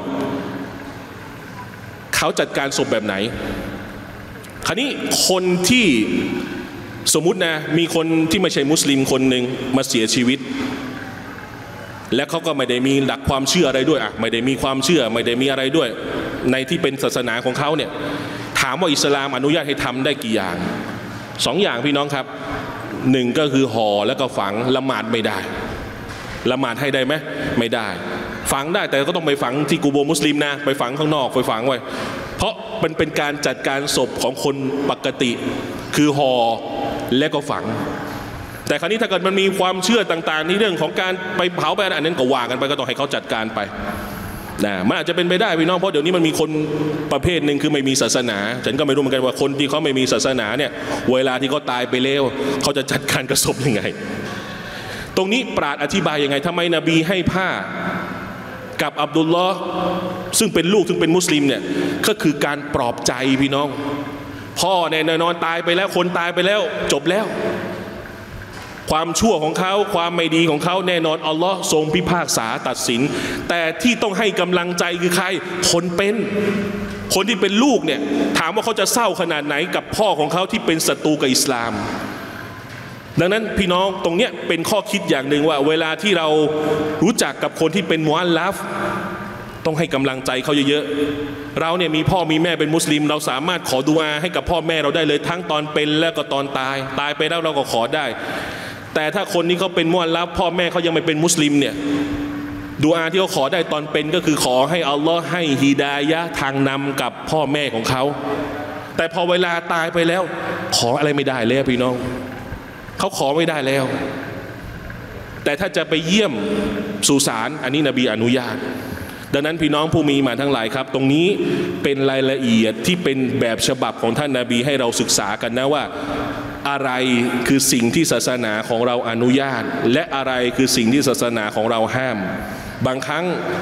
เขาจัดการศพแบบไหนคราวนี้คนที่สมมุตินะมีคนที่ไม่ใช่มุสลิมคนหนึ่งมาเสียชีวิตและเขาก็ไม่ได้มีหลักความเชื่ออะไรด้วยอ่ะไม่ได้มีความเชื่อไม่ได้มีอะไรด้วยในที่เป็นศาสนาของเขาเนี่ยถามว่าอิสลามอนุญาตให้ทำได้กี่อย่างสองอย่างพี่น้องครับหนึ่งก็คือห่อแล้วก็ฝังละหมาดไม่ได้ละหมาดให้ได้ไหมไม่ได้ฝังได้แต่ก็ต้องไปฝังที่กูโบมุสลิมนะไปฝังข้างนอกไปฝังไว้เพราะมันเป็นการจัดการศพของคนปกติคือห่อและก็ฝังแต่คราวนี้ถ้าเกิดมันมีความเชื่อต่างๆในเรื่องของการไปเผาไปอันนั้นก็ว่ากันไปก็ต้องให้เขาจัดการไปนะมันอาจจะเป็นไปได้พี่น้องเพราะเดี๋ยวนี้มันมีคนประเภทหนึ่งคือไม่มีศาสนาฉันก็ไม่รู้เหมือนกันว่าคนที่เขาไม่มีศาสนาเนี่ยเวลาที่เขาตายไปแล้วเขาจะจัดการกับศพยังไงตรงนี้ปราชญ์อธิบายยังไงทำไมนบีให้ผ้ากับอับดุลลอฮ์ซึ่งเป็นลูกซึ่งเป็นมุสลิมเนี่ยก็คือการปลอบใจพี่น้องพ่อเนี่ยนอนตายไปแล้วคนตายไปแล้วจบแล้วความชั่วของเขาความไม่ดีของเขาแน่นอนอัลลอฮ์ทรงพิพากษาตัดสินแต่ที่ต้องให้กำลังใจคือใครคนเป็นคนที่เป็นลูกเนี่ยถามว่าเขาจะเศร้าขนาดไหนกับพ่อของเขาที่เป็นศัตรูกับอิสลามดังนั้นพี่น้องตรงเนี้ยเป็นข้อคิดอย่างหนึ่งว่าเวลาที่เรารู้จักกับคนที่เป็นมุอัลลัฟต้องให้กำลังใจเขาเยอะๆเราเนี่ยมีพ่อมีแม่เป็นมุสลิมเราสามารถขอดุอาให้กับพ่อแม่เราได้เลยทั้งตอนเป็นและก็ตอนตายตายไปแล้วเราก็ขอได้แต่ถ้าคนนี้เขาเป็นมุอัลลัฟพ่อแม่เขายังไม่เป็นมุสลิมเนี่ยดุอาที่เขาขอได้ตอนเป็นก็คือขอให้อัลลอฮ์ให้ฮิดายะห์ทางนำกับพ่อแม่ของเขาแต่พอเวลาตายไปแล้วขออะไรไม่ได้เลยพี่น้องเขาขอไม่ได้แล้วแต่ถ้าจะไปเยี่ยมสุสานอันนี้นบีอนุญาตดังนั้นพี่น้องผู้มีมาทั้งหลายครับตรงนี้เป็นรายละเอียดที่เป็นแบบฉบับของท่านนบีให้เราศึกษากันนะว่าอะไรคือสิ่งที่ศาสนาของเราอนุญาตและอะไรคือสิ่งที่ศาสนาของเราห้ามบางครั้ง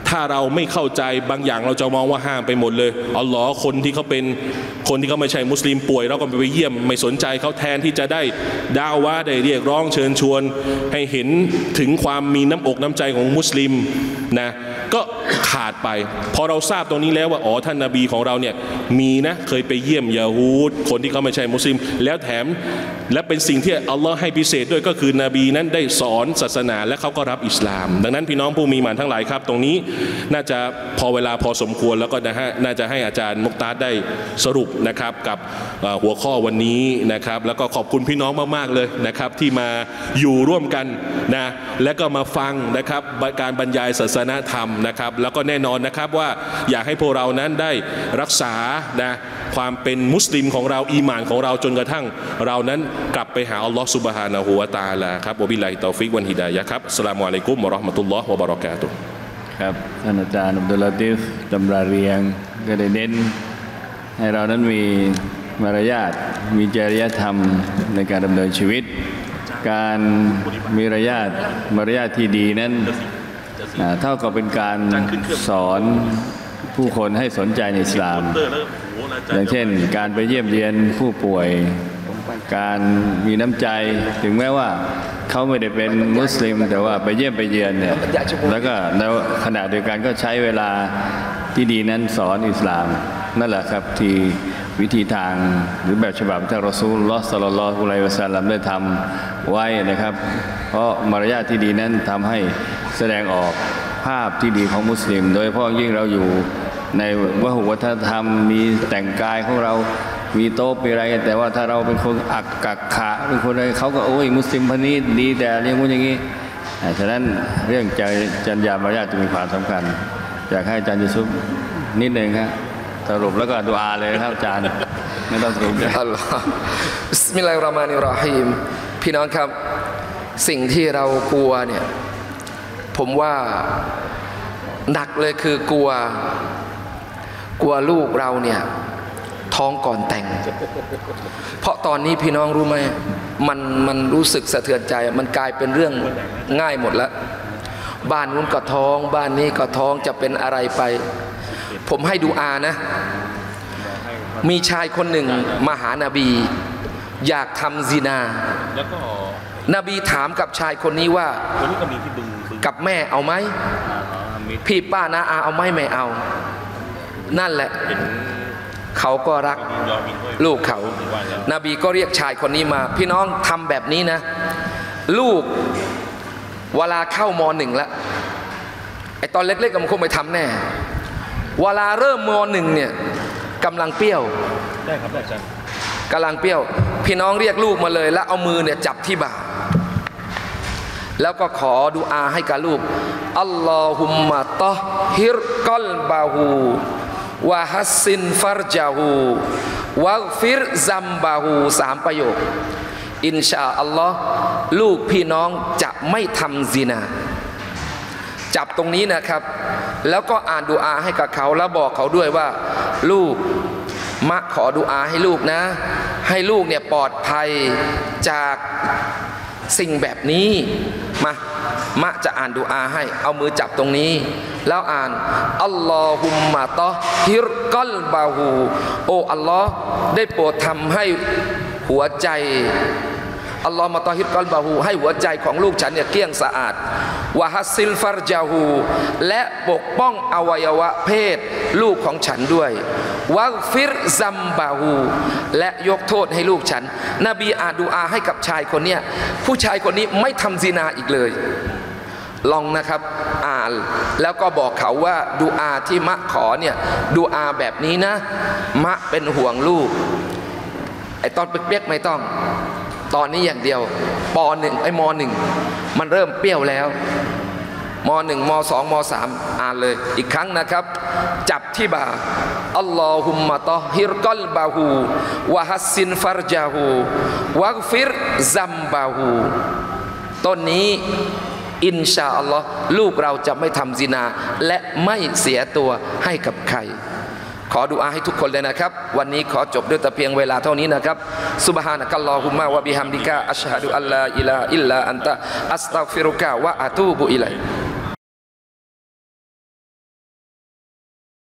ถ้าเราไม่เข้าใจบางอย่างเราจะมองว่าห้ามไปหมดเลยอัลลอฮ์คนที่เขาเป็นคนที่เขาไม่ใช่มุสลิมป่วยเราก็ไปเยี่ยมไม่สนใจเขาแทนที่จะได้ดาวะได้เรียกร้องเชิญชวนให้เห็นถึงความมีน้ำอกน้ำใจของมุสลิมนะก็ขาดไปพอเราทราบตรงนี้แล้วว่าอ๋อท่านนบีของเราเนี่ยมีนะเคยไปเยี่ยมยะฮูดคนที่เขาไม่ใช่มุสลิมแล้วแถมและเป็นสิ่งที่อัลลอฮ์ให้พิเศษด้วยก็คือนบีนั้นได้สอนศาสนาและเขาก็รับอิสลามดังนั้นพี่น้องผู้มีหมานทั้งหลายครับตรงนี้น่าจะพอเวลาพอสมควรแล้วก็นะฮะน่าจะให้อาจารย์มุกตาดได้สรุปนะครับกับหัวข้อวันนี้นะครับแล้วก็ขอบคุณพี่น้องมากๆเลยนะครับที่มาอยู่ร่วมกันนะและก็มาฟังนะครับการบรรยายศาสนธรรมนะครับแล้วก็แน่นอนนะครับว่าอยากให้พวกเรานั้นได้รักษานะความเป็นมุสลิมของเราอีหม่านของเราจนกระทั่งเรานั้นกลับไปหาอัลลอฮฺซุบฮานะฮูวะตะอาลาครับวะบิลลาฮิตตอฟิกวันฮิดายะห์ครับอัสสลามุอะลัยกุมวะเราะห์มะตุลลอฮ์วะบะเราะกาตุฮ์
ครับท่านอาจารย์อับดุลลาติฟจำราเรียงก็ได้เน้นให้เรานั้นมีมารยาทมีจริยธรรมในการดำเนินชีวิตการมีมารยาทมารยาทที่ดีนั้นเท่ากับเป็นการสอนผู้คนให้สนใจในอิสลามอย่างเช่นการไปเยี่ยมเยียนผู้ป่วยการมีน้ำใจถึงแม้ว่าเขาไม่ได้เป็นมุสลิมแต่ว่าไปเยี่ยมไปเยือนเนี่ยแล้วก็ในขณะเดียวกันก็ใช้เวลาที่ดีนั้นสอนอิสลามนั่นแหละครับที่วิธีทางหรือแบบฉบับที่รอซูลุลลอฮ์ ศ็อลลัลลอฮุอะลัยฮิวะซัลลัมได้ทำไว้นะครับเพราะมารยาทที่ดีนั้นทำให้แสดงออกภาพที่ดีของมุสลิมโดยเฉพาะยิ่งเราอยู่ในวัฒนธรรมมีแต่งกายของเรามีโต๊ะมีอะไรแต่ว่าถ้าเราเป็นคนอักกักขะเป็นคนอะไรเขาก็โอ้ยมุสลิมคนนี้ดีแต่เรื่องพวกอย่างนี้ฉะนั้นเรื่องใจจรรยามารยาทจะมีความสำคัญอยากให้อาจารย์ยูซุฟนิดหนึ่งครับสรุปแล้วก็ดุอาเลยครับอาจารย์ไม่ต้องสรุปอัลลอฮฺ
บิสมิลลาฮิรเราะห์มานิรเราะฮีมพี่น้องครับสิ่งที่เรากลัวเนี่ยผมว่าหนักเลยคือกลัวกลัวลูกเราเนี่ยท้องก่อนแต่งเพราะตอนนี้พี่น้องรู้ไหมมันมันรู้สึกสะเทือนใจมันกลายเป็นเรื่องง่ายหมดแล้วบ้านนู้นก็ท้องบ้านนี้ก็ท้องจะเป็นอะไรไปผมให้ดูอานะมีชายคนหนึ่งมาหานาบีอยากทำซินาแล้วก็นบีถามกับชายคนนี้ว่ากับแม่เอาไหมพี่ป้านะอาเอาไหมไม่เอานั่นแหละเขาก็รักลูกเขานบีก็เรียกชายคนนี้มาพี่น้องทำแบบนี้นะลูกเวลาเข้ามหนึ่งแล้วไอตอนเล็กๆก็มันคงไปทำแน่เวลาเริ่มมหนึ่งเนี่ยกำลังเปรี้ยวได้ครับอาจารย์กำลังเปรี้ยวพี่น้องเรียกลูกมาเลยแล้วเอามือเนี่ยจับที่บ่าแล้วก็ขอดุอาให้กับลูกอัลลอฮุมมะตอฮิรกัลบาฮูวะฮัสซินฟัรจาฮูวะฟิรซัมบาฮูสามประโยคอินชาอัลลอฮ์ลูกพี่น้องจะไม่ทำซินาจับตรงนี้นะครับแล้วก็อ่านดุอาให้กับเขาแล้วบอกเขาด้วยว่าลูกมะขอดุอาให้ลูกนะให้ลูกเนี่ยปลอดภัยจากสิ่งแบบนี้มามะจะอ่านดุอาให้เอามือจับตรงนี้แล้วอ่านอัลลอฮุมมะตอฮิรกัลบาฮูโอ้อัลลอฮ์ได้โปรดทำให้หัวใจอัลลอฮ์มาตอฮิรกัลบาฮูให้หัวใจของลูกฉันเนี่ยเกลี้ยงสะอาดวะฮัสซิลฟัรจาฮูและปกป้องอวัยวะเพศลูกของฉันด้วยวะฟิรซัมบาฮูและยกโทษให้ลูกฉันนบีอ่านดุอาให้กับชายคนเนี้ยผู้ชายคนนี้ไม่ทำซินาอีกเลยลองนะครับอ่านแล้วก็บอกเขาว่าดุอาที่มะขอเนี่ยดุอาแบบนี้นะมะเป็นห่วงลูกไอตอนเปียกๆไม่ต้องตอนนี้อย่างเดียวปหนึ่งไอ้มหนึ่งมันเริ่มเปรี้ยวแล้วมหนึ่งมสองมสามอ่านเลยอีกครั้งนะครับจับที่บ่าอัลลอฮุมมะตอฮิรกัลบาฮูวะฮัสซินฟัรจาฮูวะฟิรซัมบาฮูต้นนี้อินชาอัลลอฮ์ลูกเราจะไม่ทำซินาและไม่เสียตัวให้กับใครขอดุอาให้ทุกคนเลยนะครับวันนี้ขอจบด้วยแต่เพียงเวลาเท่านี้นะครับซุบฮานะกัลลอฮุมมะวะบิฮัมดิกะอัชฮะดุอัลลาอิลาฮะอิลลาอันตะอัสตัฆฟิรุกะวะอะตูบุอิลัย